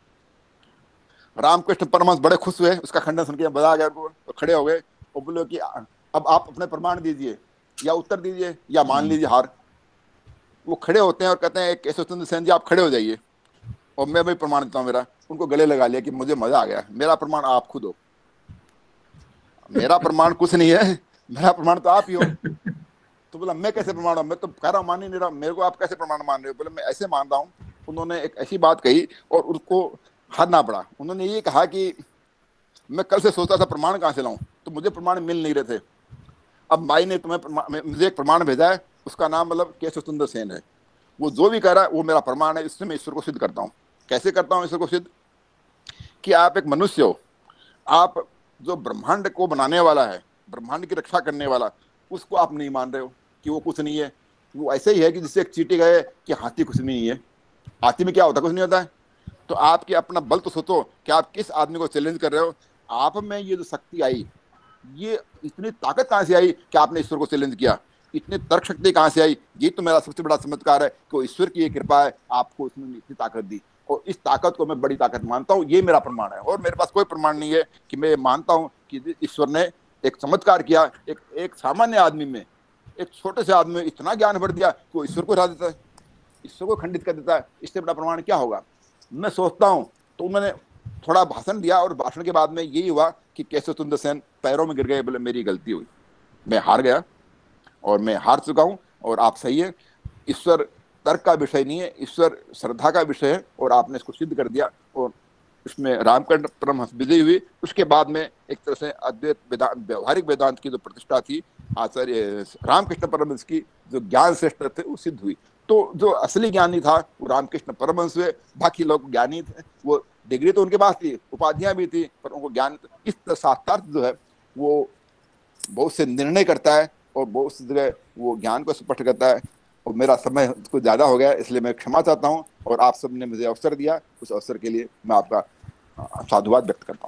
रामकृष्ण परमहंस बड़े खुश हुए, उसका खंडन सुन के बजा गया उनको, तो खड़े हो गए और बोले कि अब आप अपने प्रमाण दीजिए या उत्तर दीजिए या मान लीजिए हार। वो खड़े होते हैं और कहते हैं केशव चंद्र सेन जी आप खड़े हो जाइए और मैं भी प्रमाण देता हूँ मेरा। उनको गले लगा लिया कि मुझे मजा आ गया, मेरा प्रमाण आप खुद हो। मेरा प्रमाण कुछ नहीं है, मेरा प्रमाण तो आप ही हो। तो बोला मैं कैसे प्रमाण हूँ, मैं तो कह रहा हूँ मान ही नहीं रहा, मेरे को आप कैसे प्रमाण मान रहे हो। बोले मैं ऐसे मान रहा हूँ। उन्होंने एक ऐसी बात कही और उनको हरना पड़ा। उन्होंने ये कहा कि मैं कल से सोचता था प्रमाण कहाँ से लाऊं, तो मुझे प्रमाण मिल नहीं रहे थे। अब माई ने तुम्हें मुझे एक प्रमाण भेजा है, उसका नाम मतलब केशव चंद्र सेन है। वो जो भी कह रहा है वो मेरा प्रमाण है, इससे मैं ईश्वर को सिद्ध करता हूँ। कैसे करता हूँ ईश्वर को सिद्ध? कि आप एक मनुष्य हो, आप जो ब्रह्मांड को बनाने वाला है, ब्रह्मांड की रक्षा करने वाला, उसको आप नहीं मान रहे हो कि वो कुछ नहीं है। वो ऐसे ही है कि जिससे एक चींटी गए कि हाथी कुछ भी नहीं है। हाथी में क्या होता है? कुछ नहीं होता है। तो आपके अपना बल तो सोचो कि आप किस आदमी को चैलेंज कर रहे हो। आप में ये जो शक्ति आई, ये इतनी ताकत कहाँ से आई कि आपने ईश्वर को चैलेंज किया? इतनी तर्क शक्ति कहाँ से आई? ये तो मेरा सबसे बड़ा चमत्कार है कि ईश्वर की ये कृपा है, आपको उसने इतनी ताकत दी, और इस ताकत को मैं बड़ी ताकत मानता हूँ। ये मेरा प्रमाण है, और मेरे पास कोई प्रमाण नहीं है कि मैं मानता हूँ कि ईश्वर ने एक चमत्कार किया, एक एक सामान्य आदमी में, एक छोटे से आदमी में इतना ज्ञान भर दिया कि वो ईश्वर को हरा देता है, ईश्वर को खंडित कर देता है। इससे बड़ा प्रमाण क्या होगा? मैं सोचता हूँ। तो उन्होंने थोड़ा भाषण दिया, और भाषण के बाद में यही हुआ कि केशव चंद्र सेन पैरों में गिर गए, बोले मेरी गलती हुई, मैं हार गया और मैं हार चुका हूँ, और आप सही है, ईश्वर तर्क का विषय नहीं है, ईश्वर श्रद्धा का विषय है, और आपने इसको सिद्ध कर दिया। और इसमें रामकृष्ण परमहंस विजयी हुई। उसके बाद में एक तरह से अद्वैत वेदांत, व्यवहारिक वेदांत की जो प्रतिष्ठा थी आचार्य रामकृष्ण परमहंस की, जो ज्ञान श्रेष्ठ थे, वो सिद्ध हुई। तो जो असली ज्ञानी था वो रामकृष्ण परमहंस हुए, बाकी लोग ज्ञानी थे, वो डिग्री तो उनके पास थी, उपाधियां भी थी, पर उनको ज्ञान। इस शास्त्रार्थ जो है वो बहुत से निर्णय करता है और बहुत सी जगह वो ज्ञान को स्पष्ट करता है। और मेरा समय कुछ ज़्यादा हो गया, इसलिए मैं क्षमा चाहता हूँ, और आप सबने मुझे अवसर दिया, उस अवसर के लिए मैं आपका साधुवाद व्यक्त करता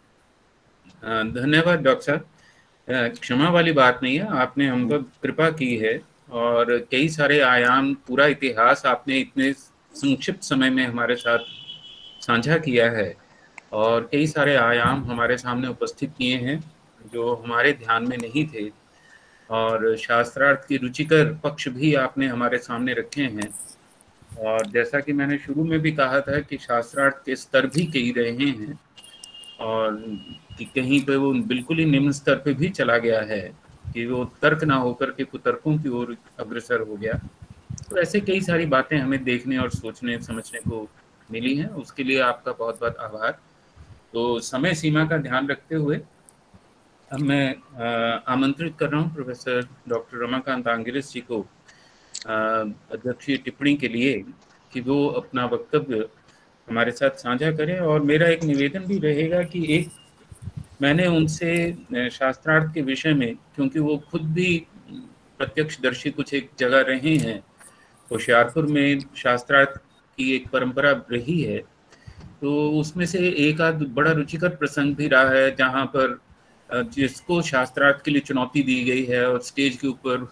हूँ। धन्यवाद डॉक्टर साहब। क्षमा वाली बात नहीं है, आपने हम पर कृपा की है, और कई सारे आयाम, पूरा इतिहास आपने इतने संक्षिप्त समय में हमारे साथ साझा किया है, और कई सारे आयाम हमारे सामने उपस्थित किए हैं जो हमारे ध्यान में नहीं थे, और शास्त्रार्थ की रुचिकर पक्ष भी आपने हमारे सामने रखे हैं। और जैसा कि मैंने शुरू में भी कहा था कि शास्त्रार्थ के स्तर भी कई रहे हैं, और कि कहीं पे वो बिल्कुल ही निम्न स्तर पे भी चला गया है कि वो तर्क ना होकर के कुतर्कों की ओर अग्रसर हो गया। तो ऐसे कई सारी बातें हमें देखने और सोचने समझने को मिली हैं, उसके लिए आपका बहुत बहुत आभार। तो समय सीमा का ध्यान रखते हुए अब मैं आमंत्रित कर रहा हूँ प्रोफेसर डॉक्टर रमाकांत आंगिरस जी को अध्यक्षीय टिप्पणी के लिए कि वो अपना वक्तव्य हमारे साथ साझा करें। और मेरा एक निवेदन भी रहेगा कि एक मैंने उनसे शास्त्रार्थ के विषय में, क्योंकि वो खुद भी प्रत्यक्षदर्शी कुछ एक जगह रहे हैं, होशियारपुर में शास्त्रार्थ की एक परंपरा रही है, तो उसमें से एक आध बड़ा रुचिकर प्रसंग भी रहा है जहाँ पर जिसको शास्त्रार्थ के लिए चुनौती दी गई है और स्टेज के ऊपर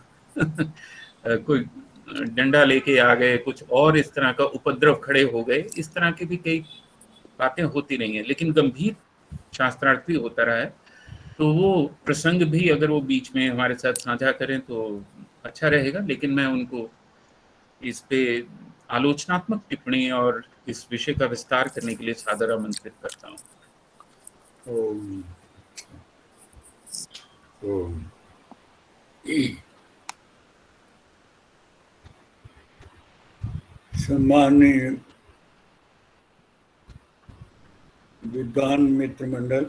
कोई डंडा लेके आ गए, कुछ और इस तरह का उपद्रव खड़े हो गए, इस तरह की भी कई बातें होती रही हैं, लेकिन गंभीर शास्त्रार्थ भी होता रहा है। तो वो प्रसंग भी अगर वो बीच में हमारे साथ साझा करें तो अच्छा रहेगा। लेकिन मैं उनको इस पे आलोचनात्मक टिप्पणी और इस विषय का विस्तार करने के लिए सादर आमंत्रित करता हूँ। ओम ओम सम्मानीय विद्वान मित्र मंडल,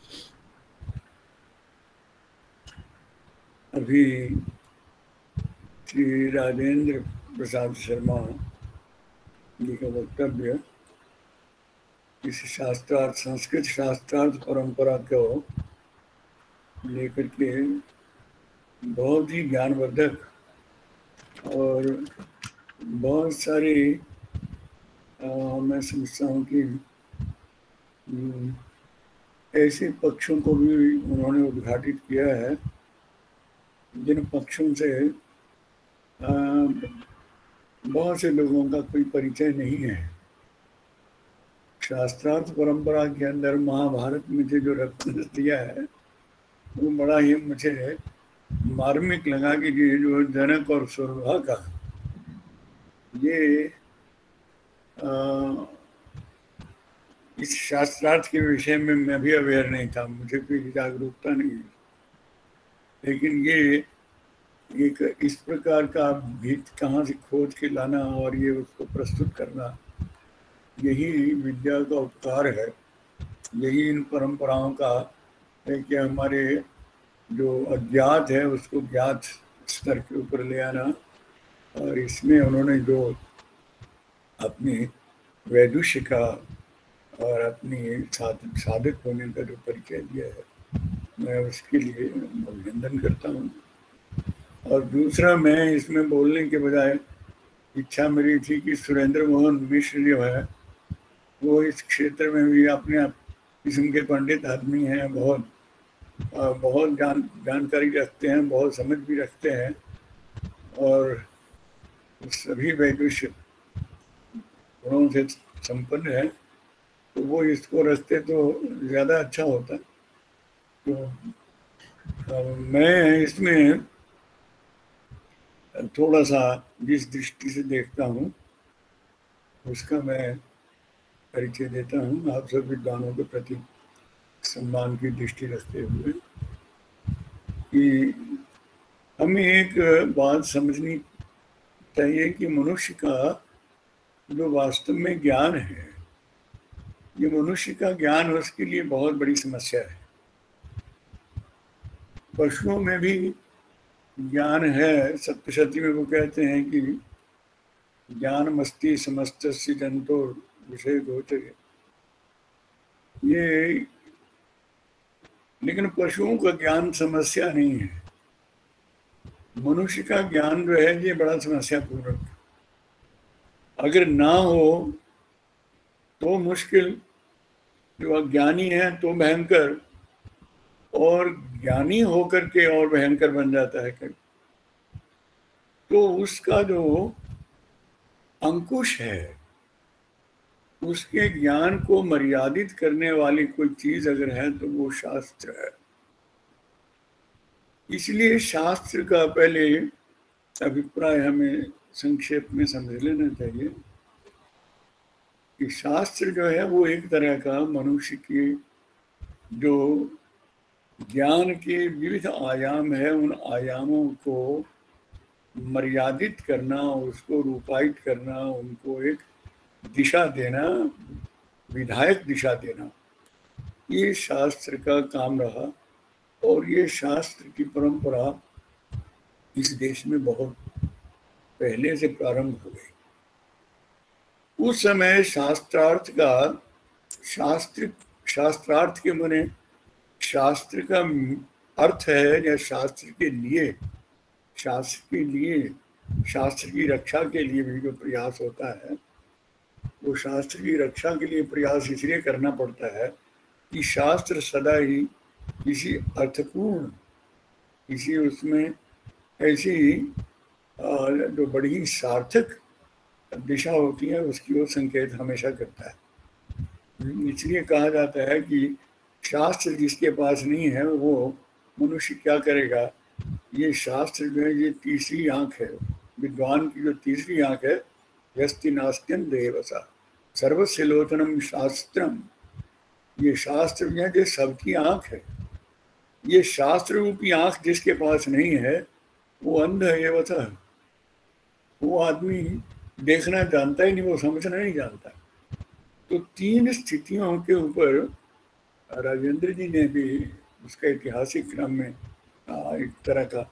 अभी श्री राजेंद्र प्रसाद शर्मा जी का वक्तव्य इस शास्त्रार्थ संस्कृत शास्त्रार्थ परंपरा को लेकर के बहुत ही ज्ञानवर्धक और बहुत सारी आ, मैं समझता हूँ कि ऐसे पक्षों को भी उन्होंने उद्घाटित किया है जिन पक्षों से आ, बहुत से लोगों का कोई परिचय नहीं है। शास्त्रार्थ परंपरा के अंदर महाभारत में से जो रेफरेंस दिया है वो बड़ा ही मुझे मार्मिक लगा कि ये जो जनक और सुरभा का ये आ, इस शास्त्रार्थ के विषय में मैं भी अवेयर नहीं था, मुझे कोई जागरूकता नहीं, लेकिन ये एक इस प्रकार का भीत कहाँ से खोज के लाना और ये उसको प्रस्तुत करना, यही विद्या का उपकार है। यही इन परंपराओं का है कि हमारे जो अज्ञात है उसको ज्ञात स्तर के ऊपर ले आना, और इसमें उन्होंने जो अपनी वैदुष्य का और अपनी साधक होने का जो परिचय दिया है मैं उसके लिए अभिनंदन करता हूँ। और दूसरा, मैं इसमें बोलने के बजाय इच्छा मेरी थी कि सुरेंद्र मोहन मिश्र जो है वो इस क्षेत्र में भी अपने आप किस्म के पंडित आदमी हैं, बहुत बहुत जान जानकारी रखते हैं, बहुत समझ भी रखते हैं और सभी वैदुष्य गुणों से संपन्न है, तो वो इसको रखते तो ज़्यादा अच्छा होता। तो मैं इसमें थोड़ा सा जिस दृष्टि से देखता हूँ उसका मैं परिचय देता हूँ आप सब विद्वानों के प्रति सम्मान की दृष्टि रखते हुए कि हमें एक बात समझनी चाहिए कि मनुष्य का जो वास्तव में ज्ञान है, ये मनुष्य का ज्ञान उसके लिए बहुत बड़ी समस्या है। पशुओं में भी ज्ञान है, सप्तशती में वो कहते हैं कि ज्ञान मस्ती समस्त जंतु विषय गोचर, ये लेकिन पशुओं का ज्ञान समस्या नहीं है। मनुष्य का ज्ञान जो है ये बड़ा समस्या पूर्ण, अगर ना हो तो मुश्किल, जो अज्ञानी है तो भयंकर, और ज्ञानी होकर के और भयंकर बन जाता है कभी। तो उसका जो अंकुश है, उसके ज्ञान को मर्यादित करने वाली कोई चीज अगर है तो वो शास्त्र है। इसलिए शास्त्र का पहले अभिप्राय हमें संक्षेप में समझ लेना चाहिए कि शास्त्र जो है वो एक तरह का मनुष्य की जो ज्ञान के विविध आयाम है उन आयामों को मर्यादित करना, उसको रूपायित करना, उनको एक दिशा देना, विधायक दिशा देना, ये शास्त्र का काम रहा। और ये शास्त्र की परंपरा इस देश में बहुत पहले से प्रारंभ हो गई। उस समय शास्त्रार्थ का शास्त्र शास्त्रार्थ के माने शास्त्र का अर्थ है या शास्त्र के लिए, शास्त्र के लिए शास्त्र की रक्षा के लिए भी जो प्रयास होता है, वो शास्त्र की रक्षा के लिए प्रयास इसलिए करना पड़ता है कि शास्त्र सदा ही किसी अर्थपूर्ण, किसी उसमें ऐसी जो बड़ी सार्थक दिशा होती है उसकी वो संकेत हमेशा करता है। इसलिए कहा जाता है कि शास्त्र जिसके पास नहीं है वो मनुष्य क्या करेगा। ये शास्त्र जो है ये तीसरी आंख है, विद्वान की जो तीसरी आंख है, यस्ति नास्त्यन देवसा सर्वस्य लोचनम शास्त्रम, ये शास्त्र जो है सबकी आंख है। ये शास्त्र रूपी आंख जिसके पास नहीं है वो अंध है, वथा वो आदमी देखना जानता ही नहीं, वो समझना नहीं जानता। तो तीन स्थितियों के ऊपर राजेंद्र जी ने भी उसका ऐतिहासिक क्रम में एक तरह का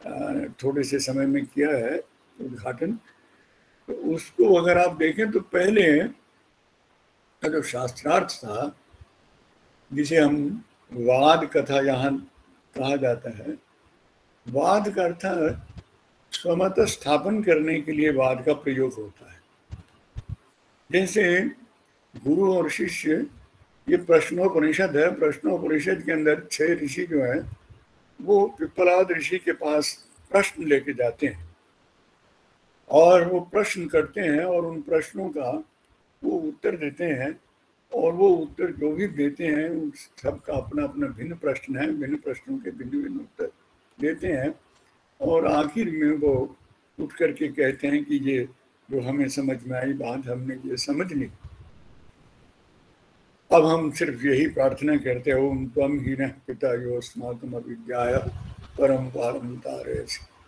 थोड़े से समय में किया है उद्घाटन। तो उसको अगर आप देखें तो पहले का जो शास्त्रार्थ था, जिसे हम वाद कथा यहाँ कहा जाता है, वाद का अर्थ स्वमत स्थापन करने के लिए वाद का प्रयोग होता है। जैसे गुरु और शिष्य, ये प्रश्नोपनिषद है, प्रश्नोपनिषद के अंदर छह ऋषि जो है वो पिप्पलाद ऋषि के पास प्रश्न लेके जाते हैं और वो प्रश्न करते हैं और उन प्रश्नों का वो उत्तर देते हैं, और वो उत्तर जो भी देते हैं उन सबका अपना अपना भिन्न प्रश्न है, भिन्न प्रश्नों के भिन्न भिन्न उत्तर देते हैं, और आखिर में वो उठ करके कहते हैं कि ये जो हमें समझ में आई बात हमने ये समझ ली। अब हम सिर्फ यही प्रार्थना करते हो, त्वम ही न पिता योस्माकम अविद्याया परम पारम तारे,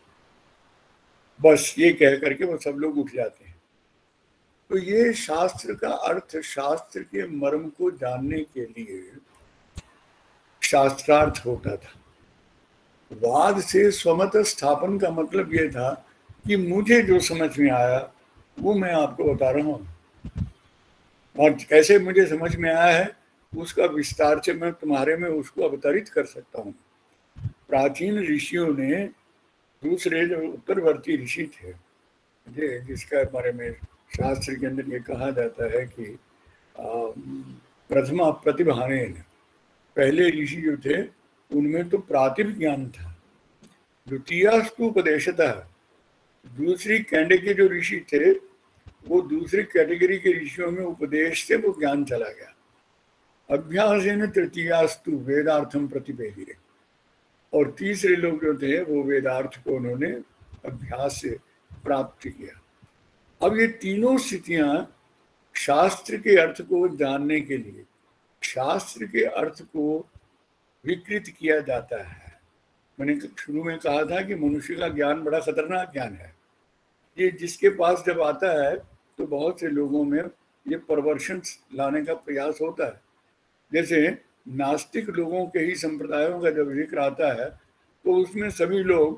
बस ये कह करके वो सब लोग उठ जाते हैं। तो ये शास्त्र का अर्थ, शास्त्र के मर्म को जानने के लिए शास्त्रार्थ होता था। वाद से स्वमत स्थापन का मतलब ये था कि मुझे जो समझ में आया वो मैं आपको बता रहा हूँ, और कैसे मुझे समझ में आया है उसका विस्तार से मैं तुम्हारे में उसको अवतरित कर सकता हूँ। प्राचीन ऋषियों ने, दूसरे जो उत्तरवर्ती ऋषि थे, जिसका बारे में शास्त्र के अंदर ये कहा जाता है कि प्रथमा प्रतिभानेन, पहले ऋषि जो थे उनमें तो प्रातिभ ज्ञान था, द्वितीयास्तु उपदेशतः, दूसरी कैंडे के जो ऋषि थे वो दूसरी कैटेगरी के ऋषियों में उपदेश से वो ज्ञान चला गया। अभ्यासेन तृतीयास्तु वेदार्थम प्रतिपेदिरे, और तीसरे लोग जो थे वो वेदार्थ को उन्होंने अभ्यास से प्राप्त किया। अब ये तीनों स्थितियां शास्त्र के अर्थ को जानने के लिए, शास्त्र के अर्थ को विकृत किया जाता है। मैंने शुरू में कहा था कि मनुष्य का ज्ञान बड़ा खतरनाक ज्ञान है। ये जिसके पास जब आता है तो बहुत से लोगों में ये परवर्शन लाने का प्रयास होता है। जैसे नास्तिक लोगों के ही संप्रदायों का जब जिक्र आता है तो उसमें सभी लोग,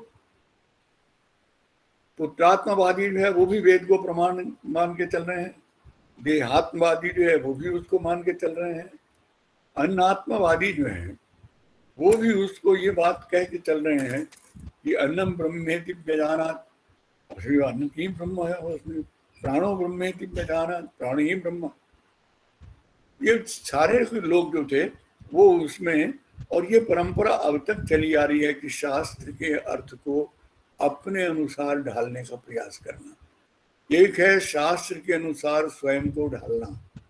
पुत्रात्मवादी जो है वो भी वेद को प्रमाण मान के चल रहे हैं, देहात्मवादी जो है वो भी उसको मान के चल रहे हैं, अन्नात्मवादी जो है वो भी उसको ये बात कह के चल रहे हैं कि अन्नम ब्रह्मेति व्यजानात्, अन्न की ब्रह्म है, उसमें प्राणो ब्रह्मेति व्यजानात्, प्राण ही ब्रह्म। ये सारे लोग जो थे वो उसमें, और ये परंपरा अब तक चली आ रही है कि शास्त्र के अर्थ को अपने अनुसार ढालने का प्रयास करना। एक है शास्त्र के अनुसार स्वयं को ढालना।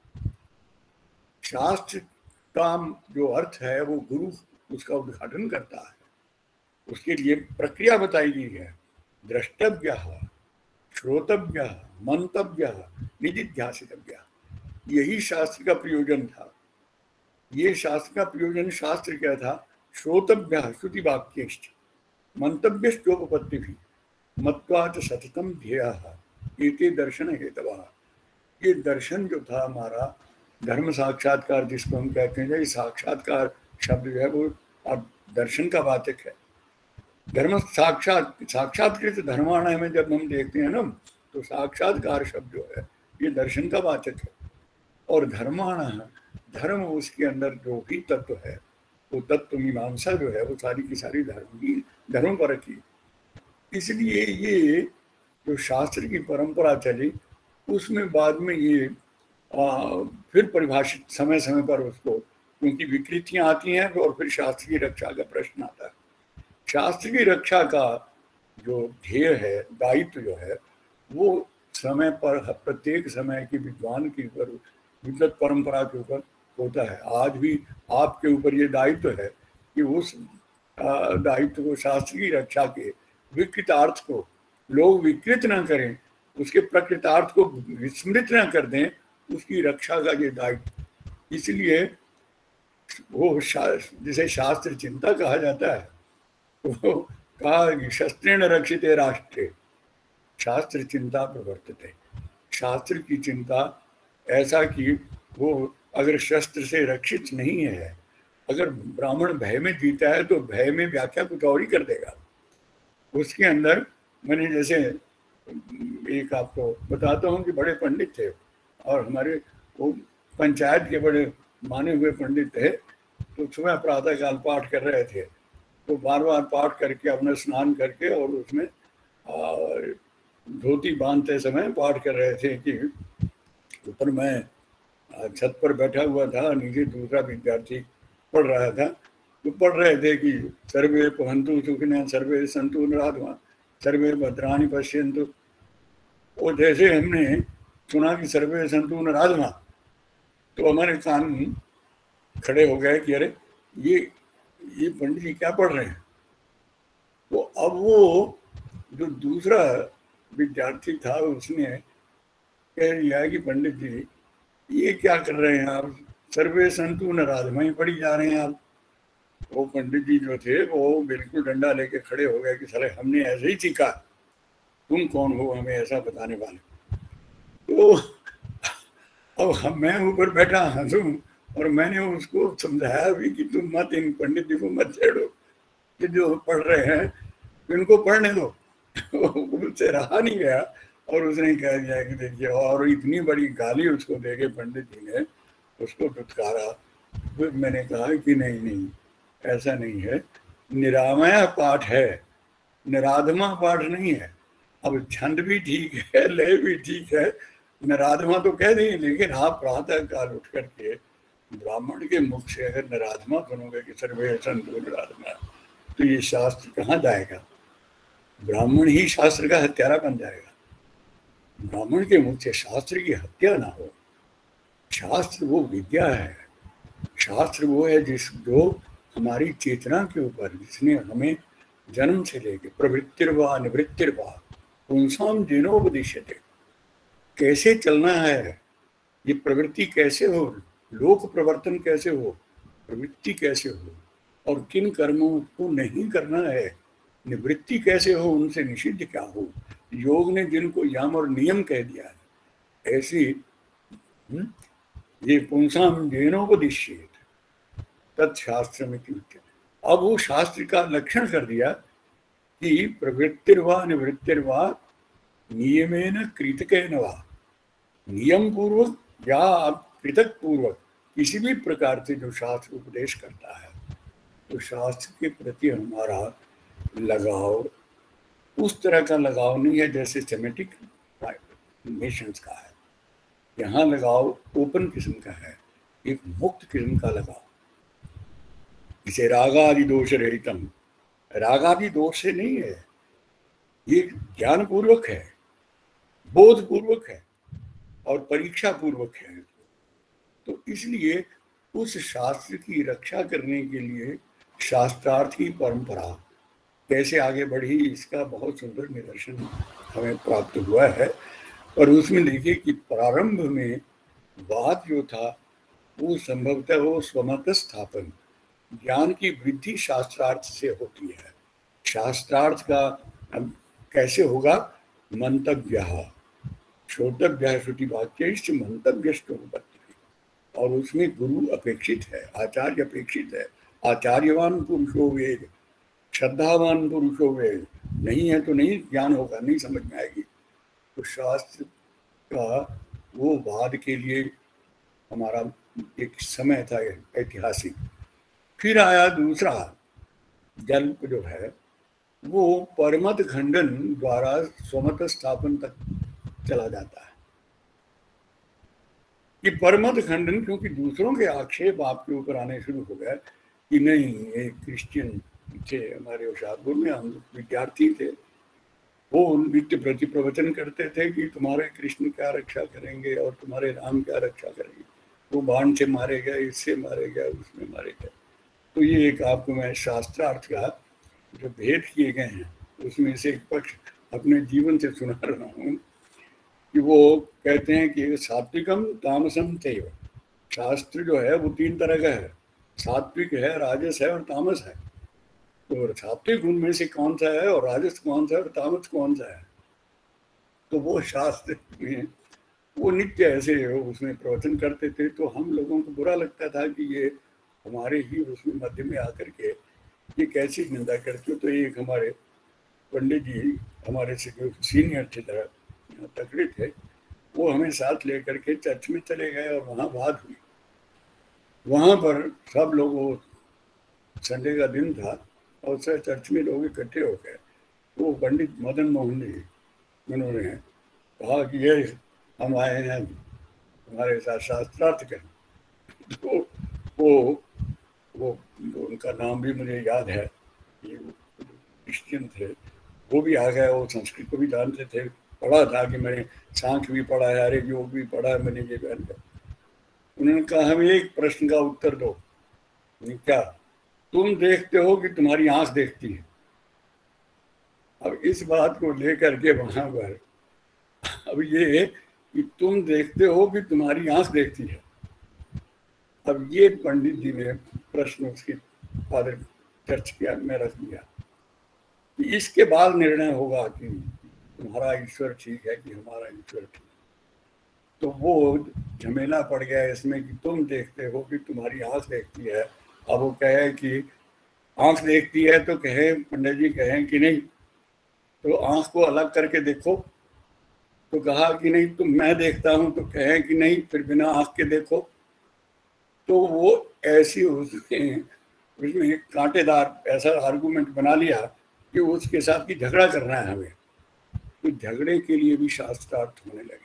शास्त्र का जो अर्थ है वो गुरु उसका उद्घाटन करता है, उसके लिए प्रक्रिया बताई गई है। द्रष्टव्य, श्रोतव्य, मंतव्य, निधिध्यासितव्य, यही शास्त्र का प्रयोजन था। ये शास्त्र का प्रयोजन, शास्त्र क्या था? श्रोतव्य श्रुति वाक्यश्च, मंतव्यश्चोपपत्ति भी, मत्वाच सततम ध्येयः एते दर्शन हेतवः। ये दर्शन जो था हमारा, धर्म साक्षात्कार जिसको हम कहते हैं, ये साक्षात्कार शब्द जो है वो अब दर्शन का वाचक है। धर्म साक्षात साक्षात्कृत धर्माणा में जब हम देखते हैं ना तो साक्षात्कार शब्द जो है ये दर्शन का वाचक है। और धर्माणा, धर्म उसके अंदर जो भी तत्व है वो तत्व मीमांसा जो है वो सारी की सारी धर्म की धर्म पर की। इसलिए ये जो शास्त्र की परंपरा चली उसमें बाद में ये आ, फिर परिभाषित समय समय पर उसको, क्योंकि विकृतियां आती हैं और फिर शास्त्र की रक्षा का प्रश्न आता है। शास्त्र की रक्षा का जो ध्येय है, दायित्व जो है, वो समय पर प्रत्येक समय के विद्वान के ऊपर, विद्वत परंपरा के ऊपर होता है। आज भी आपके ऊपर ये दायित्व है कि उस दायित्व को, शास्त्र की रक्षा के विकृतार्थ को लोग विकृत ना करें, उसके प्रकृतार्थ को विस्मृत ना कर दें, उसकी रक्षा का ये दायित्व। इसलिए वो जिसे शास्त्र चिंता कहा जाता है, तो कहा कि शस्त्रेण रक्षिते राष्ट्रे शास्त्र चिंता प्रवर्तते। शास्त्र की चिंता ऐसा कि वो अगर शस्त्र से रक्षित नहीं है, अगर ब्राह्मण भय में जीता है तो भय में व्याख्या कुछ और ही कर देगा। उसके अंदर मैंने जैसे एक आपको बताता हूँ कि बड़े पंडित थे और हमारे वो पंचायत के बड़े माने हुए पंडित थे, तो सुबह प्रातः काल पाठ कर रहे थे, तो बार बार पाठ करके अपना स्नान करके और उसमें धोती बांधते समय पाठ कर रहे थे कि ऊपर मैं छत पर बैठा हुआ था, नीचे दूसरा विद्यार्थी पढ़ रहा था, तो पढ़ रहे थे कि सर्वे पवन्तु सुखिनः सर्वे सन्तु निरामयाः सर्वे भद्राणि पश्यन्तु। और जैसे हमने सुना कि सर्वे सन्तु निरामयाः, तो हमारे कान खड़े हो गए कि अरे ये ये पंडित जी क्या पढ़ रहे हैं। तो अब वो जो दूसरा विद्यार्थी था उसने कह दिया कि पंडित जी ये क्या कर रहे हैं आप, सर्वे सन्तु निरामयाः पढ़ी जा रहे हैं आप। वो पंडित जी जो थे वो बिल्कुल डंडा लेके खड़े हो गए कि साले हमने ऐसे ही सीखा, तुम कौन हो हमें ऐसा बताने वाले। तो अब हम मैं ऊपर बैठा हंसूं और मैंने उसको समझाया भी कि तुम मत इन पंडित जी को मत छेड़ो, कि जो पढ़ रहे हैं इनको पढ़ने दो। उससे रहा नहीं गया और उसने कह दिया कि देखिए, और इतनी बड़ी गाली उसको देके पंडित जी ने उसको दुत्कारा। फिर मैंने कहा कि नहीं नहीं ऐसा नहीं है, निरामया पाठ है, निराधमा पाठ नहीं है। अब छंद भी ठीक है, लय भी ठीक है, निराधमा तो कह देंगे, लेकिन आप प्रातः काल उठ करके ब्राह्मण के मुख से अगर निराधमा सुनोगे कि सर्वे सन्तु निराधमा, तो ये शास्त्र कहाँ जाएगा? ब्राह्मण ही शास्त्र का हत्यारा बन जाएगा। ब्राह्मण के मुख से शास्त्र की हत्या ना हो। शास्त्र वो विद्या है, शास्त्र वो है जिस जो हमारी चेतना के ऊपर, जिसने हमें जन्म से लेके प्रवृत्तिर्वा निवृत्तिर्वा पुंसाम जेनोपदिश्यते, कैसे चलना है, ये प्रवृत्ति कैसे हो, लोक प्रवर्तन कैसे हो, प्रवृत्ति कैसे हो, और किन कर्मों को नहीं करना है, निवृत्ति कैसे हो, उनसे निषिद्ध क्या हो। योग ने जिनको यम और नियम कह दिया है, ऐसी ये पुंसाम जेनोपदिश्यते तत्शास्त्र में कीर्तन। अब वो शास्त्र का लक्षण कर दिया कि प्रवृत्तिर्वा निवृत्तिर्वा नियमेन कृतकेन वा, नियम पूर्वक या कृतक पूर्वक किसी भी प्रकार से जो शास्त्र उपदेश करता है, तो शास्त्र के प्रति हमारा लगाव उस तरह का लगाव नहीं है जैसे सेमेटिक नेशंस का है। यहाँ लगाव ओपन किस्म का है, एक मुक्त किस्म का लगाव, इसे रागादि दोष रहितम, रागादि दोष से नहीं है, ये ज्ञान पूर्वक है, बोध पूर्वक है और परीक्षा पूर्वक है। तो इसलिए उस शास्त्र की रक्षा करने के लिए शास्त्रार्थ की परंपरा कैसे आगे बढ़ी, इसका बहुत सुंदर निदर्शन हमें प्राप्त हुआ है। और उसमें देखिए कि प्रारंभ में बात जो था वो संभवतः वो स्वमत स्थापन, ज्ञान की वृद्धि शास्त्रार्थ से होती है। शास्त्रार्थ का कैसे होगा? मंतव्यः श्रोतव्यः श्रुति वाक्यैश्च मंतव्यश्च उपपत्तिः, और उसमें गुरु अपेक्षित है, आचार्य अपेक्षित है। आचार्यवान पुरुषो वेद, श्रद्धावान पुरुषो वेद, नहीं है तो नहीं ज्ञान होगा, नहीं समझ में आएगी। तो शास्त्र का वो वाद के लिए हमारा एक समय था ऐतिहासिक। फिर आया दूसरा जल्प जो है वो परमत खंडन द्वारा स्वमत स्थापन तक चला जाता है। ये परमत खंडन क्योंकि दूसरों के आक्षेप आपके ऊपर आने शुरू हो गए कि नहीं, एक क्रिश्चियन थे हमारे होशियारपुर में, हम विद्यार्थी थे, वो नित्य प्रति प्रवचन करते थे कि तुम्हारे कृष्ण क्या रक्षा करेंगे और तुम्हारे राम क्या रक्षा करेंगे, वो बाण से मारे गए, इससे मारे गए, उसमें मारे गए। तो ये एक आपको मैं शास्त्रार्थ का जो भेद किए गए हैं उसमें से एक पक्ष अपने जीवन से सुना रहा हूँ कि वो कहते हैं कि सात्विकम तामसम तैव, शास्त्र जो है वो तीन तरह का है, सात्विक है, राजस है और तामस है। तो सात्विक गुण में से कौन सा है और राजस कौन सा है और तामस कौन सा है? तो वो शास्त्र में वो नित्य ऐसे उसमें प्रवचन करते थे, तो हम लोगों को बुरा लगता था कि ये हमारे ही उसमें मध्य में आकर के ये कैसी निंदा करते हो। तो एक हमारे पंडित जी हमारे से जो सीनियर थे, जरा तकड़े थे, वो हमें साथ लेकर के चर्च में चले गए और वहाँ बात हुई। वहाँ पर सब लोग, वो संडे का दिन था और सर चर्च में लोग इकट्ठे हो गए। वो पंडित मदन मोहन जी, उन्होंने कहा कि ये हम आए हैं हमारे साथ शास्त्रार्थ करने। तो वो वो उनका नाम भी मुझे याद है, ये क्रिश्चियन थे, वो भी आ गए। वो संस्कृत को भी जानते थे, पढ़ा था कि मैंने सांख्य भी पढ़ा है, हरे योग भी पढ़ा है, मैंने ये पहन कर। उन्होंने कहा हमें एक प्रश्न का उत्तर दो। क्या? तुम देखते हो कि तुम्हारी आंख देखती है? अब इस बात को लेकर के वहां पर अब ये कि तुम देखते हो कि तुम्हारी आंख देखती है, अब ये पंडित जी ने प्रश्न उसके फादर चर्च के में रख दिया कि इसके बाद निर्णय होगा कि तुम्हारा ईश्वर ठीक है कि हमारा ईश्वर ठीक है। तो वो झमेला पड़ गया इसमें कि तुम देखते हो कि तुम्हारी आंख देखती है। अब वो कहे कि आंख देखती है तो कहे, पंडित जी कहें कि नहीं तो आंख को अलग करके देखो, तो कहा कि नहीं तो मैं देखता हूं, तो कहें कि नहीं फिर बिना आंख के देखो। तो वो ऐसी उसने उसमें एक कांटेदार ऐसा आर्गुमेंट बना लिया कि उसके साथ की झगड़ा करना है हमें। तो झगड़े के लिए भी शास्त्रार्थ होने लगे।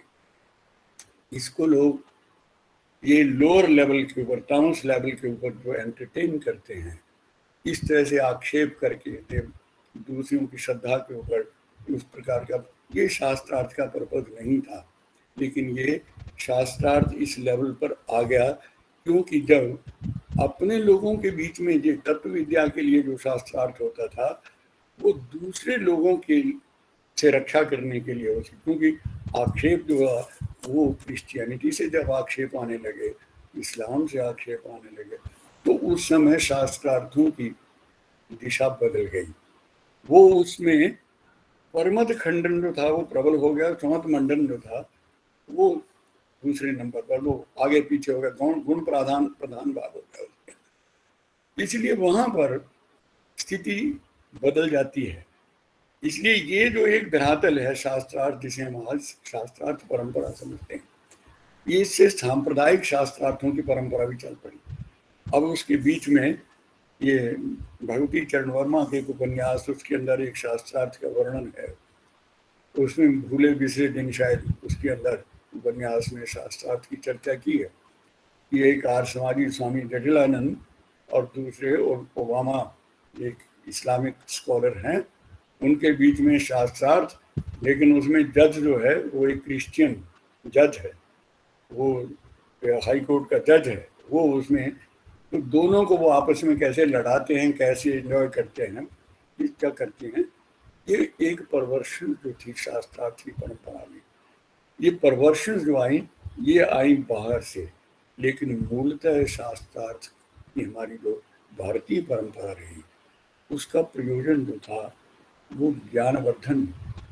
इसको लोग ये लोअर लेवल के ऊपर, टाउन्स लेवल के ऊपर जो एंटरटेन करते हैं, इस तरह से आक्षेप करके दूसरों की श्रद्धा के ऊपर उस प्रकार का, ये शास्त्रार्थ का पर्पज नहीं था। लेकिन ये शास्त्रार्थ इस लेवल पर आ गया क्योंकि जब अपने लोगों के बीच में ये तत्व विद्या के लिए जो शास्त्रार्थ होता था वो दूसरे लोगों के से रक्षा करने के लिए होती, क्योंकि आक्षेप जो है वो क्रिश्चियनिटी से जब आक्षेप आने लगे, इस्लाम से आक्षेप आने लगे, तो उस समय शास्त्रार्थों की दिशा बदल गई। वो उसमें परमत खंडन जो था वो प्रबल हो गया, समत मंडन जो था वो दूसरे नंबर पर, वो आगे पीछे हो गया, गुण गुण प्रधान प्रधान भाग हो गया उसके। इसलिए वहां पर स्थिति बदल जाती है। इसलिए ये जो एक धरातल है शास्त्रार्थ, जिसे हम आज शास्त्रार्थ परंपरा समझते हैं, ये इससे सांप्रदायिक शास्त्रार्थों की परंपरा भी चल पड़ी। अब उसके बीच में ये भगवती चरण वर्मा के उपन्यास, उसके अंदर एक शास्त्रार्थ का वर्णन है, उसमें भूले बिसरे दिन शायद उसके अंदर उपन्यास में शास्त्रार्थ की चर्चा की है। ये एक आर्य समाजी स्वामी जटिलानंद और दूसरे और ओबामा एक इस्लामिक स्कॉलर हैं, उनके बीच में शास्त्रार्थ, लेकिन उसमें जज जो है वो एक क्रिश्चियन जज है, वो हाई कोर्ट का जज है, वो उसमें तो दोनों को वो आपस में कैसे लड़ाते हैं, कैसे एंजॉय करते हैं, क्या करते हैं, ये एक परवर्शन जो थी शास्त्रार्थ की परंपरा में। ये परवर्शन जो आई ये आई बाहर से, लेकिन मूलतः शास्त्रार्थ की हमारी जो भारतीय परंपरा रही उसका प्रयोजन जो था वो ज्ञानवर्धन,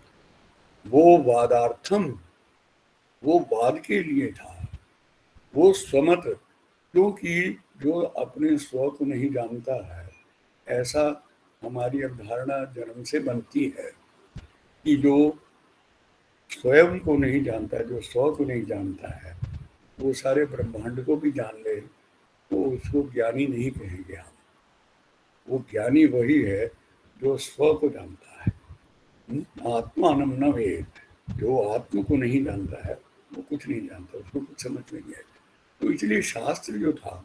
वो वादार्थम, वो वाद के लिए था, वो स्वमत, क्योंकि जो अपने स्व को नहीं जानता है, ऐसा हमारी अवधारणा जन्म से बनती है कि जो स्वयं को नहीं जानता, जो स्व को नहीं जानता है, वो सारे ब्रह्मांड को भी जान ले तो उसको ज्ञानी नहीं कहेंगे हम। वो ज्ञानी वही है जो स्व को जानता है। आत्मानम न वेद, जो आत्म को नहीं जानता है वो कुछ नहीं जानता, उसको कुछ समझ में नहीं आएगा। तो इसलिए शास्त्र जो था,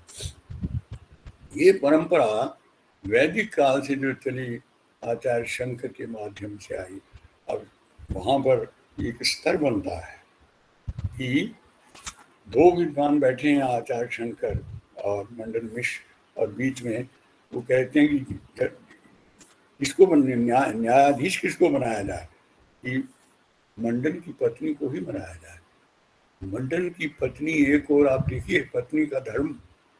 ये परंपरा वैदिक काल से जो चली आचार्य शंकर के माध्यम से आई। अब वहाँ पर एक स्तर बनता है कि दो विद्वान बैठे हैं, आचार्य शंकर और मंडन मिश्र, और बीच में वो कहते हैं कि किसको बनने न्याय न्यायाधीश किसको बनाया जाए, कि मंडन की पत्नी को ही बनाया जाए। मंडन की पत्नी एक और आप देखिए पत्नी का धर्म,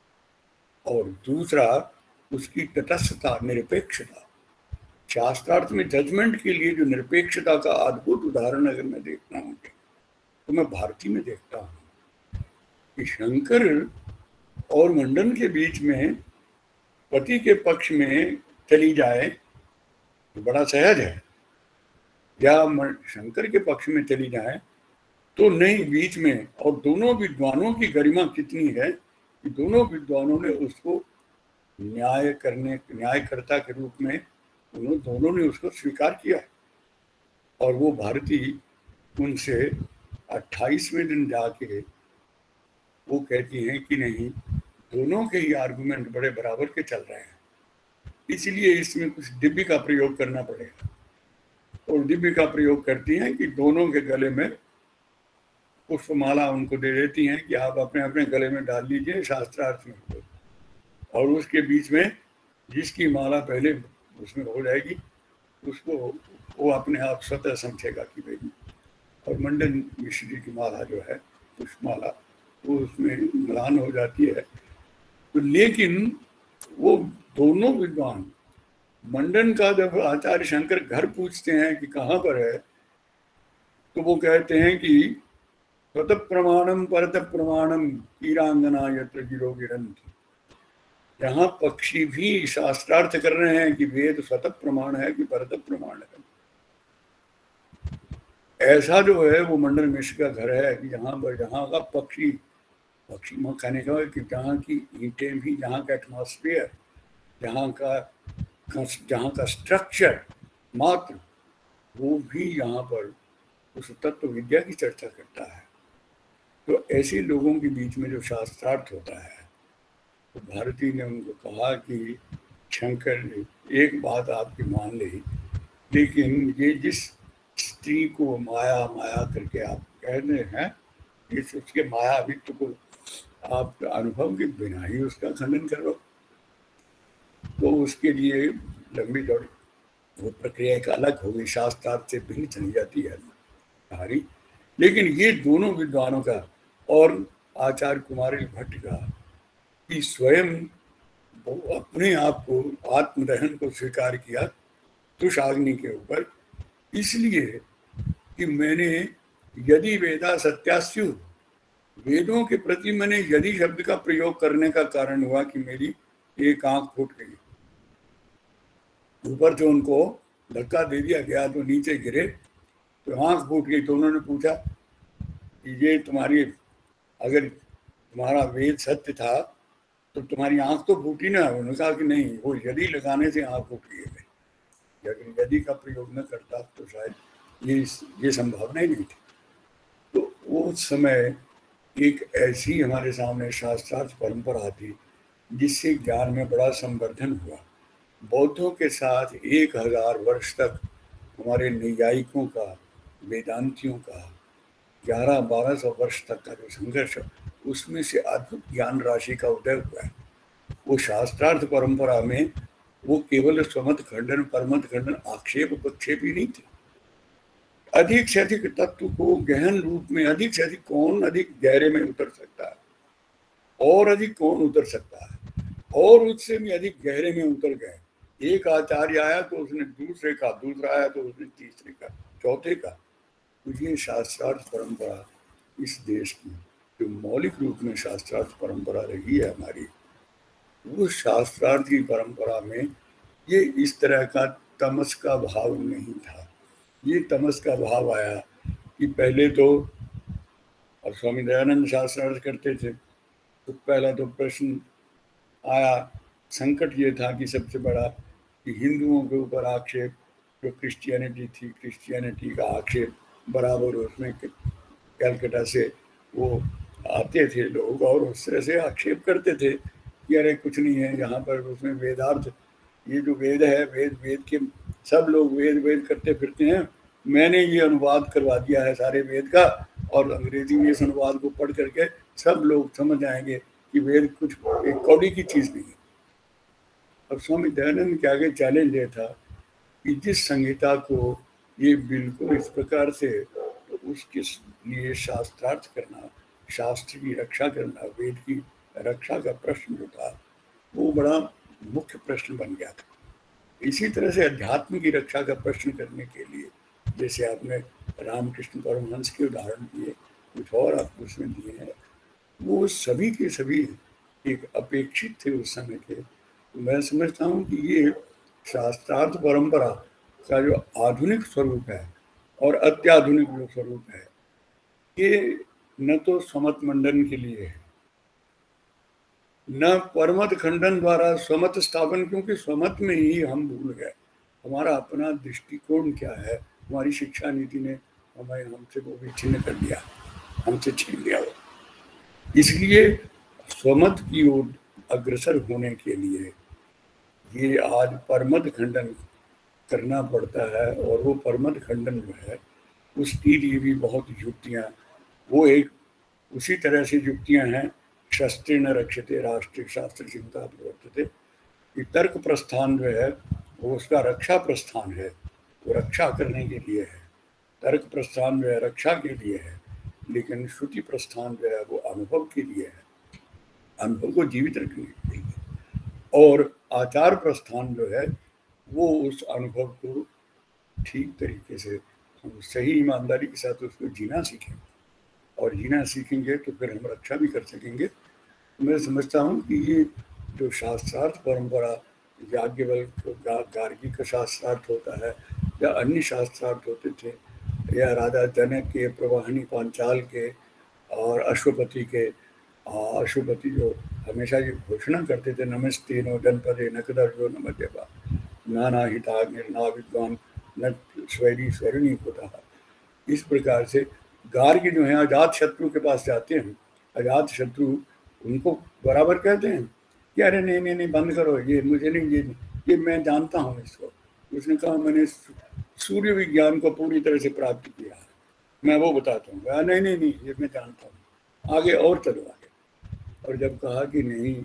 और दूसरा उसकी तटस्थता, निरपेक्षता। शास्त्रार्थ में जजमेंट के लिए जो निरपेक्षता का अद्भुत उदाहरण अगर मैं देखता हूँ तो मैं भारती में देखता हूँ कि शंकर और मंडन के बीच में पति के पक्ष में चली जाए तो बड़ा सहज है, या शंकर के पक्ष में चली जाए तो नहीं बीच में। और दोनों विद्वानों की गरिमा कितनी है कि दोनों विद्वानों ने उसको न्याय करने न्यायकर्ता के रूप में उन्होंने दोनों ने उसको स्वीकार किया। और वो भारती उनसे अट्ठाईसवें दिन जाके वो कहती हैं कि नहीं, दोनों के ही आर्गुमेंट बड़े बराबर के चल रहे हैं, इसलिए इसमें कुछ दिव्य का प्रयोग करना पड़ेगा। और दिव्य का प्रयोग करती हैं कि दोनों के गले में पुष्पमाला उनको दे देती हैं कि आप अपने अपने गले में डाल लीजिए शास्त्रार्थ में। और उसके बीच में जिसकी माला पहले उसमें हो जाएगी उसको वो अपने आप स्वतः समझेगा कि भाई। और मंडन मिश्र जी की माला जो है पुष्पमाला वो उसमें मिलान हो जाती है। तो लेकिन वो दोनों विद्वान मंडन का जब आचार्य शंकर घर पूछते हैं कि कहाँ पर है, तो वो कहते हैं कि स्वतः प्रमाणम परत प्रमाणम कीरांगना यत्र गिरो गिरंत। यहाँ पक्षी भी शास्त्रार्थ कर रहे हैं कि वेद स्वतः प्रमाण है कि परत प्रमाण है। ऐसा जो है वो मंडन मिश्र का घर है कि जहाँ पर जहाँ का पक्षी पक्षी में कहने का कि जहाँ की ईंटें भी, जहाँ का एटमॉस्फेयर, जहाँ का जहाँ का स्ट्रक्चर मात्र वो भी यहाँ पर उस तत्व विद्या की चर्चा करता है। तो ऐसे लोगों के बीच में जो शास्त्रार्थ होता है, तो भारती ने उनको कहा कि शंकर ने एक बात आपकी मान ली, लेकिन ये जिस स्त्री को माया माया करके आप कह रहे हैं, इस उसके मायावित्व को आप अनुभव के बिना ही उसका खंडन करो, तो उसके लिए लंबी दौड़ वो प्रक्रिया एक अलग होगी, शास्त्रार्थ से भिन्न चली जाती है हमारी। लेकिन ये दोनों विद्वानों का और आचार्य कुमारिल भट्ट का कि स्वयं वो अपने आप को आत्मदहन को स्वीकार किया तुषाग्नि के ऊपर, इसलिए कि मैंने यदि वेदा सत्यास्यु, वेदों के प्रति मैंने यदि शब्द का प्रयोग करने का कारण हुआ कि मेरी एक आंख फूट गई। ऊपर जो उनको धक्का दे दिया गया तो नीचे गिरे तो आंख फूट गई। तो उन्होंने पूछा कि ये तुम्हारी, अगर तुम्हारा वेद सत्य था तो तुम्हारी आंख तो फूटी ना। उन्होंने कहा कि नहीं, वो यदि लगाने से आंख फूट गई है। अगर यदि का प्रयोग न करता तो शायद ये ये संभावना ही नहीं थी। तो उस समय एक ऐसी हमारे सामने शास्त्रार्थ परंपरा थी जिससे ज्ञान में बड़ा संवर्धन हुआ। बौद्धों के साथ एक हजार वर्ष तक हमारे नैयायिकों का, वेदांतियों का ग्यारह बारह सौ वर्ष तक का जो संघर्ष, उसमें से अद्भुत ज्ञान राशि का उदय हुआ है। वो शास्त्रार्थ परंपरा में वो केवल स्वमत खंडन, परमत खंडन, आक्षेप उपक्षेप ही नहीं थे। अधिक से अधिक तत्व को गहन रूप में, अधिक से अधिक कौन अधिक गहरे में उतर सकता है और अधिक कौन उतर सकता है, और उससे भी अधिक गहरे में उतर गए। एक आचार्य आया तो उसने दूसरे का, दूसरा आया तो उसने तीसरे का, चौथे का। तो ये शास्त्रार्थ परंपरा इस देश की जो मौलिक रूप में शास्त्रार्थ परंपरा रही है हमारी, उस शास्त्रार्थ की परंपरा में ये इस तरह का तमस का भाव नहीं था। ये तमस का भाव आया कि पहले तो, और स्वामी दयानंद शास्त्रार्थ करते थे, तो पहला तो प्रश्न आया, संकट ये था कि सबसे बड़ा कि हिंदुओं के ऊपर आक्षेप, जो क्रिश्चियनिटी थी, क्रिश्चियनिटी का आक्षेप बराबर उसमें कलकत्ता से वो आते थे लोग और उस तरह से आक्षेप करते थे कि अरे कुछ नहीं है यहाँ पर, उसमें वेदार्थ, ये जो वेद है, वेद वेद के सब लोग वेद वेद करते फिरते हैं, मैंने ये अनुवाद करवा दिया है सारे वेद का, और अंग्रेजी में इस अनुवाद को पढ़ करके सब लोग समझ आएंगे कि वेद कुछ एक कौड़ी की चीज़ नहीं है। और स्वामी दयानंद के आगे चैलेंज ये था कि जिस संहिता को ये बिल्कुल इस प्रकार से, तो उसके लिए शास्त्रार्थ करना, शास्त्र की रक्षा करना, वेद की रक्षा का प्रश्न जो था वो बड़ा मुख्य प्रश्न बन गया था। इसी तरह से अध्यात्म की रक्षा का प्रश्न करने के लिए, जैसे आपने रामकृष्ण परमहंस के उदाहरण दिए, कुछ और आप उसमें दिए हैं, वो सभी के सभी एक अपेक्षित थे उस समय के। तो मैं समझता हूँ कि ये शास्त्रार्थ परंपरा का जो आधुनिक स्वरूप है और अत्याधुनिक जो स्वरूप है, ये न तो स्वमत मंडन के लिए है, न परमत खंडन द्वारा स्वमत स्थापन, क्योंकि स्वमत में ही हम भूल गए हमारा अपना दृष्टिकोण क्या है। हमारी शिक्षा नीति ने हमें हमसे वो भी छिन्न कर दिया, हमसे छीन लिया वो। इसलिए स्वमत की ओर अग्रसर होने के लिए ये आज परमत खंडन करना पड़ता है, और वो परमत खंडन जो है उसके लिए भी बहुत युक्तियां, वो एक उसी तरह से युक्तियां हैं, शस्त्रेण रक्षते राष्ट्रीय शास्त्र चिंता प्रवर्तते, कि तर्क प्रस्थान जो है वो उसका रक्षा प्रस्थान है, वो रक्षा करने के लिए है। तर्क प्रस्थान जो है रक्षा के लिए है, लेकिन श्रुति प्रस्थान जो है वो अनुभव के लिए है, अनुभव को जीवित रखने के लिए। और आचार प्रस्थान जो है वो उस अनुभव को ठीक तरीके से हम सही ईमानदारी के साथ उसको जीना सीखें, और जीना सीखेंगे तो फिर हम रक्षा भी कर सकेंगे। मैं समझता हूँ कि ये जो शास्त्रार्थ परंपरा, याज्ञवल्क्य गा, गार्गी का शास्त्रार्थ होता है, या अन्य शास्त्रार्थ होते थे, या राजा जनक के, प्रवाहिनी पांचाल के और अश्वपति के। अश्वपति जो हमेशा ये घोषणा करते थे, नमस्ते नो जनपदे नकदर्जो नमद्यपा नाना हिता निर्ना विद्वान न स्वैरी स्वैरिणी होता है। इस प्रकार से गार्गी जो है अजात शत्रु के पास जाते हैं, अजात शत्रु उनको बराबर कहते हैं कि अरे नहीं नहीं नहीं बंद करो, ये मुझे नहीं, ये ये मैं जानता हूँ इसको। उसने कहा मैंने सूर्य विज्ञान को पूरी तरह से प्राप्त किया है, मैं वो बताता हूँ। नहीं नहीं नहीं ये मैं जानता हूँ, आगे और चलो आगे। और जब कहा कि नहीं,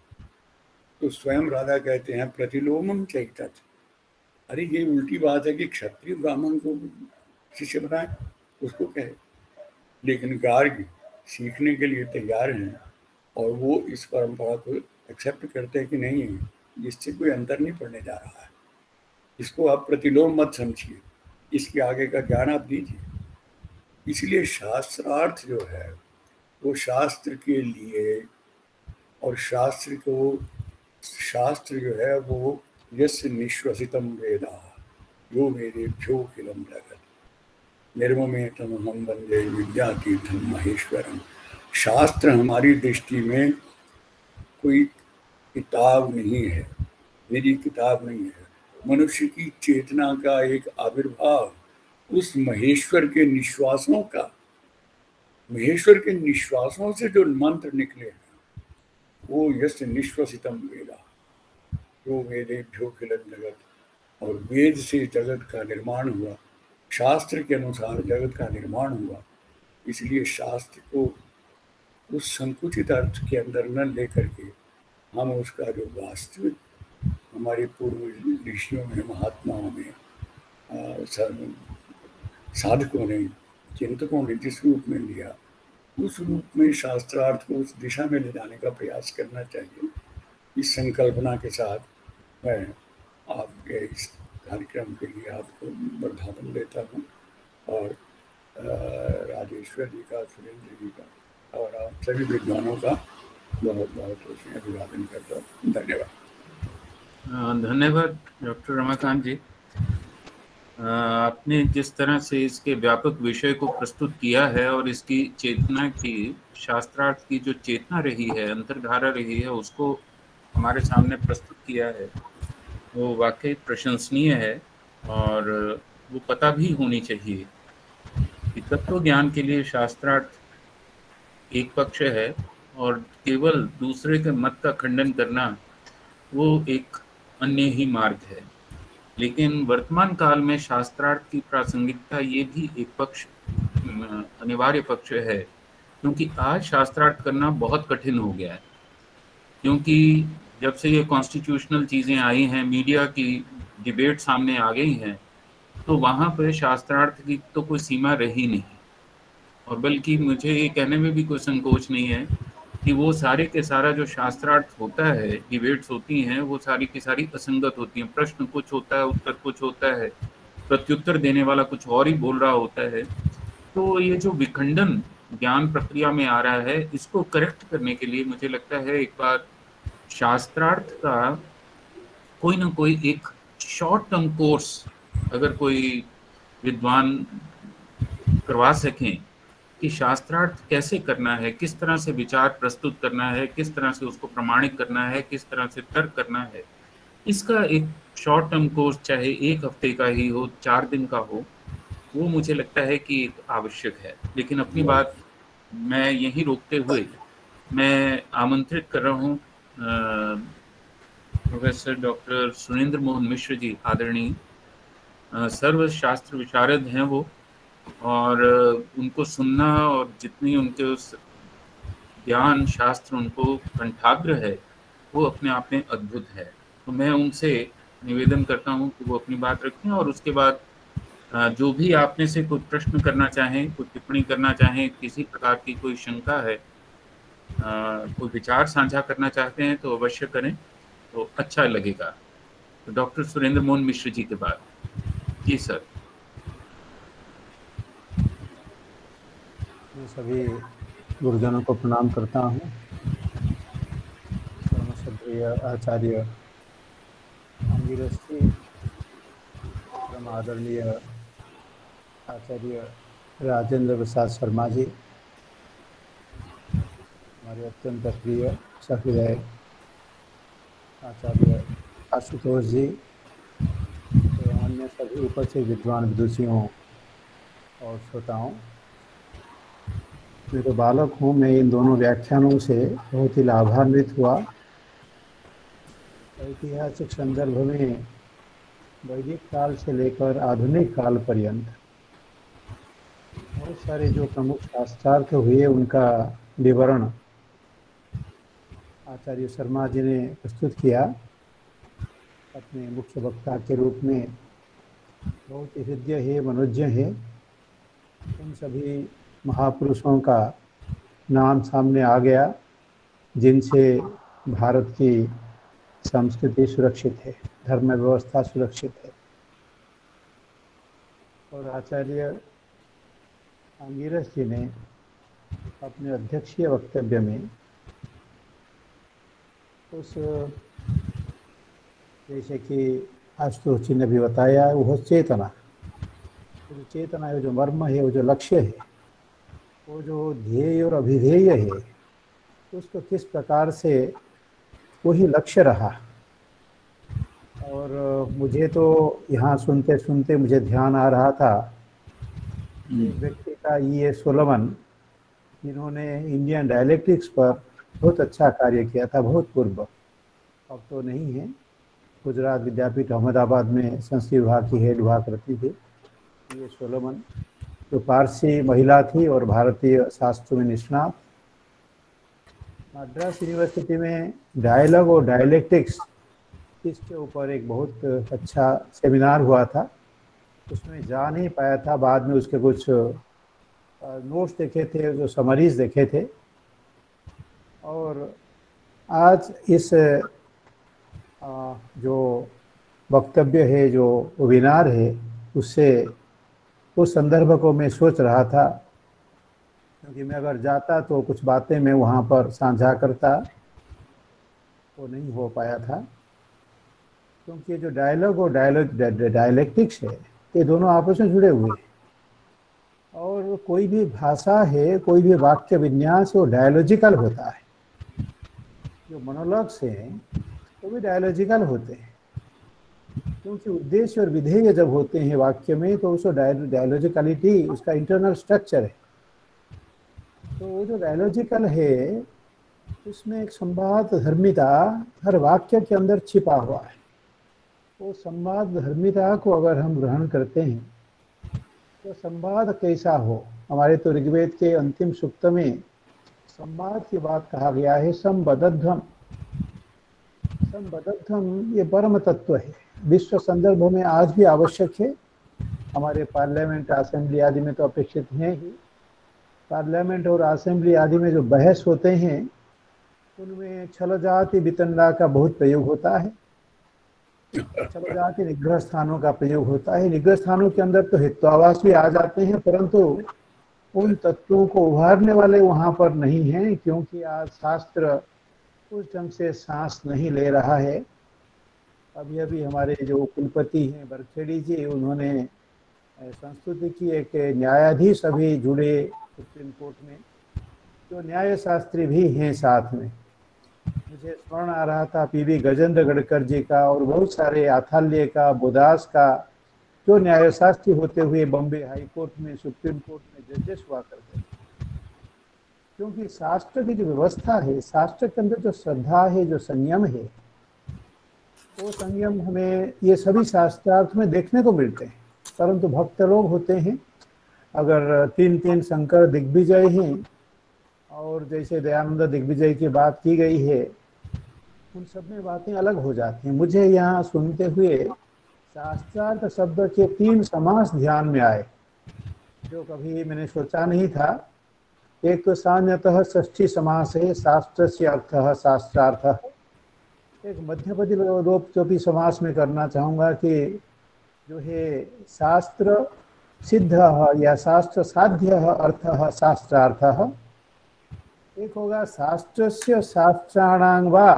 तो स्वयं राजा कहते हैं प्रतिलोमम चैतत। अरे ये उल्टी बात है कि क्षत्रिय ब्राह्मण को शिष्य बनाए, उसको कहे। लेकिन गार्गी सीखने के लिए तैयार हैं, और वो इस परंपरा को एक्सेप्ट करते हैं कि नहीं, इससे कोई अंतर नहीं पड़ने जा रहा है, इसको आप प्रतिलोम मत समझिए, इसके आगे का ज्ञान आप दीजिए। इसलिए शास्त्रार्थ जो है वो शास्त्र के लिए, और शास्त्र को, शास्त्र जो है वो यस्य निश्वसितम वेदा यो वेदेभ्यो खिलम जगत निर्ममेतम हम वंदे विद्यातीर्थम महेश्वरम। शास्त्र हमारी दृष्टि में कोई किताब नहीं है, मेरी किताब नहीं है, मनुष्य की चेतना का एक आविर्भाव, उस महेश्वर के निश्वासों का, महेश्वर के निश्वासों से जो मंत्र निकले हैं वो यस्य निश्वसितम वेदा जो वेदेभ्यो खिलम जगत। और वेद से जगत का निर्माण हुआ, शास्त्र के अनुसार जगत का निर्माण हुआ। इसलिए शास्त्र को उस संकुचित अर्थ के अंदर न लेकर के हम उसका जो वास्तविक हमारे पूर्व ऋषियों में, महात्माओं में, साधकों ने, चिंतकों ने जिस रूप में लिया, उस रूप में शास्त्रार्थ को उस दिशा में ले जाने का प्रयास करना चाहिए। इस संकल्पना के साथ मैं आपके इस कार्यक्रम के लिए आपको वर्धापन देता हूँ, और राजेश्वर जी का, सुरेंद्र जी का और आप सभी विद्वानों का बहुत बहुत अभिवादन करता हूँ। धन्यवाद। धन्यवाद डॉक्टर रमाकांत जी। आपने जिस तरह से इसके व्यापक विषय को प्रस्तुत किया है, और इसकी चेतना की, शास्त्रार्थ की जो चेतना रही है, अंतर्धारा रही है, उसको हमारे सामने प्रस्तुत किया है, वो वाकई प्रशंसनीय है। और वो पता भी होनी चाहिए कि तत्व ज्ञान के लिए शास्त्रार्थ एक पक्ष है, और केवल दूसरे के मत का खंडन करना वो एक अन्य ही मार्ग है। लेकिन वर्तमान काल में शास्त्रार्थ की प्रासंगिकता ये भी एक पक्ष, अनिवार्य पक्ष है, क्योंकि आज शास्त्रार्थ करना बहुत कठिन हो गया है। क्योंकि जब से ये कॉन्स्टिट्यूशनल चीज़ें आई हैं, मीडिया की डिबेट सामने आ गई हैं, तो वहाँ पर शास्त्रार्थ की तो कोई सीमा रही नहीं। और बल्कि मुझे ये कहने में भी कोई संकोच नहीं है कि वो सारे के सारा जो शास्त्रार्थ होता है, डिबेट्स होती हैं, वो सारी की सारी असंगत होती हैं। प्रश्न कुछ होता है, उत्तर कुछ होता है, प्रत्युत्तर देने वाला कुछ और ही बोल रहा होता है। तो ये जो विखंडन ज्ञान प्रक्रिया में आ रहा है, इसको करेक्ट करने के लिए मुझे लगता है एक बार शास्त्रार्थ का कोई ना कोई एक शॉर्ट टर्म कोर्स अगर कोई विद्वान करवा सकें कि शास्त्रार्थ कैसे करना है, किस तरह से विचार प्रस्तुत करना है, किस तरह से उसको प्रमाणित करना है, किस तरह से तर्क करना है, इसका एक शॉर्ट टर्म कोर्स चाहे एक हफ्ते का ही हो, चार दिन का हो, वो मुझे लगता है कि आवश्यक है। लेकिन अपनी बात मैं यहीं रोकते हुए मैं आमंत्रित कर रहा हूँ प्रोफेसर डॉक्टर सुरेंद्र मोहन मिश्र जी, आदरणीय सर्वशास्त्र विशारद हैं वो, और उनको सुनना और जितनी उनके उस ज्ञान शास्त्र उनको कंठाग्र है वो अपने आप में अद्भुत है। तो मैं उनसे निवेदन करता हूँ कि वो अपनी बात रखें, और उसके बाद जो भी आप में से कोई प्रश्न करना चाहें, कोई टिप्पणी करना चाहें, किसी प्रकार की कोई शंका है, कोई विचार साझा करना चाहते हैं तो अवश्य करें, तो अच्छा लगेगा। तो डॉक्टर सुरेंद्र मोहन मिश्र जी के बाद। जी सर। मैं सभी गुरुजनों को प्रणाम करता हूँ। परमश्रद्धेय आचार्य अंगिरस जी, परम आदरणीय आचार्य राजेंद्र प्रसाद शर्मा जी, हमारे अत्यंत प्रिय सहृदय आचार्य आशुतोष जी एवं अन्य सभी उपस्थित विद्वान विदुषियों और श्रोताओं। मैं तो बालक हूँ, मैं इन दोनों व्याख्यानों से बहुत ही लाभान्वित हुआ। ऐतिहासिक संदर्भ में वैदिक काल से लेकर आधुनिक काल पर्यंत बहुत सारे जो प्रमुख शास्त्रार्थ हुए उनका विवरण आचार्य शर्मा जी ने प्रस्तुत किया। अपने मुख्य वक्ता के रूप में बहुत हृदय है, मनोज्ञ है। उन सभी महापुरुषों का नाम सामने आ गया जिनसे भारत की संस्कृति सुरक्षित है, धर्म व्यवस्था सुरक्षित है। और आचार्य अंगिरस जी ने अपने अध्यक्षीय वक्तव्य में उस, जैसे कि आशुतोष जी ने भी बताया, वो चेतना, जो चेतना है, जो मर्म है, वो जो लक्ष्य है, वो जो ध्येय और अभिधेय है, उसको किस प्रकार से वही लक्ष्य रहा। और मुझे तो यहाँ सुनते सुनते मुझे ध्यान आ रहा था एक व्यक्ति का, ई ए सोलोमन, जिन्होंने इंडियन डायलेक्टिक्स पर बहुत अच्छा कार्य किया था बहुत पूर्व, अब तो नहीं है। गुजरात विद्यापीठ अहमदाबाद में संस्कृत विभाग की हेड हुआ करती थी ई ए सोलोमन, जो पारसी महिला थी और भारतीय शास्त्रों में निष्णात। मद्रास यूनिवर्सिटी में डायलॉग और डायलेक्टिक्स, इसके ऊपर एक बहुत अच्छा सेमिनार हुआ था। उसमें जा नहीं पाया था, बाद में उसके कुछ नोट्स देखे थे, जो समरीज देखे थे। और आज इस जो वक्तव्य है, जो वेबिनार है, उससे उस संदर्भ को मैं सोच रहा था, क्योंकि मैं अगर जाता तो कुछ बातें मैं वहाँ पर साझा करता, वो नहीं हो पाया था। क्योंकि जो डायलॉग और डायलॉग डायलेक्टिक्स है, ये दोनों आपस में जुड़े हुए हैं। और कोई भी भाषा है, कोई भी वाक्य विन्यास वो डायलॉजिकल होता है। जो मोनोलॉग्स हैं वो भी डायलॉजिकल होते हैं, क्योंकि उद्देश्य और विधेय जब होते हैं वाक्य में तो उसको डायलॉजिकलिटी, उसका इंटरनल स्ट्रक्चर है। तो वो जो डायलॉजिकल है उसमें एक संवाद धर्मिता हर वाक्य के अंदर छिपा हुआ है। वो संवाद धर्मिता को अगर हम ग्रहण करते हैं तो संवाद कैसा हो, हमारे तो ऋग्वेद के अंतिम सूक्त में संवाद की बात कहा गया है, संबद्धम। संबद्धम ये परम तत्व है, विश्व संदर्भ में आज भी आवश्यक है। हमारे पार्लियामेंट, असेंबली आदि में तो अपेक्षित है ही। पार्लियामेंट और असेंबली आदि में जो बहस होते हैं उनमें छल जाति वितंडा का बहुत प्रयोग होता है। छल जाति निग्रह स्थानों का प्रयोग होता है। निग्रह स्थानों के अंदर तो हित्वावास भी आ जाते हैं, परंतु उन तत्वों को उभारने वाले वहाँ पर नहीं हैं, क्योंकि आज शास्त्र उस ढंग से सांस नहीं ले रहा है। अभी अभी हमारे जो कुलपति हैं बरखेड़ी जी, उन्होंने संस्कृति की एक न्यायाधीश अभी जुड़े सुप्रीम कोर्ट में, जो न्याय शास्त्री भी हैं साथ में। मुझे स्मरण आ रहा था पी वी गजेंद्र गडकर जी का और बहुत सारे आथाल्य का, बोदास का, जो न्याय शास्त्री होते हुए बॉम्बे हाई कोर्ट में, सुप्रीम कोर्ट में जजेस हुआ करते थे। क्योंकि शास्त्र की जो व्यवस्था है, शास्त्र के अंदर जो श्रद्धा है, जो संयम है, वो संयम हमें ये सभी शास्त्रार्थ में देखने को मिलते हैं। परंतु भक्त लोग होते हैं, अगर तीन तीन शंकर दिग्विजय हैं और जैसे दयानंद दिग्विजय की बात की गई है, उन सब में बातें अलग हो जाती हैं। मुझे यहाँ सुनते हुए शास्त्रार्थ शब्द के तीन समास ध्यान में आए, जो कभी मैंने सोचा नहीं था। एक तो सान्यतः षष्ठी समास है, शास्त्र से अर्थ शास्त्रार्थ। एक मध्यपदी लोपचोपी समास में करना चाहूँगा कि जो है शास्त्र सिद्ध या शास्त्र साध्य अर्थ शास्त्रार्थ। एक होगा शास्त्र से शास्त्राणां वा,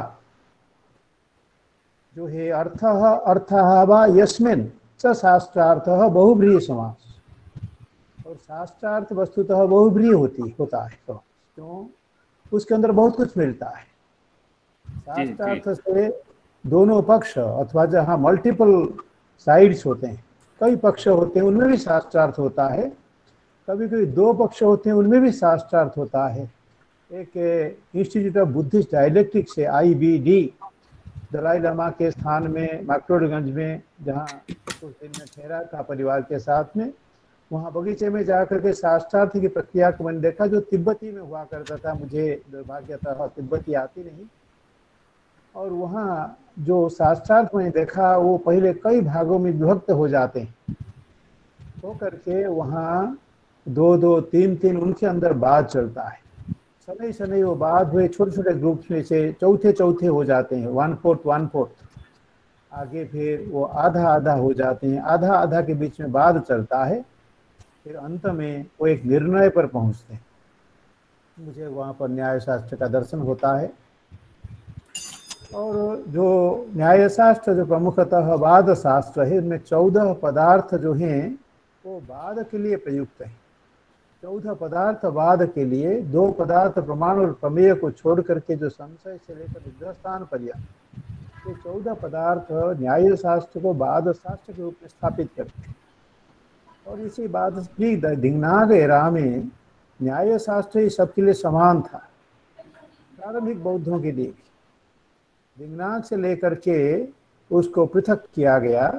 जो है अर्थ अर्थ वा यस्मिन् स शास्त्रार्थ बहुब्रीहि समास। और शास्त्रार्थ वस्तुतः बहुब्रीहि होती होता है समास, क्यों? उसके अंदर बहुत कुछ मिलता है। शास्त्रार्थ से दोनों पक्ष अथवा जहाँ मल्टीपल साइड्स होते हैं, कई पक्ष होते हैं, उनमें भी शास्त्रार्थ होता है। कभी कभी दो पक्ष होते हैं, उनमें भी शास्त्रार्थ होता है। एक इंस्टीट्यूट ऑफ बुद्धिस्ट डायलेक्टिक्स से I B D, Dalai Lama के स्थान में मैक्लोडगंज में, जहाँ कुछ दिन में ठहरा था परिवार के साथ में, वहाँ बगीचे में जाकर के शास्त्रार्थ की प्रक्रिया को मैंने देखा, जो तिब्बती में हुआ करता था। मुझे दुर्भाग्यतः तिब्बती आती नहीं। और वहाँ जो शास्त्रार्थ मैंने देखा, वो पहले कई भागों में विभक्त हो जाते हैं, तो करके वहाँ दो दो तीन तीन उनके अंदर बात चलता है। शनै शनै वो बात हुए छोटे छोटे ग्रुप्स में से चौथे चौथे हो जाते हैं, वन फोर्थ वन फोर्थ। आगे फिर वो आधा आधा हो जाते हैं, आधा आधा के बीच में बात चलता है, फिर अंत में वो एक निर्णय पर पहुंचते हैं। मुझे वहाँ पर न्याय शास्त्र का दर्शन होता है। और जो न्याय शास्त्र जो प्रमुखतः वाद शास्त्र है, उनमें चौदह पदार्थ जो हैं वो वाद के लिए प्रयुक्त है। चौदह पदार्थ वाद के लिए, दो पदार्थ प्रमाण और प्रमेय को छोड़ करके जो संशय से लेकर निग्रहस्थान पर्यंत, ये चौदह पदार्थ न्याय शास्त्र को वाद शास्त्र के रूप में स्थापित करते हैं। और इसी बात भी दिंगनाग एरा में न्याय शास्त्र ही सबके लिए समान था, प्रारंभिक बौद्धों के लिए। दिंगनाग से लेकर के उसको पृथक किया गया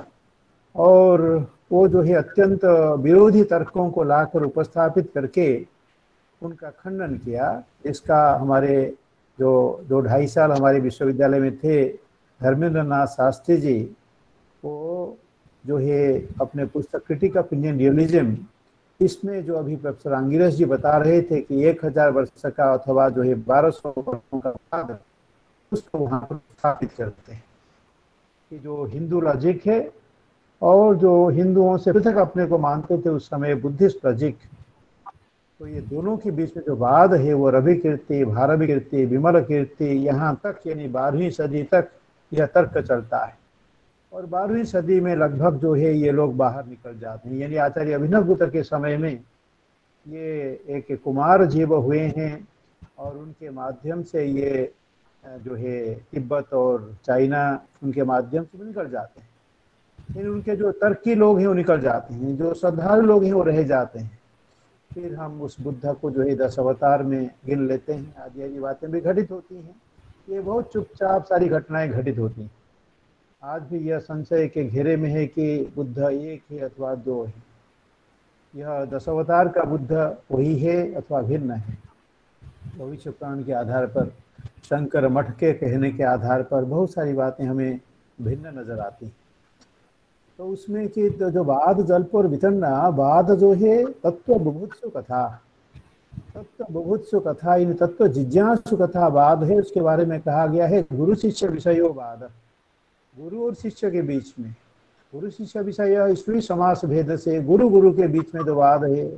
और वो जो है अत्यंत विरोधी तर्कों को लाकर उपस्थापित करके उनका खंडन किया। इसका हमारे जो दो ढाई साल हमारे विश्वविद्यालय में थे धर्मेंद्र नाथ शास्त्री जी, वो जो है अपने पुस्तक क्रिटिक ऑफ इंडियन रियलिज्म, इसमें जो अभी प्रोफेसर आंगिरस जी बता रहे थे कि एक हजार वर्ष का अथवा जो है बारह सौ वर्षों का बाद, उसको वहाँ पर स्थापित करते हैं कि जो हिंदू लॉजिक है और जो हिंदुओं से पृथक अपने को मानते थे उस समय बुद्धिस्ट लॉजिक, तो ये दोनों के बीच में जो वाद है वो रवि कीर्ति, भारवी कीर्ति, विमल कीर्ति, यहाँ तक यानी बारहवीं सदी तक यह तर्क चलता है। और बारहवीं सदी में लगभग जो है ये लोग बाहर निकल जाते हैं। यानी आचार्य अभिनवगुप्त के समय में ये एक कुमार जीव हुए हैं और उनके माध्यम से ये जो है तिब्बत और चाइना, उनके माध्यम से निकल जाते हैं। फिर उनके जो तर्की लोग हैं वो निकल जाते हैं, जो श्रद्धालु लोग हैं वो रह जाते हैं। फिर हम उस बुद्ध को जो है दस अवतार में गिन लेते हैं, आदि आदि बातें भी घटित होती हैं। ये बहुत चुपचाप सारी घटनाएं घटित होती हैं। आज भी यह संशय के घेरे में है कि बुद्ध एक है अथवा दो है। यह दस अवतार का बुद्ध वही है अथवा भिन्न है। भविष्य पुराण के आधार पर, शंकर मठ के कहने के आधार पर बहुत सारी बातें हमें भिन्न नजर आती हैं। तो उसमें कि जो वाद जल्प और वितन्ना, वाद जो है तत्व बुभुत्सु कथा, तत्व बुभुत्सु कथा, इन तत्व जिज्ञासु कथा वाद है। उसके बारे में कहा गया है गुरु शिष्य विषयो वाद, गुरु और शिष्य के बीच में, गुरु शिष्य विषय स्त्री समास भेद से गुरु गुरु के बीच में जो वाद है,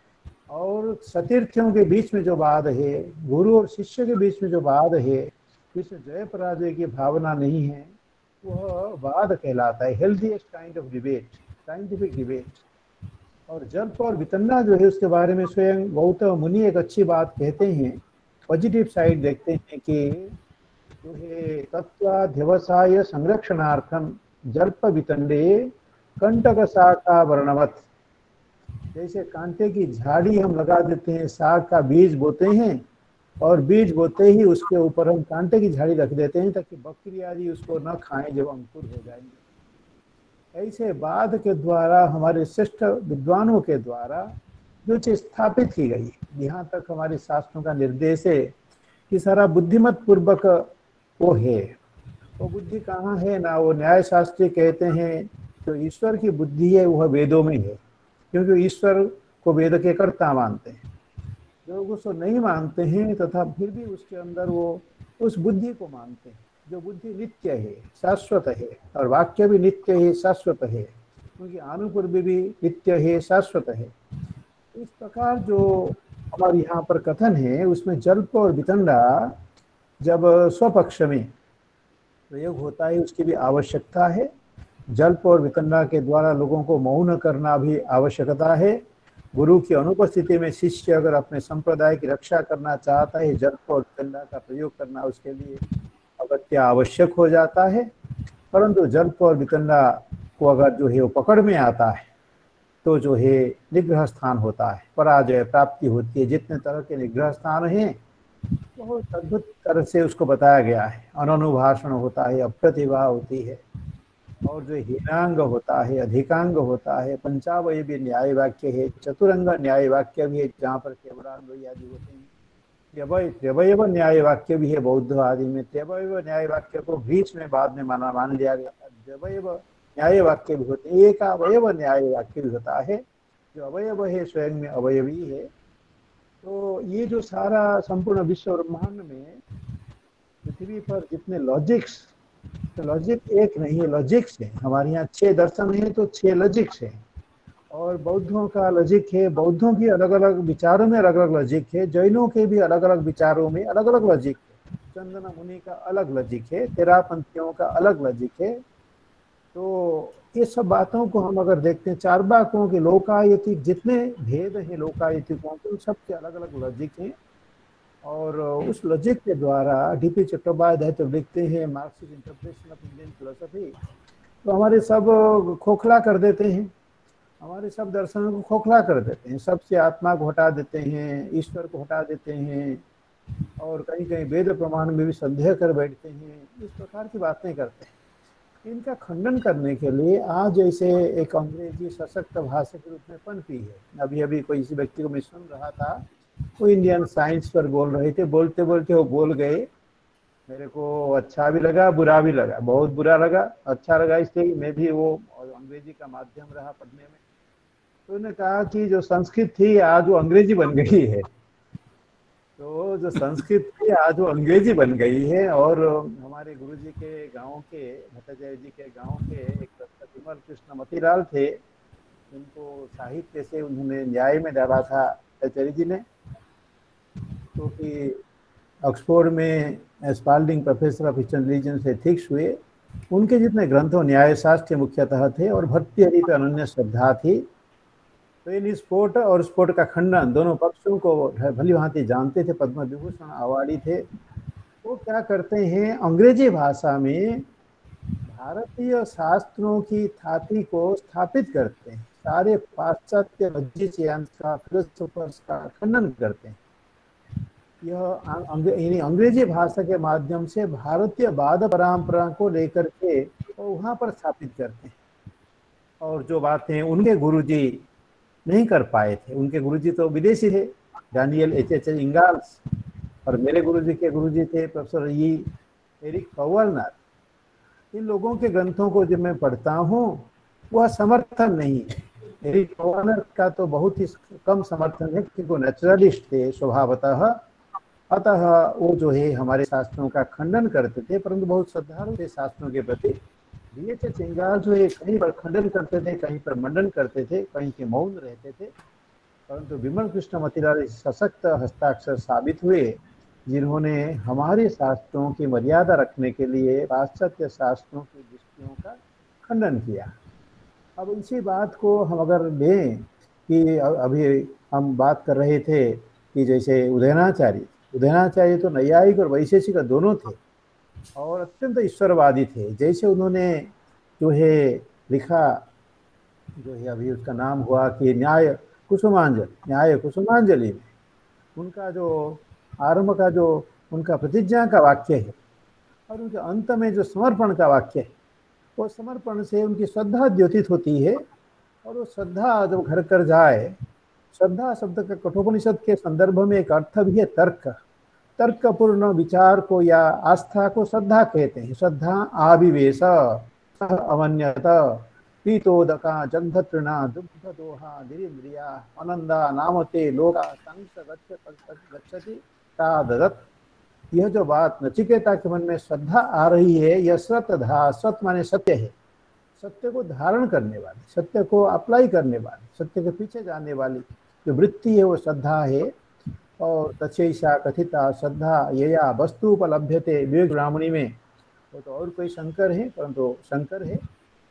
और सतीर्थ्यों के बीच में जो वाद है, गुरु और शिष्य के बीच में जो वाद है, जिसमें जय पराजय की भावना नहीं है, वह वाद कहलाता है। Healthiest kind of debate, scientific debate. और जल्प और वितंडा जो है उसके बारे में स्वयं गौतम मुनि एक अच्छी बात कहते हैं, पॉजिटिव साइड देखते हैं कि जो है तत्वाध्यवसाय संरक्षणार्थम जल्प वितंडे कंटक शाखा वर्णवत। जैसे कांटे की झाड़ी हम लगा देते हैं, साग का बीज बोते हैं और बीज बोते ही उसके ऊपर हम कांटे की झाड़ी रख देते हैं ताकि बकरी आदि उसको न खाएं जब अंकुर हो जाएंगे। ऐसे बाद के द्वारा हमारे श्रेष्ठ विद्वानों के द्वारा जो चीज स्थापित की गई, यहाँ तक हमारे शास्त्रों का निर्देश है कि सारा बुद्धिमत पूर्वक वो है। वो बुद्धि कहाँ है ना, वो न्याय शास्त्री कहते हैं जो ईश्वर की बुद्धि है वह वेदों में है, क्योंकि ईश्वर को वेद के कर्ता मानते हैं। लोग उसको नहीं मानते हैं तथा फिर भी उसके अंदर वो उस बुद्धि को मानते हैं, जो बुद्धि नित्य है, शाश्वत है, और वाक्य भी नित्य है, शाश्वत है, क्योंकि अनुपूर्व भी नित्य है, शाश्वत है। इस प्रकार जो हमारे यहाँ पर कथन है उसमें जल्प और वितंडा जब स्वपक्ष में प्रयोग होता है उसकी भी आवश्यकता है। जल्प और वितंडा के द्वारा लोगों को मौन करना भी आवश्यकता है। गुरु की अनुपस्थिति में शिष्य अगर अपने संप्रदाय की रक्षा करना चाहता है, जल्प और वितंडा का प्रयोग करना उसके लिए अगत्य आवश्यक हो जाता है। परंतु जल्प और वितंडा को अगर जो है वो पकड़ में आता है तो जो है निग्रह स्थान होता है, पराजय प्राप्ति होती है। जितने तरह के निग्रह स्थान हैं बहुत अद्भुत तरह से उसको बताया गया है। अननुभाषण होता है, अप्रतिभा होती है, और जो हीनांग होता है, अधिकांग होता है, पंचावय भी न्याय वाक्य है, चतुरंग न्याय वाक्य भी है जहाँ पर केवलांग आदि होते हैं, त्र्यवय त्र्यवयव न्याय वाक्य भी है बौद्ध आदि में। त्र्यवयव न्याय वाक्य को बीच में बाद में माना मान लिया गया। द्वयव न्याय वाक्य भी होते हैं, एक अवयव न्याय वाक्य भी होता है, जो अवयव है स्वयं में अवयवी है। तो ये जो सारा संपूर्ण विश्व ब्रह्मांड में पृथ्वी पर जितने लॉजिक्स, तो लॉजिक एक नहीं है, लॉजिक्स है। हमारे यहाँ छह दर्शन है तो छह लॉजिक्स है, और बौद्धों का लॉजिक है, बौद्धों की अलग अलग विचारों में अलग अलग लॉजिक है, जैनों के भी अलग अलग विचारों में अलग अलग लॉजिक है, चंदन मुनि का अलग लॉजिक है, तेरापंथियों का अलग लॉजिक है। तो ये सब बातों को हम अगर देखते हैं, चार्वाकों के लोकायतिक जितने भेद हैं लोकायतिकों के, सबके अलग अलग लॉजिक हैं, और उस लॉजिक के द्वारा डीपी चट्टोपाध्याय तो लिखते हैं Marxist interpretation of Indian philosophy, तो हमारे सब खोखला कर देते हैं, हमारे सब दर्शनों को खोखला कर देते हैं, सबसे आत्मा को हटा देते हैं, ईश्वर को हटा देते हैं, और कहीं कहीं वेद प्रमाण में भी संदेह कर बैठते हैं। इस प्रकार की बातें करते हैं। इनका खंडन करने के लिए आज जैसे एक अंग्रेजी सशक्त भाषा के रूप में पनपी है। अभी अभी कोई इसी व्यक्ति को मैं सुन रहा था, वो इंडियन साइंस पर बोल रहे थे, बोलते बोलते वो बोल गए, मेरे को अच्छा भी लगा बुरा भी लगा। बहुत बुरा लगा, अच्छा लगा इसलिए मैं भी वो अंग्रेजी का माध्यम रहा पढ़ने में। तो उन्होंने कहा कि जो संस्कृत थी आज वो अंग्रेजी बन गई है, तो जो संस्कृत थी आज वो अंग्रेजी बन गई है। और हमारे गुरुजी के गांव के, भट्टाचार्य जी के गांव के एक विमल कृष्ण मतीलाल थे, उनको साहित्य से उन्होंने न्याय में डाला था आचार्य जी ने, क्योंकि तो ऑक्सफोर्ड में Spalding professor of eastern religion से एथिक्स हुए। उनके जितने ग्रंथों न्याय शास्त्र मुख्यतः थे, और भर्तृहरि पे अनन्य श्रद्धा थी। तो इन स्पोर्ट और स्पोर्ट का खंडन दोनों पक्षों को भली भांति जानते थे, पद्म विभूषण अवार्डी थे। वो क्या करते हैं, अंग्रेजी भाषा में भारतीय शास्त्रों की थाती को स्थापित करते हैं, सारे पाश्चात्य लॉजिशियंस का, फिलोसोफर्स का खंडन करते हैं। यह अंग्रेजी भाषा के माध्यम से भारतीय वाद परंपरा को लेकर के वहाँ पर स्थापित करते हैं। और जो बातें उनके गुरुजी नहीं कर पाए थे, उनके गुरुजी तो विदेशी थे, डैनियल एच एच इंगाल्स, और मेरे गुरुजी के गुरुजी थे प्रोफेसर ई एरिक फॉवलनर। इन लोगों के ग्रंथों को जब मैं पढ़ता हूँ वह समर्थन नहीं है। एरिक फॉवलनर का तो बहुत ही कम समर्थन है, क्योंकि वो नेचुरलिस्ट थे स्वभावतः, अतः वो जो है हमारे शास्त्रों का खंडन करते थे, परंतु बहुत श्रद्धालु थे शास्त्रों के प्रति। डी एच एच इंगाल जो है कहीं पर खंडन करते थे, कहीं पर मंडन करते थे, कहीं के मौन रहते थे, परंतु विमल कृष्ण मतीलाल सशक्त हस्ताक्षर साबित हुए, जिन्होंने हमारे शास्त्रों की मर्यादा रखने के लिए पाश्चात्य शास्त्रों की दृष्टियों का खंडन किया। अब इसी बात को हम अगर लें कि अभी हम बात कर रहे थे कि जैसे उदयनाचार्य उदयनाचार्य तो नैयायिक और वैशेषिक दोनों थे और अत्यंत ईश्वरवादी थे। जैसे उन्होंने जो है लिखा, जो है अभी उसका नाम हुआ कि न्याय कुसुमांजलि, न्याय कुसुमांजलि में उनका जो आरंभ का जो उनका प्रतिज्ञा का वाक्य है और उनके अंत में जो समर्पण का वाक्य है, वो समर्पण से उनकी श्रद्धा द्योतित होती है। और वो श्रद्धा जब घर कर जाए, श्रद्धा शब्द का कठोपनिषद के संदर्भ में एक अर्थ भी है तर्क, तर्कपूर्ण विचार को या आस्था को श्रद्धा कहते हैं। श्रद्धा आविवेश अमन्यत पीतोदका जंघतृणा दुग्ध दोहा निरिंद्रिया आनंदा नामते लोका संस गच्छति ताददत्। यह जो बात नचिकेता के मन में श्रद्धा आ रही है, यह श्रद्धा, सत माने सत्य है, सत्य को धारण करने वाली, सत्य को अप्लाई करने वाली, सत्य के पीछे जाने वाली जो वृत्ति है वो श्रद्धा है। और तचैषा कथिता श्रद्धा यया वस्तुपलभ्यते, विवेक चूड़ामणि में वो तो और कोई शंकर है, परंतु शंकर है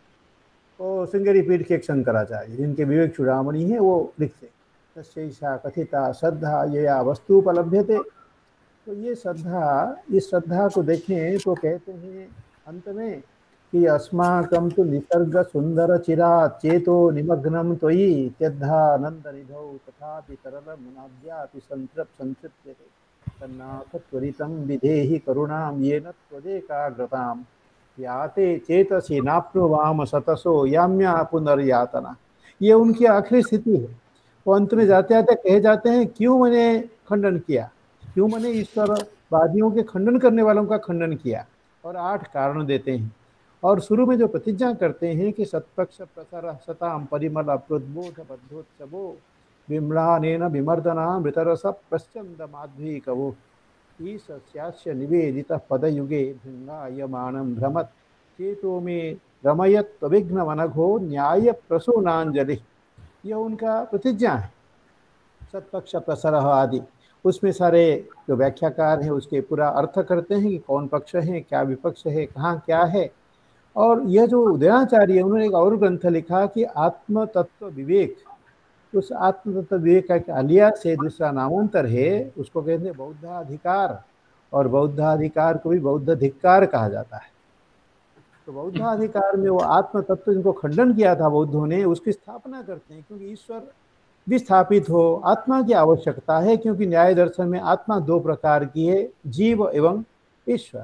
तो श्रृंगेरी पीठ के एक शंकराचार्य जिनके विवेक चूड़ामणि है वो लिखते तचैषा कथिता श्रद्धा यया वस्तुपलभ्यते। तो ये श्रद्धा, इस श्रद्धा को देखें तो कहते हैं अंत में कि अस्माकं तु निसर्ग सुंदर चिरा चेतो निमग्नं त्वयि त्यद्धानंद निधौ तथापि तरल मुनाद्यापि संतृप्त संतृप्यते तन्नाथ त्वरितं विधेहि करुणां येन त्वदेकाग्रतां याते चेतसि नाप्नुवाम सतसो याम्या पुनर्यातना। ये उनकी आखिरी स्थिति है। वो अंत में जाते जाते कहे जाते हैं क्यों मैंने खंडन किया, क्यों मैंने ईश्वरवादियों के खंडन करने वालों का खंडन किया, और आठ कारण देते हैं। और शुरू में जो प्रतिज्ञा करते हैं कि सत्पक्ष प्रसर सताम परिमल प्रोद्बोध बद्धोत्सवो विम्लानेन विमर्दना मृतरस प्रचंड माध्वी कवो ईश्यास्य निवेदित पदयुगे भृंगायमानं भ्रमत् चेतो में रमयत विघ्न वनघो न्याय प्रसूनांजलि। यह उनका प्रतिज्ञा है। सत्पक्ष प्रसर आदि उसमें सारे जो व्याख्याकार हैं उसके पूरा अर्थ करते हैं कि कौन पक्ष है, क्या विपक्ष है, कहाँ क्या है। और यह जो उदयनाचार्य है उन्होंने एक और ग्रंथ लिखा कि आत्म तत्व विवेक, उस आत्म तत्व विवेक का आलिया से दूसरा नामांतर है, उसको कहते हैं बौद्धाधिकार, और बौद्धाधिकार को भी बौद्ध धिक्कार कहा जाता है। तो बौद्धाधिकार में वो आत्म तत्व जिनको खंडन किया था बौद्धों ने, उसकी स्थापना करते हैं क्योंकि ईश्वर भी स्थापित हो, आत्मा की आवश्यकता है, क्योंकि न्याय दर्शन में आत्मा दो प्रकार की है, जीव एवं ईश्वर।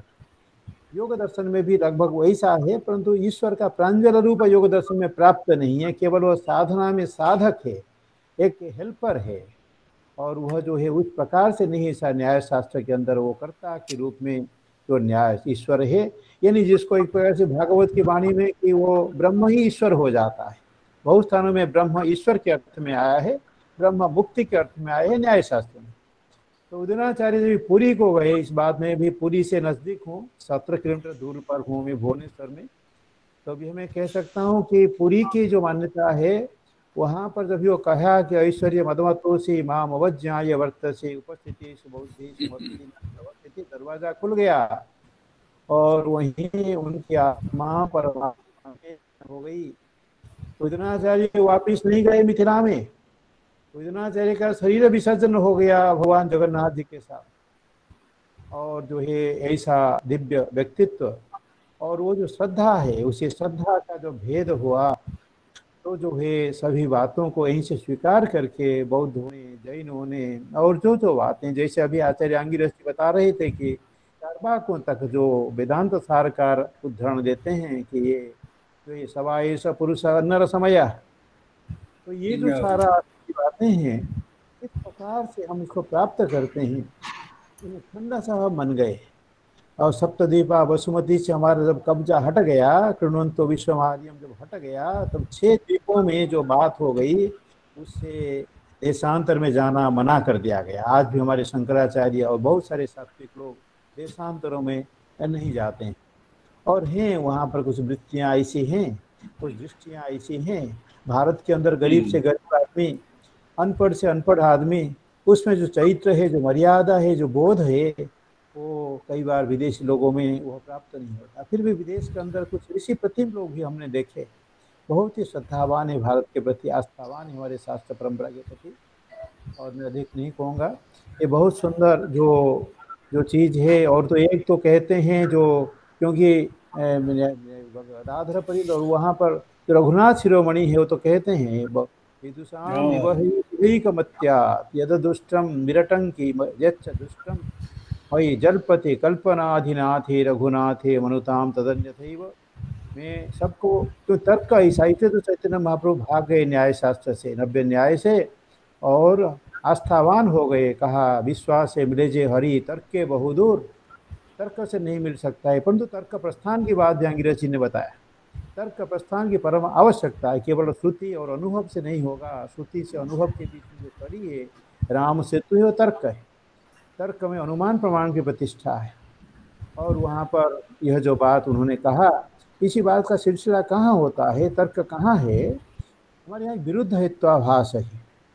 योग दर्शन में भी लगभग वैसा है, परंतु ईश्वर का प्रांजल रूप योग दर्शन में प्राप्त नहीं है, केवल वह साधना में साधक है, एक हेल्पर है, और वह जो है उस प्रकार से नहीं है न्याय शास्त्र के अंदर वो कर्ता के रूप में जो न्याय ईश्वर है, यानी जिसको एक प्रकार से भागवत की वाणी में कि वो ब्रह्म ही ईश्वर हो जाता है। बहुत स्थानों में ब्रह्म ईश्वर के अर्थ में आया है, ब्रह्म मुक्ति के अर्थ में आया है न्याय शास्त्र में। तो उदयनाचार्य जी पुरी को गए, इस बात में भी पुरी से नजदीक हूँ, सत्रह किलोमीटर दूर पर हूँ मैं भुवनेश्वर में, तो अभी मैं कह सकता हूँ कि पुरी की जो मान्यता है वहाँ पर जब वो कहा कि ऐश्वर्य मदमतोषी माम अवज्ञाय वर्तसे उपस्थिति सुबौद्धि, दरवाजा खुल गया और वहीं उनकी आत्मा पर हो गई। उदयनाचार्य वापिस नहीं गए मिथिला में, उदयनाचार्य का शरीर विसर्जन हो गया भगवान जगन्नाथ जी के साथ, और जो है ऐसा दिव्य व्यक्तित्व और वो जो श्रद्धा है, उसी श्रद्धा का जो भेद हुआ, तो जो है सभी बातों को यहीं से स्वीकार करके बौद्धों ने, जैनों ने, और जो जो बातें जैसे अभी आचार्य अंगिरस जी बता रहे थे कि चार्वाकों तक जो वेदांत सारकार उदाहरण देते हैं कि ये जो ये सवाईस पुरुष नर समय, तो ये जो सारा बातें हैं इस प्रकार से हम इसको प्राप्त करते हैं, ठंडा सा मन गए। और सप्तद्वीपा वसुमती से हमारा जब कब्जा हट गया, कृण्वन्तो विश्वमार्यम जब हट गया, तब छह द्वीपों में जो बात हो गई उससे देशांतर में जाना मना कर दिया गया। आज भी हमारे शंकराचार्य और बहुत सारे सात्विक लोग देशांतरों में नहीं जाते हैं, और हैं वहाँ पर कुछ वृत्तियाँ ऐसी हैं, कुछ दृष्टियाँ ऐसी हैं। भारत के अंदर गरीब से गरीब आदमी, अनपढ़ से अनपढ़ आदमी, उसमें जो चरित्र है, जो मर्यादा है, जो बोध है, वो कई बार विदेशी लोगों में वह प्राप्त नहीं होता। फिर भी विदेश के अंदर कुछ ऋषि प्रतिम लोग भी हमने देखे, बहुत ही श्रद्धावान है भारत के प्रति, आस्थावान है हमारे शास्त्र परंपरा के प्रति, और मैं अधिक नहीं कहूँगा। ये बहुत सुंदर जो जो चीज़ है। और तो एक तो कहते हैं जो, क्योंकि राधारपति और वहाँ पर जो रघुनाथ शिरोमणि है वो तो कहते हैं विदुषाम विवहिकमत्या यद दुष्टम विरटंकी यच्च दुष्टम वही जलपति कल्पनाधिनाथे रघुनाथे मनुताम तदन्यथैव। मैं सबको तो तर्क ऐसा ही थे तो चैतन्य महाप्रभु भाग गए न्याय शास्त्र से, नब्बे न्याय से, और आस्थावान हो गए। कहा विश्वास से मिले जे हरि तर्क के बहुदूर, तर्क से नहीं मिल सकता है। परंतु तर्क प्रस्थान की बात जहांगीर जी ने बताया, तर्क प्रस्थान की परम आवश्यकता है, केवल श्रुति और अनुभव से नहीं होगा। श्रुति से अनुभव के बीच में जो कड़ी है राम सेतु है वो तर्क है। तर्क में अनुमान प्रमाण की प्रतिष्ठा है। और वहाँ पर यह जो बात उन्होंने कहा, इसी बात का सिलसिला कहाँ होता है, तर्क कहाँ है? हमारे यहाँ विरुद्ध हेत्वाभास है।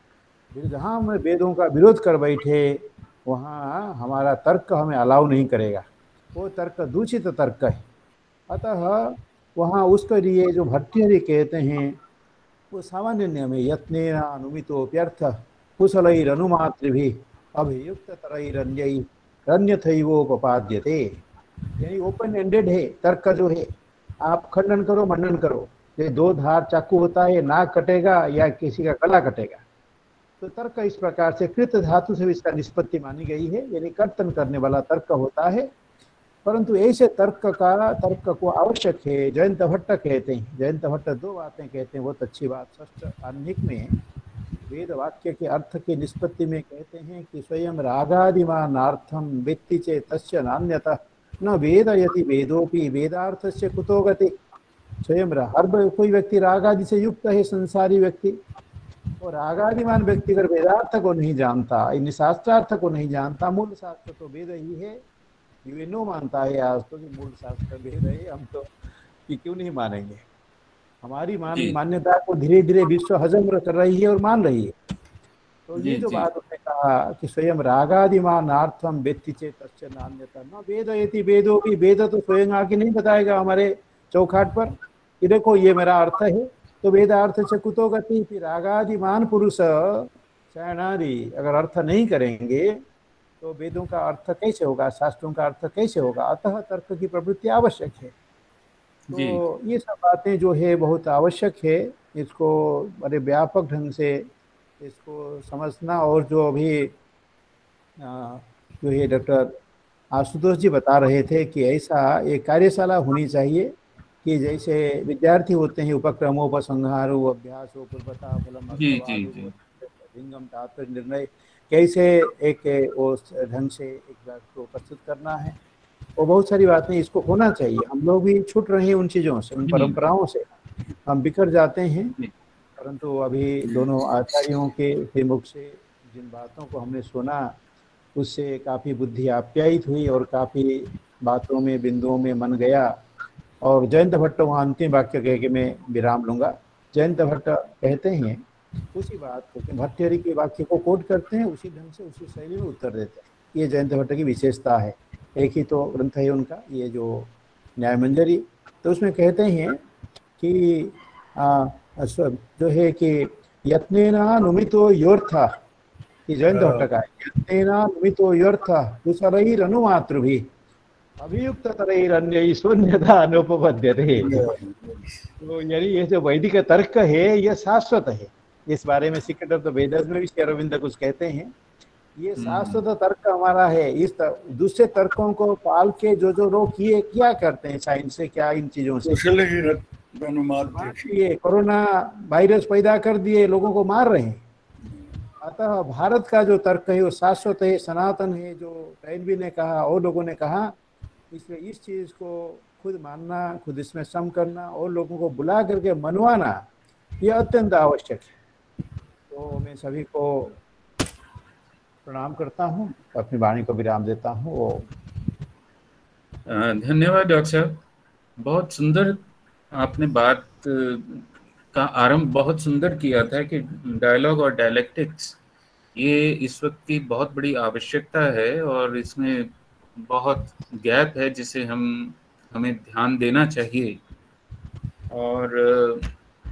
जहाँ हम वेदों का विरोध कर बैठे वहाँ हमारा तर्क हमें अलाउ नहीं करेगा, वो तर्क दूषित तर्क है। अतः वहाँ उसके लिए जो भट्टिहरि कहते हैं वो सामान्य नियम है, यत्नेन अनुमितोप्यर्थ कुशलैरनुमातृभिः अभियुक्त तरैरन्यै रन्यथैवोपपाद्यते। यानी ओपन एंडेड है तर्क जो है, आप खंडन करो मंडन करो। ये दो धार चाकू होता है, नाक कटेगा या किसी का गला कटेगा। तो तर्क इस प्रकार से कृत धातु से इसका निष्पत्ति मानी गई है, यानी कर्तन करने वाला तर्क होता है। परंतु ऐसे तर्क का तर्क को आवश्यक है। जयंत भट्ट कहते हैं, जयंत भट्ट दो बातें कहते हैं, बहुत अच्छी बात। षष्ठ आह्निक में वेद वाक्य के अर्थ की निष्पत्ति में कहते हैं कि स्वयं रागादिमानार्थम वेत्ति चेत् तस्य नान्यतः न वेद यदि वेदोपि वेदार्थस्य कुतो गति। स्वयं हर कोई व्यक्ति रागादि से युक्त है, संसारी व्यक्ति, और रागादिमान व्यक्ति अगर वेदार्थ को नहीं जानता, इन शास्त्रार्थ को नहीं जानता, मूल शास्त्र तो वेद ही है, यूएनओ मानता है आज तो कि मूल शास्त्र वेद है, हम तो कि क्यों नहीं मानेंगे। हमारी मान मान्यता को धीरे धीरे विश्व हजम कर रही है और मान रही है। तो ये जो बात उसने कहा कि स्वयं रागादिमानार्थम वेत्ति चेत् तस्य नान्यतः न वेद यदि वेदो भी, वेद तो स्वयं आके नहीं बताएगा हमारे चौखाट पर कि देखो ये मेरा अर्थ है। तो वेदार्थ से कुतो गति, फिर रागादिमान पुरुष शयनादि अगर अर्थ नहीं करेंगे तो वेदों का अर्थ कैसे होगा, शास्त्रों का अर्थ कैसे होगा। अतः तर्क की प्रवृत्ति आवश्यक है। तो ये सब बातें जो है बहुत आवश्यक है, इसको बड़े व्यापक ढंग से इसको समझना। और जो अभी जो है डॉक्टर आशुतोष जी बता रहे थे कि ऐसा एक कार्यशाला होनी चाहिए कि जैसे विद्यार्थी होते हैं उपक्रमोपसंहारो अभ्यासो पूर्वता फलम लिंगम तात्पर्य निर्णय, कैसे एक वो ढंग से एक बात को प्रस्तुत करना है, वो बहुत सारी बातें इसको होना चाहिए। हम लोग भी छूट रहे हैं उन चीज़ों से, उन परंपराओं से हम बिखर जाते हैं। परंतु अभी दोनों आचार्यों के मुख से जिन बातों को हमने सुना उससे काफ़ी बुद्धि आप्यायित हुई और काफ़ी बातों में बिंदुओं में मन गया। और जयंत भट्ट वहाँ अंतिम वाक्य कह के मैं विराम लूँगा। जयंत भट्ट कहते हैं उसी बात को, भट्टिहरि के वाक्य को कोट करते हैं, उसी ढंग से उसी शैली में उत्तर देते हैं। ये जयंत भट्ट की विशेषता है। एक ही तो ग्रंथ है उनका, ये जो न्याय मंजरी। तो उसमें कहते हैं कि आ, जो है कि यत्नेना नुमितो योर्था, ये जयंत भट्ट का है, यत्नेना नुमितो योर्था कुशलैरनुमातृभिः अभियुक्त तरैरन्यै शून्यता अनुपपद्यते। तो यानी ये जो वैदिक तर्क है ये शाश्वत है। इस बारे में सीक्रेट ऑफ द वेदास में भी श्री अरविंद कुछ कहते हैं, ये शाश्वत तर्क हमारा है। इस दूसरे तर्कों को पाल के जो जो लोग किए क्या करते हैं साइंस से, क्या इन चीजों से ये कोरोना वायरस पैदा कर दिए, लोगों को मार रहे हैं। अतः भारत का जो तर्क है वो शाश्वत है, सनातन है, जो टैनवी ने कहा और लोगों ने कहा। इसलिए इस चीज़ को खुद मानना, खुद इसमें सम करना और लोगों को बुला करके मनवाना यह अत्यंत आवश्यक है। तो मैं सभी को प्रणाम करता हूँ, अपनी वाणी को विराम देता हूँ। वो धन्यवाद डॉक्टर साहब, बहुत सुंदर आपने बात का आरंभ बहुत सुंदर किया था कि डायलॉग और डायलेक्टिक्स ये इस वक्त की बहुत बड़ी आवश्यकता है और इसमें बहुत गैप है जिसे हम हमें ध्यान देना चाहिए। और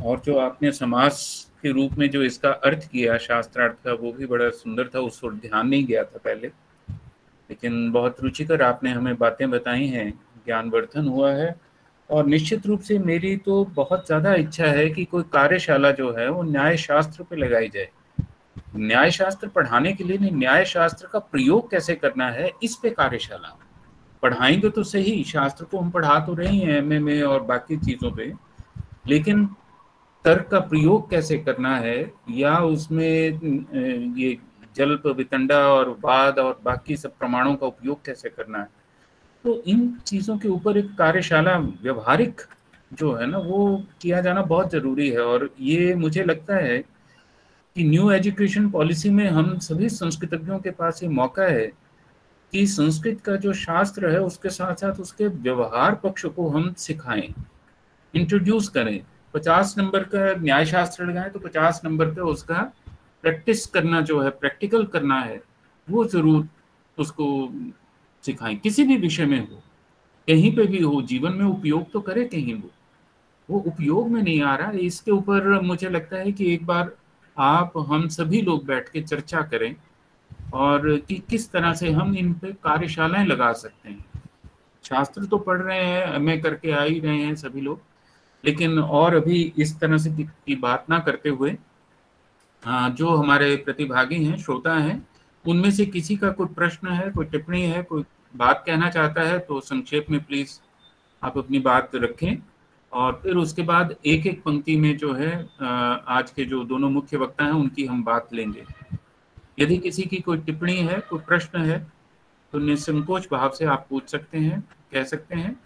और जो आपने समास के रूप में जो इसका अर्थ किया शास्त्रार्थ का, वो भी बड़ा सुंदर था, उस पर ध्यान नहीं गया था पहले, लेकिन बहुत रुचिकर आपने हमें बातें बताई हैं, ज्ञानवर्धन हुआ है। और निश्चित रूप से मेरी तो बहुत ज़्यादा इच्छा है कि कोई कार्यशाला जो है वो न्याय शास्त्र पे लगाई जाए। न्याय शास्त्र पढ़ाने के लिए नहीं, न्याय शास्त्र का प्रयोग कैसे करना है इस पे कार्यशाला। पढ़ाएंगे तो सही, शास्त्र को हम पढ़ा तो रहे हैं एमए में और बाकी चीज़ों पे, लेकिन तर्क का प्रयोग कैसे करना है, या उसमें ये जल्प वितंडा और वाद और बाकी सब प्रमाणों का उपयोग कैसे करना है, तो इन चीज़ों के ऊपर एक कार्यशाला व्यवहारिक जो है ना वो किया जाना बहुत ज़रूरी है। और ये मुझे लगता है कि न्यू एजुकेशन पॉलिसी में हम सभी संस्कृतज्ञों के पास ये मौका है कि संस्कृत का जो शास्त्र है उसके साथ साथ उसके व्यवहार पक्ष को हम सिखाएं, इंट्रोड्यूस करें। पचास नंबर का न्याय शास्त्र लगाएं तो पचास नंबर का उसका प्रैक्टिस करना जो है, प्रैक्टिकल करना है, वो ज़रूर उसको सिखाएं। किसी भी विषय में हो, कहीं पे भी हो, जीवन में उपयोग तो करे कहीं वो वो उपयोग में नहीं आ रहा है। इसके ऊपर मुझे लगता है कि एक बार आप हम सभी लोग बैठ के चर्चा करें और कि किस तरह से हम इन पे कार्यशालाएं लगा सकते हैं। शास्त्र तो पढ़ रहे हैं, एमए करके आ ही रहे हैं सभी लोग, लेकिन और अभी इस तरह से की बात ना करते हुए जो हमारे प्रतिभागी हैं, श्रोता हैं, उनमें से किसी का कोई प्रश्न है, कोई टिप्पणी है, कोई बात कहना चाहता है तो संक्षेप में प्लीज आप अपनी बात रखें, और फिर उसके बाद एक एक पंक्ति में जो है आज के जो दोनों मुख्य वक्ता हैं उनकी हम बात लेंगे। यदि किसी की कोई टिप्पणी है, कोई प्रश्न है, तो निसंकोच भाव से आप पूछ सकते हैं, कह सकते हैं।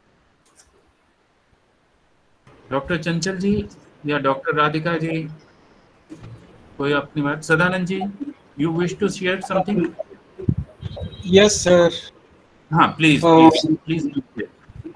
डॉक्टर चंचल जी या डॉक्टर राधिका जी, कोई अपनी बात? Sadanand ji, you wish to share something? Yes sir. हाँ please please please.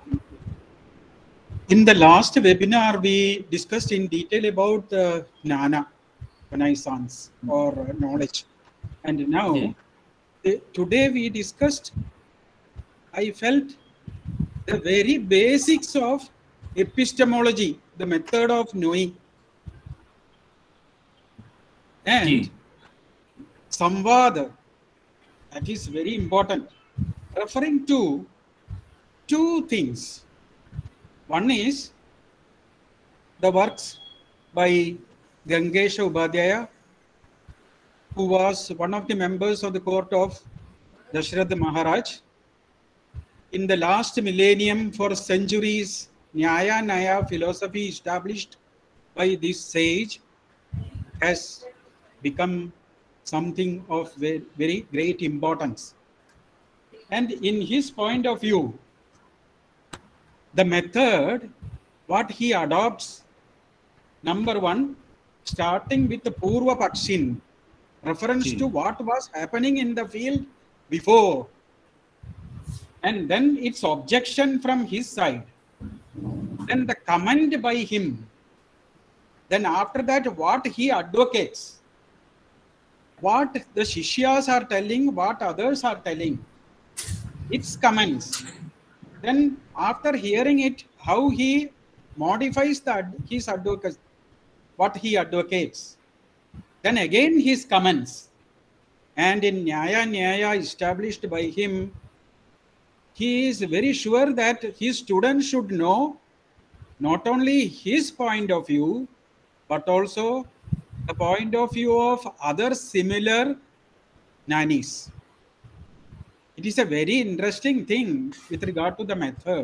In the last webinar, we discussed in detail about the jnana, connaissance or knowledge, and now okay. the, today we discussed, I felt, the very basics of epistemology, the method of knowing, and okay. samvada, that is very important, referring to two things. One is the works by Gangesha Ubadhyaya, who was one of the members of the court of Dashrath Maharaj. In the last millennium, for centuries, Nyaya Naya philosophy established by this sage has become something of very, very great importance. And in his point of view, the method, what he adopts, number one, starting with the Purva Pakshin, reference Gee. to what was happening in the field before, and then its objection from his side, then the comment by him, then after that what he advocates, what the Shishyas are telling, what others are telling, its comments. Then after hearing it, how he modifies the, his advocacy, what he advocates. Then again his comments. And in Nyaya Nyaya established by him, he is very sure that his students should know not only his point of view, but also the point of view of other similar nannies. It is a very interesting thing with regard to the method.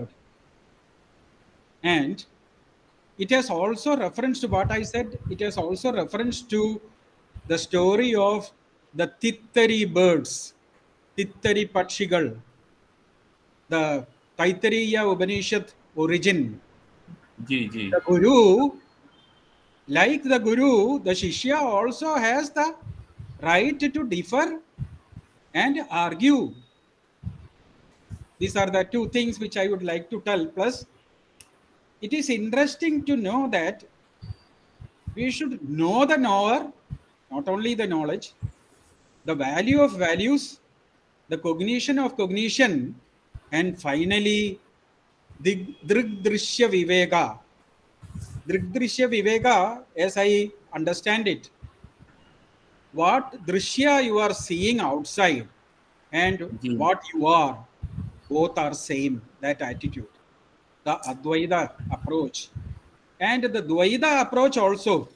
And it has also reference to what I said, it has also reference to the story of the Tittari birds, Tittari Pakshigal, the Taittiriya Upanishad origin. Ji, ji. The Guru, like the Guru, the Shishya also has the right to differ and argue. These are the two things which I would like to tell. Plus, it is interesting to know that we should know the knower, not only the knowledge, the value of values, the cognition of cognition, and finally, the Drigdrishya Viveka, Drigdrishya Viveka, as I understand it, what drishya you are seeing outside and जी what you are, both are same, that attitude. The Advaita approach. And the Dvaita approach also,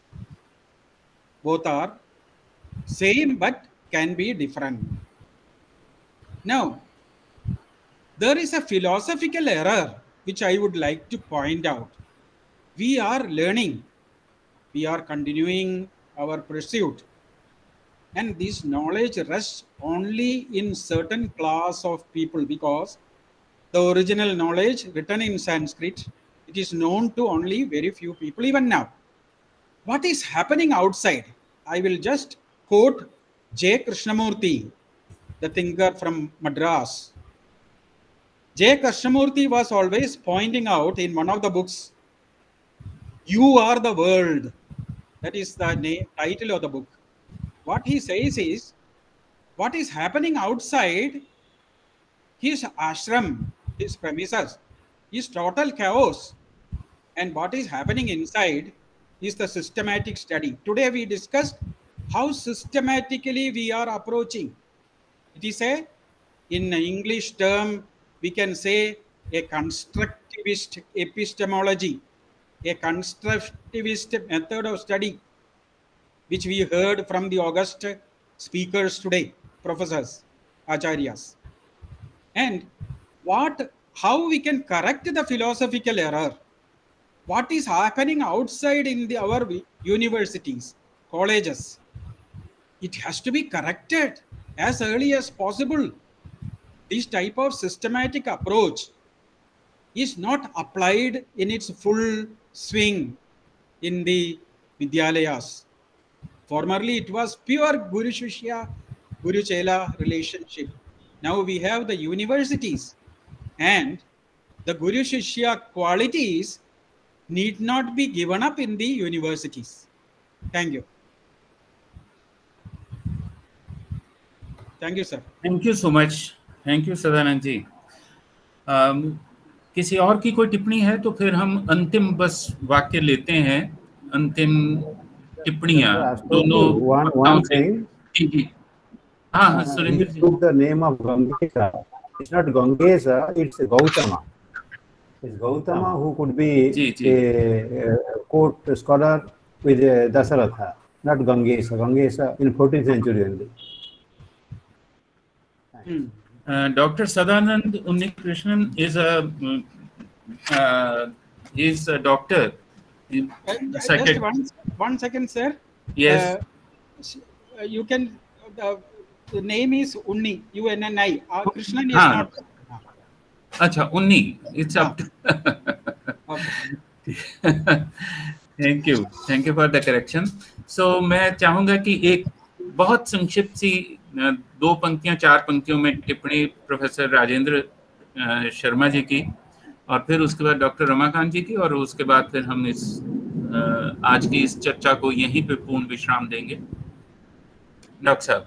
both are same but can be different. Now, there is a philosophical error which I would like to point out. We are learning, we are continuing our pursuit, and this knowledge rests only in certain class of people, because the original knowledge written in Sanskrit, it is known to only very few people even now. What is happening outside? I will just quote J. Krishnamurti, the thinker from Madras. J. Krishnamurti was always pointing out in one of the books, "You are the world." That is the name, title of the book. What he says is, what is happening outside his ashram, his premises, is total chaos. And what is happening inside is the systematic study. Today we discussed how systematically we are approaching. It is a, in English term, we can say a constructivist epistemology, a constructivist method of study, which we heard from the august speakers today, professors, acharyas. And what, how we can correct the philosophical error, what is happening outside in the, our universities, colleges, it has to be corrected as early as possible. This type of systematic approach is not applied in its full swing in the Vidyalayas. Formerly, it was pure Guru Shishya, Guru Chela relationship. Now we have the universities, and the Guru Shishya qualities need not be given up in the universities. Thank you. Thank you, sir. Thank you so much, thank you Sadanand ji. um, किसी और की कोई टिप्पणी है तो फिर हम अंतिम बस वाक्य लेते हैं, अंतिम टिप्पणियां दोनों वक्ताओं से। जी जी हाँ हाँ सुरेंद्र जी। took the name of Gangesa. It's not Gangesa, it's Gautama. It's Gautama who could be ji, ji. a, a court scholar with uh, Dasaratha, not Gangesa. Gangesa in fourteenth century only. Hmm. Uh, Doctor Sadanand Unnikrishnan is a uh, is a doctor. Uh, just one, one second, sir. Yes. Uh, you can. Uh, the name is Unni. U N N I. Uh, Krishnan is हाँ. not. अच्छा उन्नी, it's up to thank you thank you for the correction. So मैं चाहूंगा कि एक बहुत संक्षिप्त सी दो पंक्तियां चार पंक्तियों में टिप्पणी प्रोफेसर राजेंद्र शर्मा जी की, और फिर उसके बाद डॉक्टर रमाकांत जी की, और उसके बाद फिर हम इस आज की इस चर्चा को यहीं पे पूर्ण विश्राम देंगे। डॉक्टर साहब।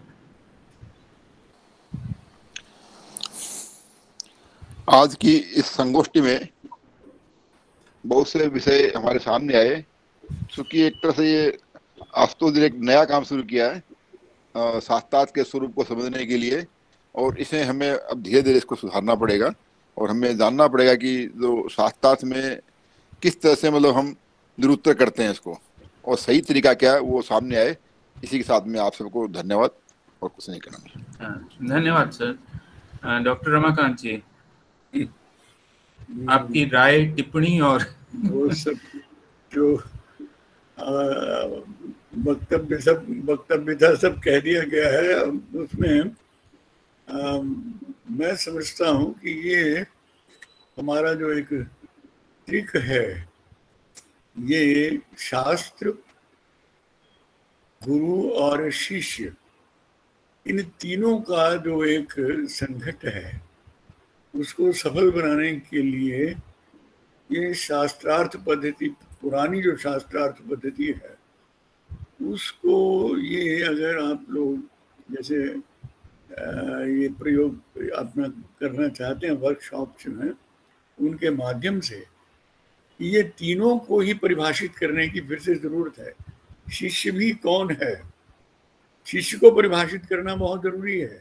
आज की इस संगोष्ठी में बहुत से विषय हमारे सामने आए, क्योंकि एक तरह से ये आशुतोष जी ने एक नया काम शुरू किया है शास्त्रार्थ के स्वरूप को समझने के लिए, और इसे हमें अब धीरे धीरे इसको सुधारना पड़ेगा, और हमें जानना पड़ेगा कि जो शास्त्रार्थ में किस तरह से मतलब हम निरुत्तर करते हैं इसको, और सही तरीका क्या है वो सामने आए। इसी के साथ में आप सबको धन्यवाद, और कुछ नहीं कहना। धन्यवाद सर। डॉक्टर रमाकांत जी, आपकी राय, टिप्पणी और वो सब जो वक्तव्य सब वक्तव्य था सब कह दिया गया है। उसमें आ, मैं समझता हूँ कि ये हमारा जो एक ट्रिक है, ये शास्त्र, गुरु और शिष्य, इन तीनों का जो एक संघट है, उसको सफल बनाने के लिए ये शास्त्रार्थ पद्धति, पुरानी जो शास्त्रार्थ पद्धति है, उसको ये अगर आप लोग जैसे ये प्रयोग अपना करना चाहते हैं, वर्कशॉप जो हैं उनके माध्यम से, ये तीनों को ही परिभाषित करने की फिर से जरूरत है। शिष्य भी कौन है, शिष्य को परिभाषित करना बहुत जरूरी है।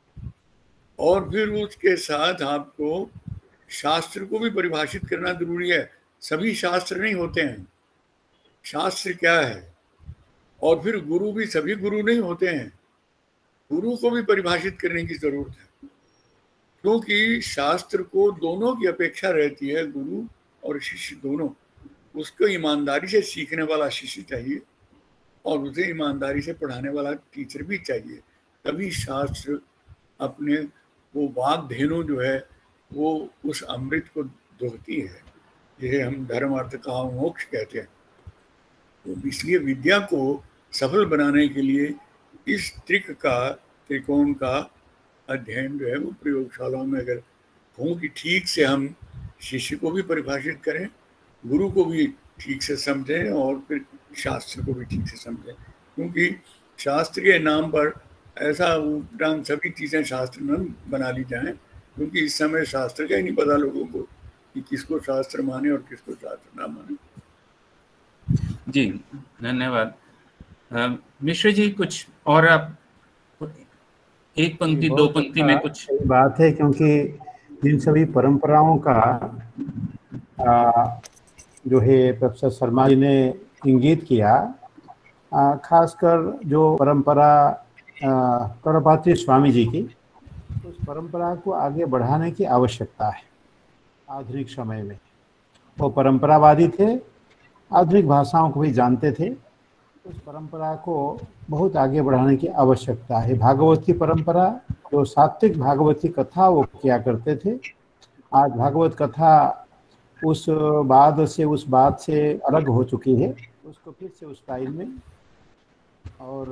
और फिर उसके साथ आपको शास्त्र को भी परिभाषित करना जरूरी है। सभी शास्त्र नहीं होते हैं, शास्त्र क्या है। और फिर गुरु भी सभी गुरु नहीं होते हैं, गुरु को भी परिभाषित करने की जरूरत है, क्योंकि शास्त्र को दोनों की अपेक्षा रहती है, गुरु और शिष्य दोनों। उसको ईमानदारी से सीखने वाला शिष्य चाहिए और उसे ईमानदारी से पढ़ाने वाला टीचर भी चाहिए, तभी शास्त्र अपने वो वाग धेनु जो है वो उस अमृत को दोहती है, जिसे हम धर्म अर्थ काम मोक्ष कहते हैं। तो इसलिए विद्या को सफल बनाने के लिए इस त्रिक का त्रिकोण का अध्ययन जो है वो प्रयोगशालाओं में अगर हो कि ठीक से हम शिष्य को भी परिभाषित करें, गुरु को भी ठीक से समझें और फिर शास्त्र को भी ठीक से समझें। क्योंकि शास्त्र के नाम पर ऐसा उल्टा सभी चीज़ें शास्त्र में बना ली जाएं, क्योंकि इस समय शास्त्र का ही नहीं पता लोगों को कि किसको शास्त्र माने और किसको शास्त्र ना माने। जी धन्यवाद। मिश्र जी कुछ और आप एक पंक्ति दो पंक्ति में कुछ बात है, क्योंकि इन सभी परंपराओं का आ, जो है प्रोफेसर शर्मा जी ने इंगित किया, खासकर जो परंपरा करपात्री स्वामी जी की, उस परंपरा को आगे बढ़ाने की आवश्यकता है। आधुनिक समय में वो परंपरावादी थे, आधुनिक भाषाओं को भी जानते थे, उस परंपरा को बहुत आगे बढ़ाने की आवश्यकता है। भागवत की परंपरा, जो सात्विक भागवत की कथा वो किया करते थे, आज भागवत कथा उस बाद से उस बात से अलग हो चुकी है, उसको फिर से उस स्टाइल में, और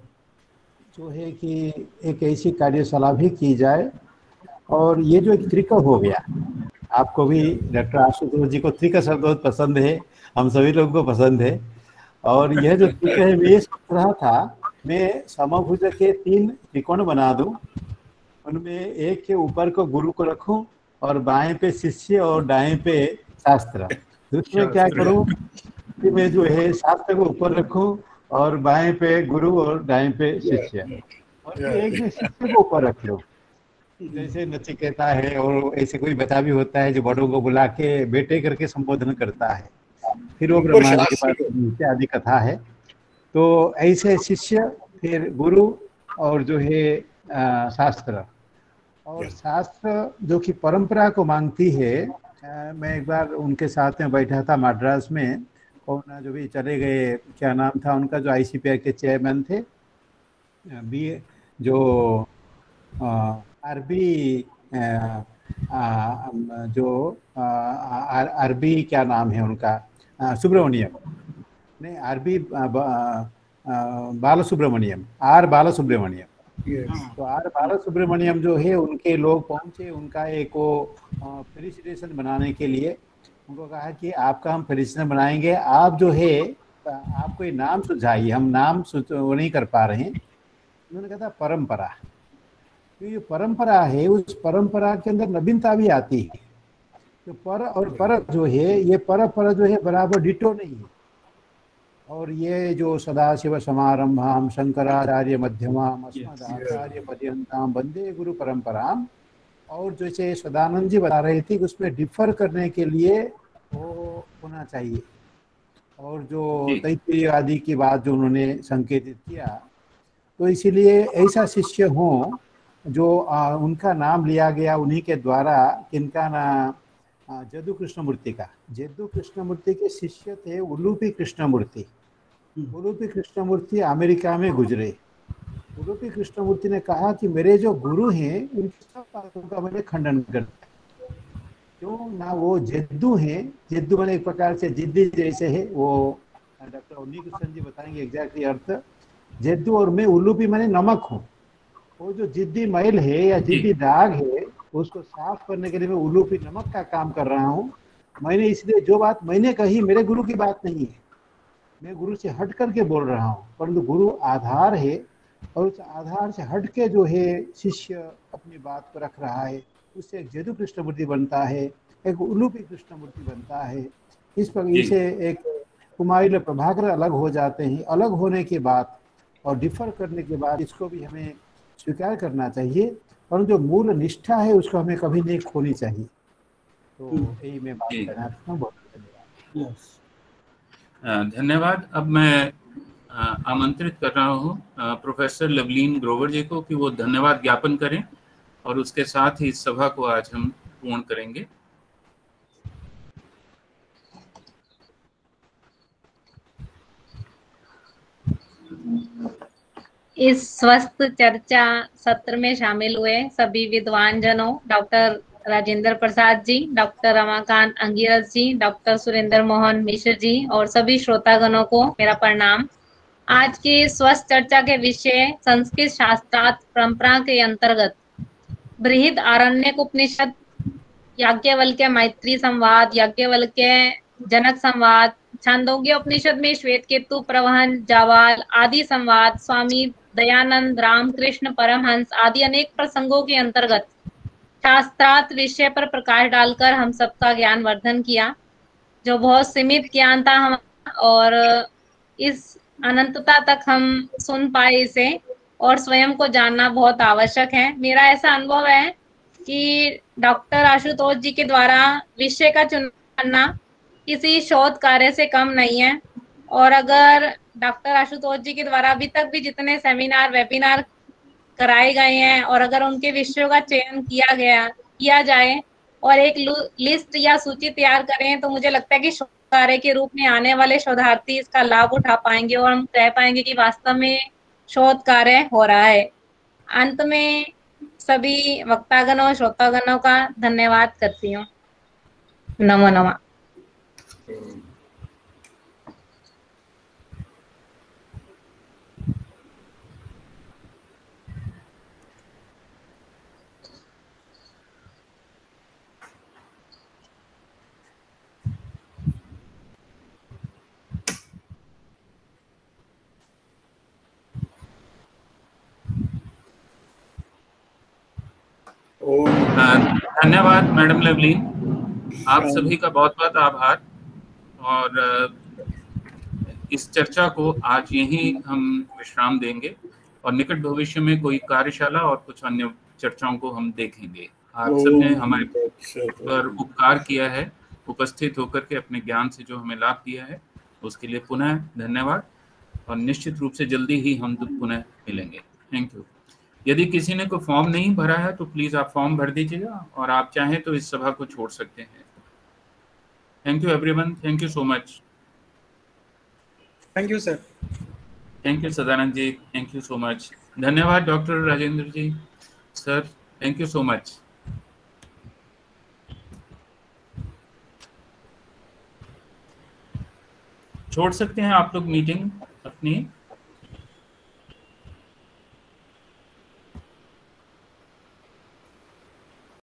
जो है कि एक ऐसी कार्यशाला भी की जाए। और ये जो एक त्रिक हो गया, आपको भी डॉक्टर आशुतोष जी को त्रिक शब्द बहुत पसंद है, हम सभी लोगों को पसंद है। और यह जो त्रिक है, मैं सोच रहा था मैं समभुज के तीन त्रिकोण बना दूं, उनमें एक के ऊपर को गुरु को रखूं और बाएं पे शिष्य और दाएं पे शास्त्र। दूसरे क्या करूं कि मैं जो है शास्त्र को ऊपर रखूं और बाएं पे गुरु और दाएं पे शिष्य, और एक में शिष्य को ऊपर रख लो, जैसे नचिकेता है और ऐसे कोई बता भी होता है जो बड़ों को बुला के बेटे करके संबोधन करता है, फिर वो ब्रह्मा जी के पास आदि कथा है। तो ऐसे शिष्य, फिर गुरु और जो है आ, शास्त्र। और शास्त्र जो कि परंपरा को मांगती है, आ, मैं एक बार उनके साथ में बैठा था मद्रास में, कौन जो भी चले गए, क्या नाम था उनका, जो आईसीपीआई के चेयरमैन थे, बी जो आरबी जो आरबी क्या नाम है उनका, सुब्रमण्यम, नहीं आरबी बाला सुब्रमण्यम, आर बाला सुब्रमण्यम। तो आर बाला सुब्रमण्यम जो है, उनके लोग पहुंचे, उनका एक वो फेलिसिटेशन बनाने के लिए उनको कहा कि आपका हम फेलिसिटेशन बनाएंगे, आप जो है आप कोई नाम सुझाइए, हम नाम वो नहीं कर पा रहे हैं। उन्होंने कहा था परंपरा, तो ये परंपरा है, उस परंपरा के अंदर नवीनता भी आती है। तो पर और पर जो है, ये पर पर जो है बराबर डिटो नहीं है। और ये जो सदाशिव समारंभाम शंकराचार्य मध्यमाम अस्मदाचार्य पर्यंताम वंदे गुरु परंपराम, और जैसे सदानंद जी बता रहे थे, उसमें डिफर करने के लिए वो होना चाहिए। और जो तैत्तिरीय आदि की बात जो उन्होंने संकेतित किया, तो इसीलिए ऐसा शिष्य हो जो आ, उनका नाम लिया गया उन्हीं के द्वारा, किनका ना, जदु कृष्णमूर्ति का। जदु कृष्णमूर्ति के शिष्य थे उलूपी कृष्णमूर्ति। उलूपी कृष्णमूर्ति अमेरिका में गुजरे। उलूपी कृष्णमूर्ति ने कहा कि मेरे जो गुरु हैं उनकी सब बातों का मैंने खंडन करता है, क्यों ना वो जद्दू हैं। जद्दू मैंने एक प्रकार से जिद्दी जैसे है, वो डॉक्टर उन्नी कृष्ण जी बताएंगे एग्जैक्टली अर्थ। जद्दू और मैं उलूपी मैंने नमक हूँ। वो जो जिद्दी मैल है या जिद्दी दाग है, उसको साफ करने के लिए मैं उलूपी नमक का काम कर रहा हूँ। मैंने इसलिए जो बात मैंने कही मेरे गुरु की बात नहीं है, मैं गुरु से हट करके बोल रहा हूँ, परंतु गुरु आधार है और उस आधार से हट के जो है शिष्य अपनी बात को रख रहा है, उससे एक जदु कृष्णमूर्ति बनता है, एक उलूपी कृष्णमूर्ति बनता है। इस पर इसे एक कुमारिल और प्रभाकर अलग हो जाते हैं। अलग होने के बाद और डिफर करने के बाद इसको भी हमें स्वीकार करना चाहिए, और जो मूल निष्ठा है उसको हमें कभी नहीं खोनी चाहिए। तो यही मैं बात करना चाहता हूँ। बहुत धन्यवाद। धन्यवाद। अब मैं आमंत्रित कर रहा हूँ प्रोफेसर लवलीन ग्रोवर जी को कि वो धन्यवाद ज्ञापन करें, और उसके साथ ही इस सभा को आज हम पूर्ण करेंगे। इस स्वस्थ चर्चा सत्र में शामिल हुए सभी विद्वान जनों, doctor Rajendra Prasad ji, doctor Ramakant Angiras ji, doctor Surendra Mohan Mishra ji और सभी श्रोतागणों को मेरा प्रणाम। आज की स्वस्थ चर्चा के विषय संस्कृत शास्त्रार्थ परंपरा के अंतर्गत बृहद आरण्यक उपनिषद, याज्ञवल्क्य मैत्री संवाद, याज्ञवल्क्य जनक संवाद, छांदोग्य उपनिषद में श्वेत केतु प्रवहन, जावाल आदि संवाद, स्वामी दयानंद, रामकृष्ण परमहंस आदि अनेक प्रसंगों के अंतर्गत शास्त्रार्थ विषय पर प्रकाश डालकर हम सबका ज्ञान वर्धन किया। जो बहुत सीमित ज्ञान था हम, और इस अनंतता तक हम सुन पाए इसे, और स्वयं को जानना बहुत आवश्यक है। मेरा ऐसा अनुभव है कि डॉक्टर आशुतोष जी के द्वारा विषय का चुनाव करना किसी शोध कार्य से कम नहीं है, और अगर डॉक्टर आशुतोष जी के द्वारा अभी तक भी जितने सेमिनार वेबिनार कराए गए हैं, और अगर उनके विषयों का चयन किया गया किया जाए और एक लिस्ट या सूची तैयार करें, तो मुझे लगता है कि शोध कार्य के रूप में आने वाले शोधार्थी इसका लाभ उठा पाएंगे, और हम कह पाएंगे कि वास्तव में शोध कार्य हो रहा है। अंत में सभी वक्तागणों श्रोतागणों का धन्यवाद करती हूँ। नमो नमः। धन्यवाद मैडम लवलीन, आप सभी का बहुत बहुत आभार। और इस चर्चा को आज यहीं हम विश्राम देंगे, और निकट भविष्य में कोई कार्यशाला और कुछ अन्य चर्चाओं को हम देखेंगे। आप सबने हमारे पर उपकार किया है, उपस्थित होकर के अपने ज्ञान से जो हमें लाभ दिया है, उसके लिए पुनः धन्यवाद, और निश्चित रूप से जल्दी ही हम पुनः मिलेंगे। Thank you. यदि किसी ने कोई फॉर्म नहीं भरा है तो प्लीज आप फॉर्म भर दीजिएगा, और आप चाहें तो इस सभा को छोड़ सकते हैं। Thank you everyone, thank you so much. Thank you sir. Thank you Sadanand ji, thank you so much. धन्यवाद doctor Rajendra ji, sir thank you so much. छोड़ सकते हैं आप लोग मीटिंग अपनी।